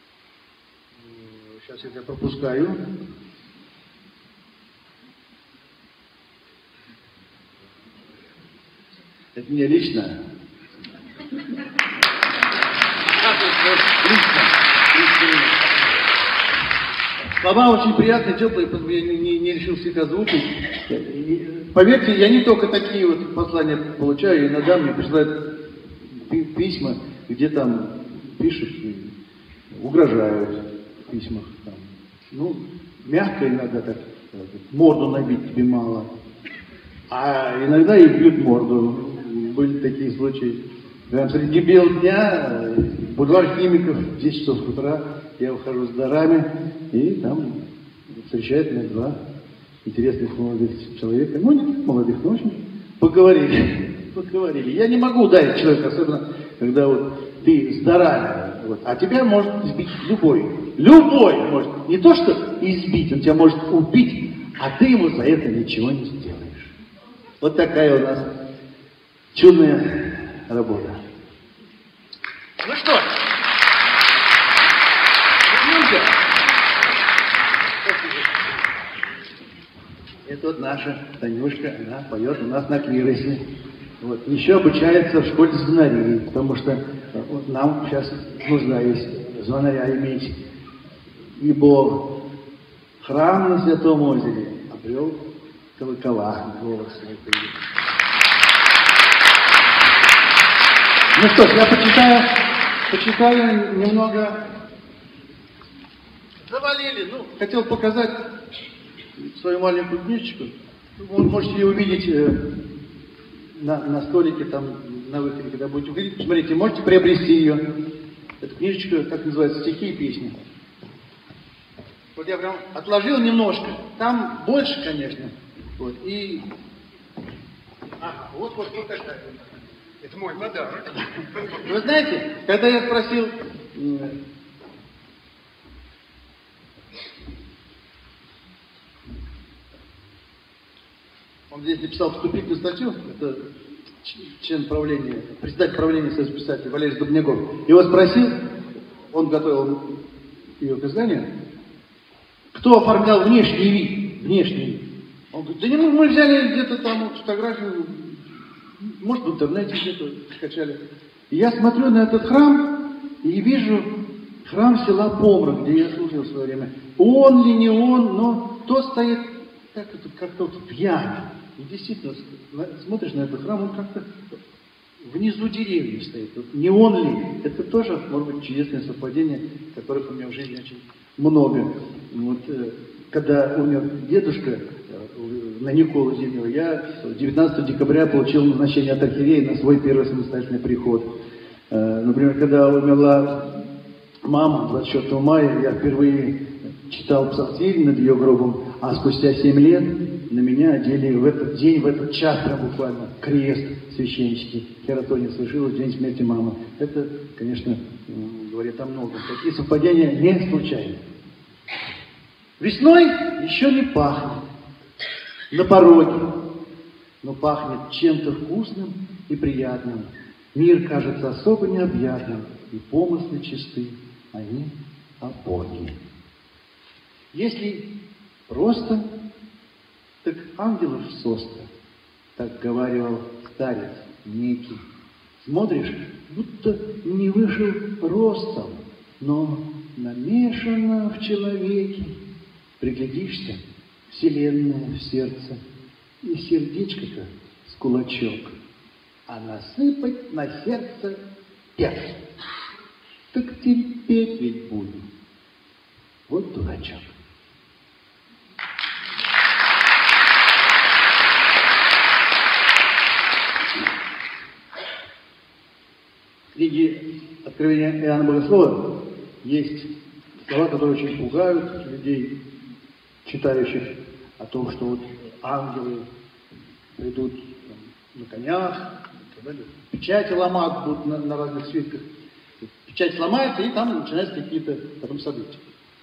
сейчас я пропускаю. Это мне лично. Лично. Слова очень приятные, теплые, я не, не, не решился их озвучить. Поверьте, я не только такие вот послания получаю, иногда мне присылают письма, где там пишут, угрожают в письмах. Там. Ну, мягко иногда так, морду набить тебе мало. А иногда и бьют морду. Были такие случаи. Прям среди бела дня, бульвар Химиков, в десять часов утра, я ухожу с дарами, и там встречают меня два интересных молодых человека. Ну, не молодых, но очень поговорили. Поговорили. Я не могу ударить человека, особенно, когда вот ты с дарами. Вот, а тебя может избить любой. Любой может. Не то, что избить, он тебя может убить, а ты ему за это ничего не сделаешь. Вот такая у нас чудная работа. Ну что, вернемся. Это вот наша Танюшка, она поет у нас на клиросе. Вот. Еще обучается в школе звонарей, потому что вот, нам сейчас нужна есть звонаря иметь. Ибо храм на Святом озере обрел колокола, голос. Ну что ж, я почитаю, почитаю немного. Завалили, ну, хотел показать свою маленькую книжечку. Вы можете ее увидеть э, на, на столике, там, на выходе, когда будете увидеть. Смотрите, можете приобрести ее. Эта книжечка, как называется, стихи и песни. Вот я прям отложил немножко. Там больше, конечно. Вот, и... Ага, вот, вот, вот такая. Это мой подарок. Вы знаете, когда я спросил... Он здесь написал вступительную статью, это член правления, председатель правления Союза писателей Валерий Дубняков. Его спросил, он готовил ее к изданию, кто оформлял внешний вид, внешний вид. Он говорит, да не, ну, мы взяли где-то там фотографию, может, в интернете где-то скачали. И я смотрю на этот храм и вижу храм села Помра, где я служил в свое время. Он ли, не он, но тот стоит как это, как-то вот в яме. И действительно, смотришь на этот храм, он как-то внизу деревьев стоит. Вот не он ли? Это тоже, может быть, чудесное совпадение, которых у меня в жизни очень много. Вот, когда умер дедушка на Николу Зимнего, я девятнадцатого декабря получил назначение от архиерея на свой первый самостоятельный приход. Например, когда умерла мама двадцать четвёртого мая, я впервые читал псалтирь над ее гробом, а спустя семь лет на меня одели в этот день, в этот час прям буквально крест священнический. Хератония совершила в день смерти мамы. Это, конечно, говорит о многом. Такие совпадения не случайны. Весной еще не пахнет, на пороге, но пахнет чем-то вкусным и приятным. Мир кажется особо необъятным, и помыслы чисты, они о Боге. Если просто, так ангелов соста, так говаривал старец некий. Смотришь, будто не вышел ростом, но намешано в человеке. Приглядишься, вселенная в сердце, и сердечко-то с кулачок, а насыпать на сердце перц. Так терпеть ведь буду. Вот дурачок. В книге «Откровение Иоанна Богослова» есть слова, которые очень пугают людей, читающих о том, что вот ангелы придут там, на конях, печати ломать будут на, на разных свитках. Печать сломается, и там начинаются какие-то потом события.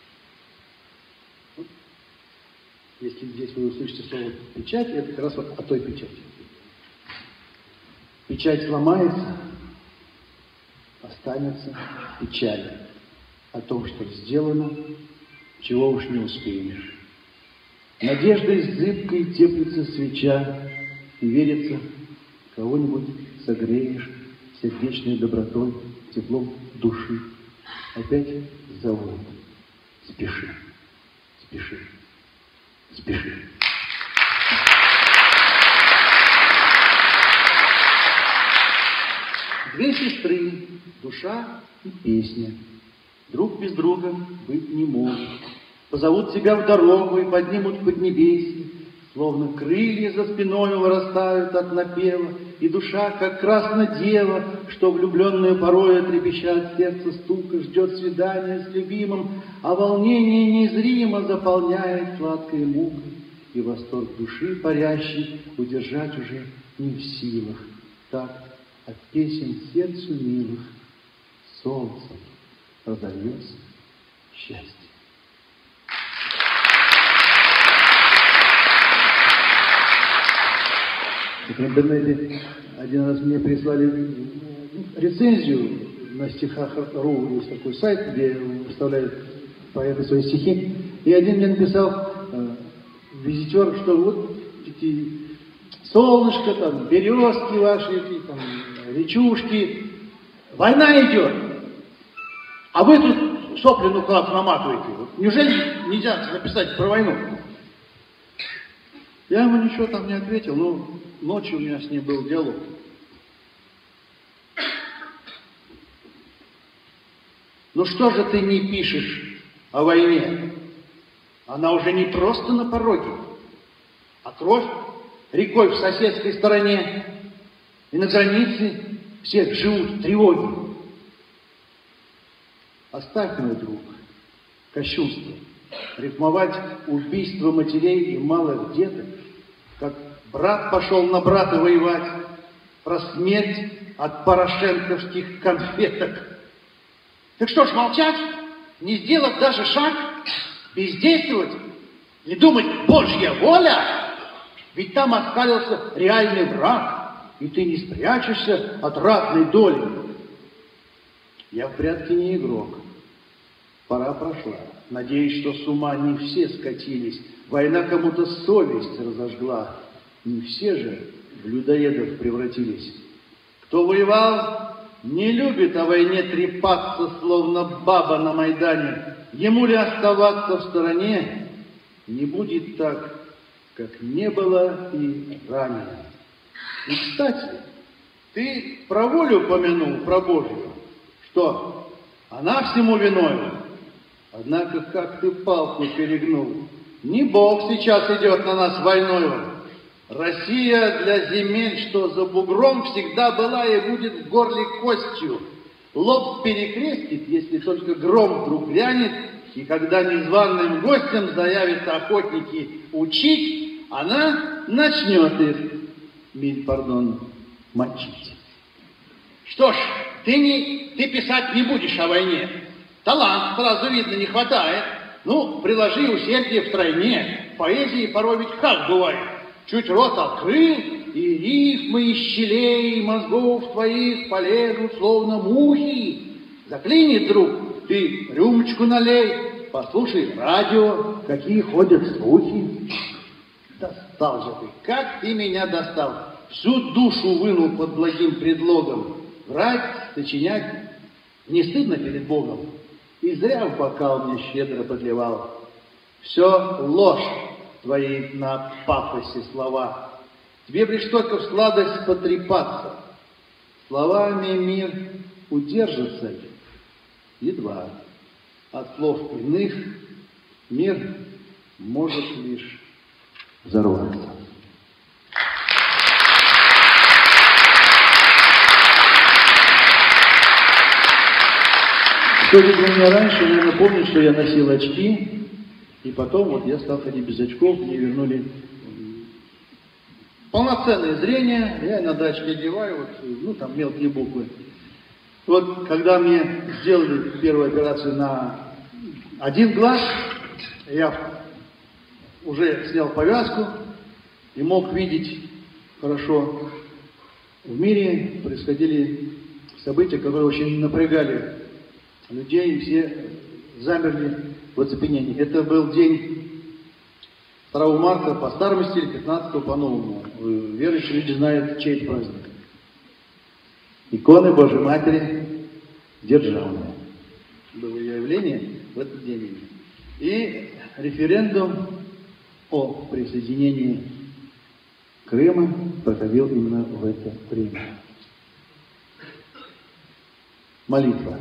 Вот. Если здесь вы услышите слово «печать», это как раз вот о той печати. Печать сломается, останется печаль о том, что сделано, чего уж не успеешь. Надеждой зыбкой теплится свеча, и верится, кого-нибудь согреешь сердечной добротой, теплом души. Опять зовут. Спеши, спеши, спеши. Две сестры, душа и песня, друг без друга быть не могут. Позовут тебя в дорогу и поднимут в поднебесье, словно крылья за спиной вырастают от напева, и душа, как красная дева, что влюбленную порой трепещет сердце стука, ждет свидания с любимым, а волнение неизримо заполняет сладкой мукой, и восторг души парящий удержать уже не в силах. Так от песен сердцу милых солнцем разольется счастье. В интернете один раз мне прислали рецензию на стихах.ру, есть такой сайт, где выставляют поэты свои стихи. И один мне написал э, визитер, что вот эти солнышко, там, березки ваши, эти, там, речушки, война идет, а вы тут сопли ну как наматываете. Вот, неужели нельзя написать про войну? Я ему ничего там не ответил, но ночью у меня с ним был диалог. Ну что же ты не пишешь о войне? Она уже не просто на пороге, а кровь рекой в соседской стороне. И на границе всех живут тревоги. Оставь, мой друг, кощунство, рифмовать убийство матерей и малых деток, как брат пошел на брата воевать, про смерть от порошенковских конфеток. Так что ж, молчать, не сделать даже шаг, бездействовать, не думать Божья воля? Ведь там оскалился реальный враг, и ты не спрячешься от ратной доли. Я в прятки не игрок. Пора прошла. Надеюсь, что с ума не все скатились. Война кому-то совесть разожгла. Не все же в людоедов превратились. Кто воевал, не любит о войне трепаться, словно баба на Майдане. Ему ли оставаться в стороне? Не будет так, как не было и ранее. И, кстати, ты про волю упомянул, про Божью, что она всему виною. Однако, как ты палку перегнул, не Бог сейчас идет на нас войною. Россия для земель, что за бугром, всегда была и будет в горле костью. Лоб перекрестит, если только гром вдруг грянет, и когда незваным гостям заявятся охотники учить, она начнет их, миль пардон, мочить. Что ж, ты, не, ты писать не будешь о войне. Талант, сразу видно, не хватает. Ну, приложи усердие втройне. В поэзии порой ведь как бывает. Чуть рот открыл, и рифмы из щелей мозгов твоих полезут, словно мухи. Заклинит, друг, ты рюмочку налей, послушай радио, какие ходят слухи. Достал же ты, как ты меня достал. Всю душу вынул под благим предлогом. Врать, сочинять, не стыдно перед Богом. И зря в бокал мне щедро подливал. Все ложь твои на пафосе слова. Тебе лишь только в сладость потрепаться. Словами мир удержится едва. От слов иных мир может лишь взорваться. Кто видел меня раньше, наверное, помнит, что я носил очки, и потом вот я стал ходить без очков, мне вернули полноценное зрение, я иногда очки одеваю, вот, ну там мелкие буквы. Вот когда мне сделали первую операцию на один глаз, я уже снял повязку и мог видеть хорошо. В мире происходили события, которые очень напрягали людей, и все замерли в оцепенении. Это был день второго марта по старому стилю, пятнадцатого по новому. Верующие люди знают, чей это праздник. Иконы Божьей Матери державные. Было явление в этот день. И референдум о присоединении Крыма проходил именно в это время. Молитва.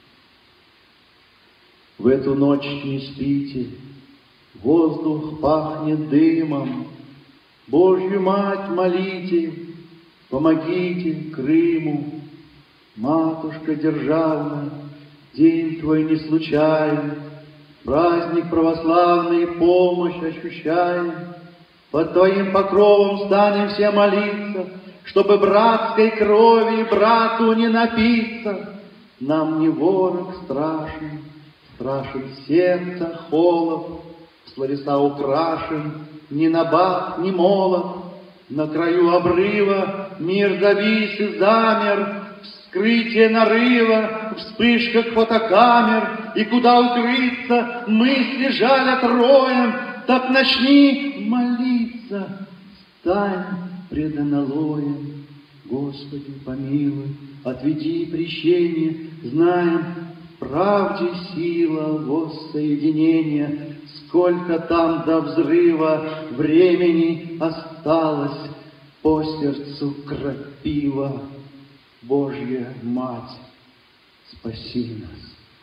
В эту ночь не спите, воздух пахнет дымом. Божью Мать молите, помогите Крыму. Матушка державная, день твой не случайный, праздник православный, помощь ощущаем. Под твоим покровом станем все молиться, чтобы братской крови брату не напиться. Нам не ворог страшен, страшен сердце холод, словеса украшен, ни набат, ни молот. На краю обрыва мир завис и замер, вскрытие нарыва, вспышка фотокамер, и куда укрыться, мысли жалят роем, так начни молиться, стань пред аналоем. Господи, помилуй, отведи прещение, знаем, в правде сила воссоединения. Сколько там до взрыва времени осталось, по сердцу крапива. Божья Мать, спаси нас.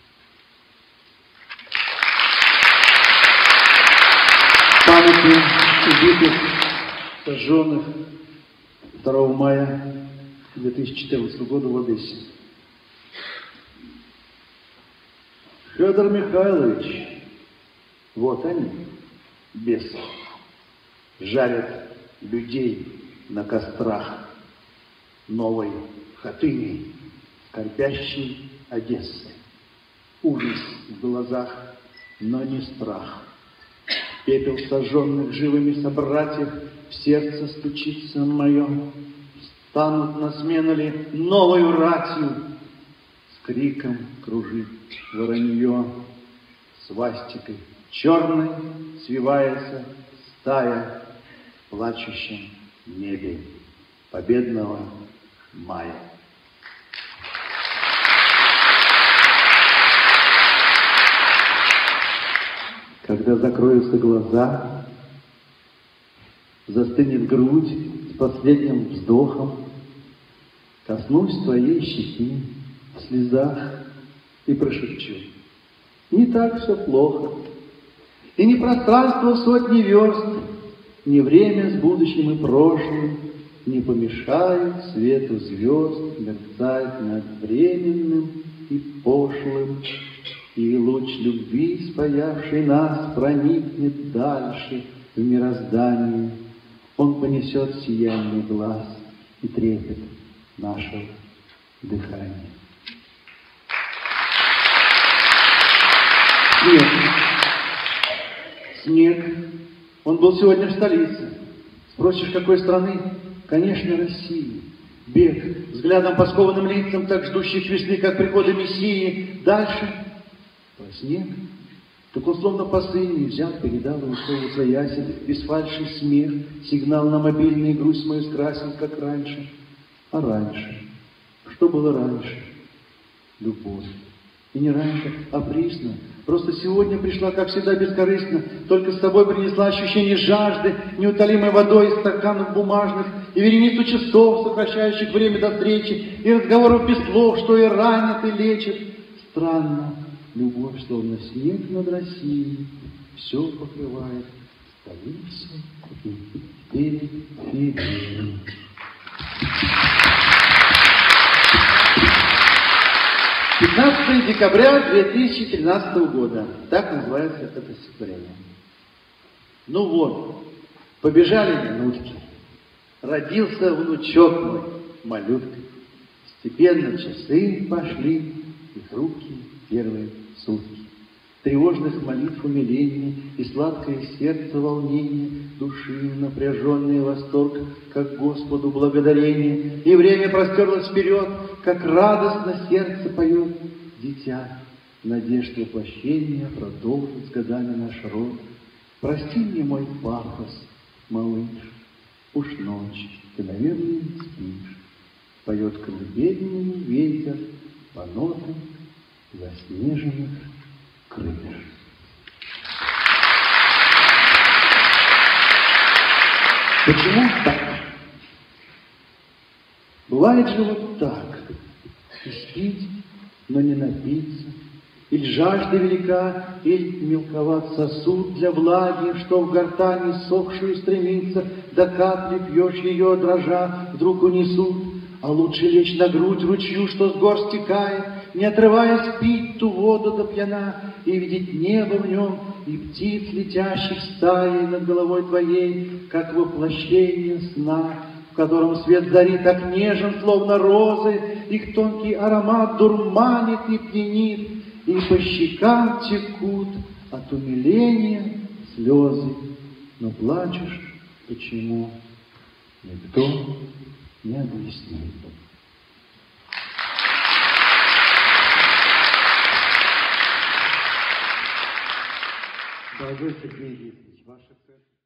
Памяти убитых, сожженных второго мая две тысячи четырнадцатого года в Одессе. Федор Михайлович, вот они, бесы, жарят людей на кострах новой Хатыни, скорбящей Одессы. Ужас в глазах, но не страх. Пепел сожженных живыми собратьев в сердце стучится мое. Станут на смену ли новою ратью? С криком кружит воронье, свастикой черной свивается стая в плачущем небе победного мая. Когда закроются глаза, застынет грудь с последним вздохом, коснусь твоей щеки в слезах и прошепчу: не так все плохо, и не пространство в сотни верст, не время с будущим и прошлым не помешают свету звезд мерцать над временным и пошлым. И луч любви, спаявший нас, проникнет дальше в мироздание. Он понесет сияние глаз и трепет нашего дыхания. Нет, снег. Он был сегодня в столице. Спросишь, какой страны? Конечно, России. Бег, взглядом по скованным лицам, так ждущих весны, как прихода Мессии. Дальше про снег. Так он словно посыльный взял, передал и ушел в свояси, без фальши смех, сигнал на мобильный, грусть мою скрасил, как раньше. А раньше? Что было раньше? Любовь. И не раньше, а присно. Просто сегодня пришла, как всегда, бескорыстно, только с тобой принесла ощущение жажды, неутолимой водой из стаканов бумажных, и вереницу часов, сокращающих время до встречи, и разговоров без слов, что и ранит, и лечит. Странно, любовь, словно снег над Россией, все покрывает столицу и периферию. пятнадцатое декабря две тысячи тринадцатого года. Так называется это стихотворение. Ну вот, побежали минутки. Родился внучок мой, малютка. Степенно часы пошли, и хрупкие первые сутки. Тревожных молитв умиления и сладкое сердце волнение, души напряженный восторг, как Господу благодарение. И время простерлось вперед, как радостно сердце поет. Дитя, надежд воплощения продолжит с годами наш род. Прости мне мой пафос, малыш, уж ночь, ты, наверное, спишь. Поет колыбельный ветер по нотам заснеженных крыш. Почему так? Бывает же вот так. И спить, но не напиться. Или жажда велика, или мелковат сосуд для влаги, что в гортани сохшую стремится, до капли пьешь ее, дрожа, вдруг унесут. А лучше лечь на грудь ручью, что с гор стекает, не отрываясь пить ту воду до пьяна, и видеть небо в нем, и птиц, летящих стаей над головой твоей, как воплощение сна, в котором свет зари так нежен, словно розы, их тонкий аромат дурманит и пьянит, и по щекам текут от умиления слезы. Но плачешь почему? Никто не объяснит. Дорогой Сергей Викторович, ваша цель.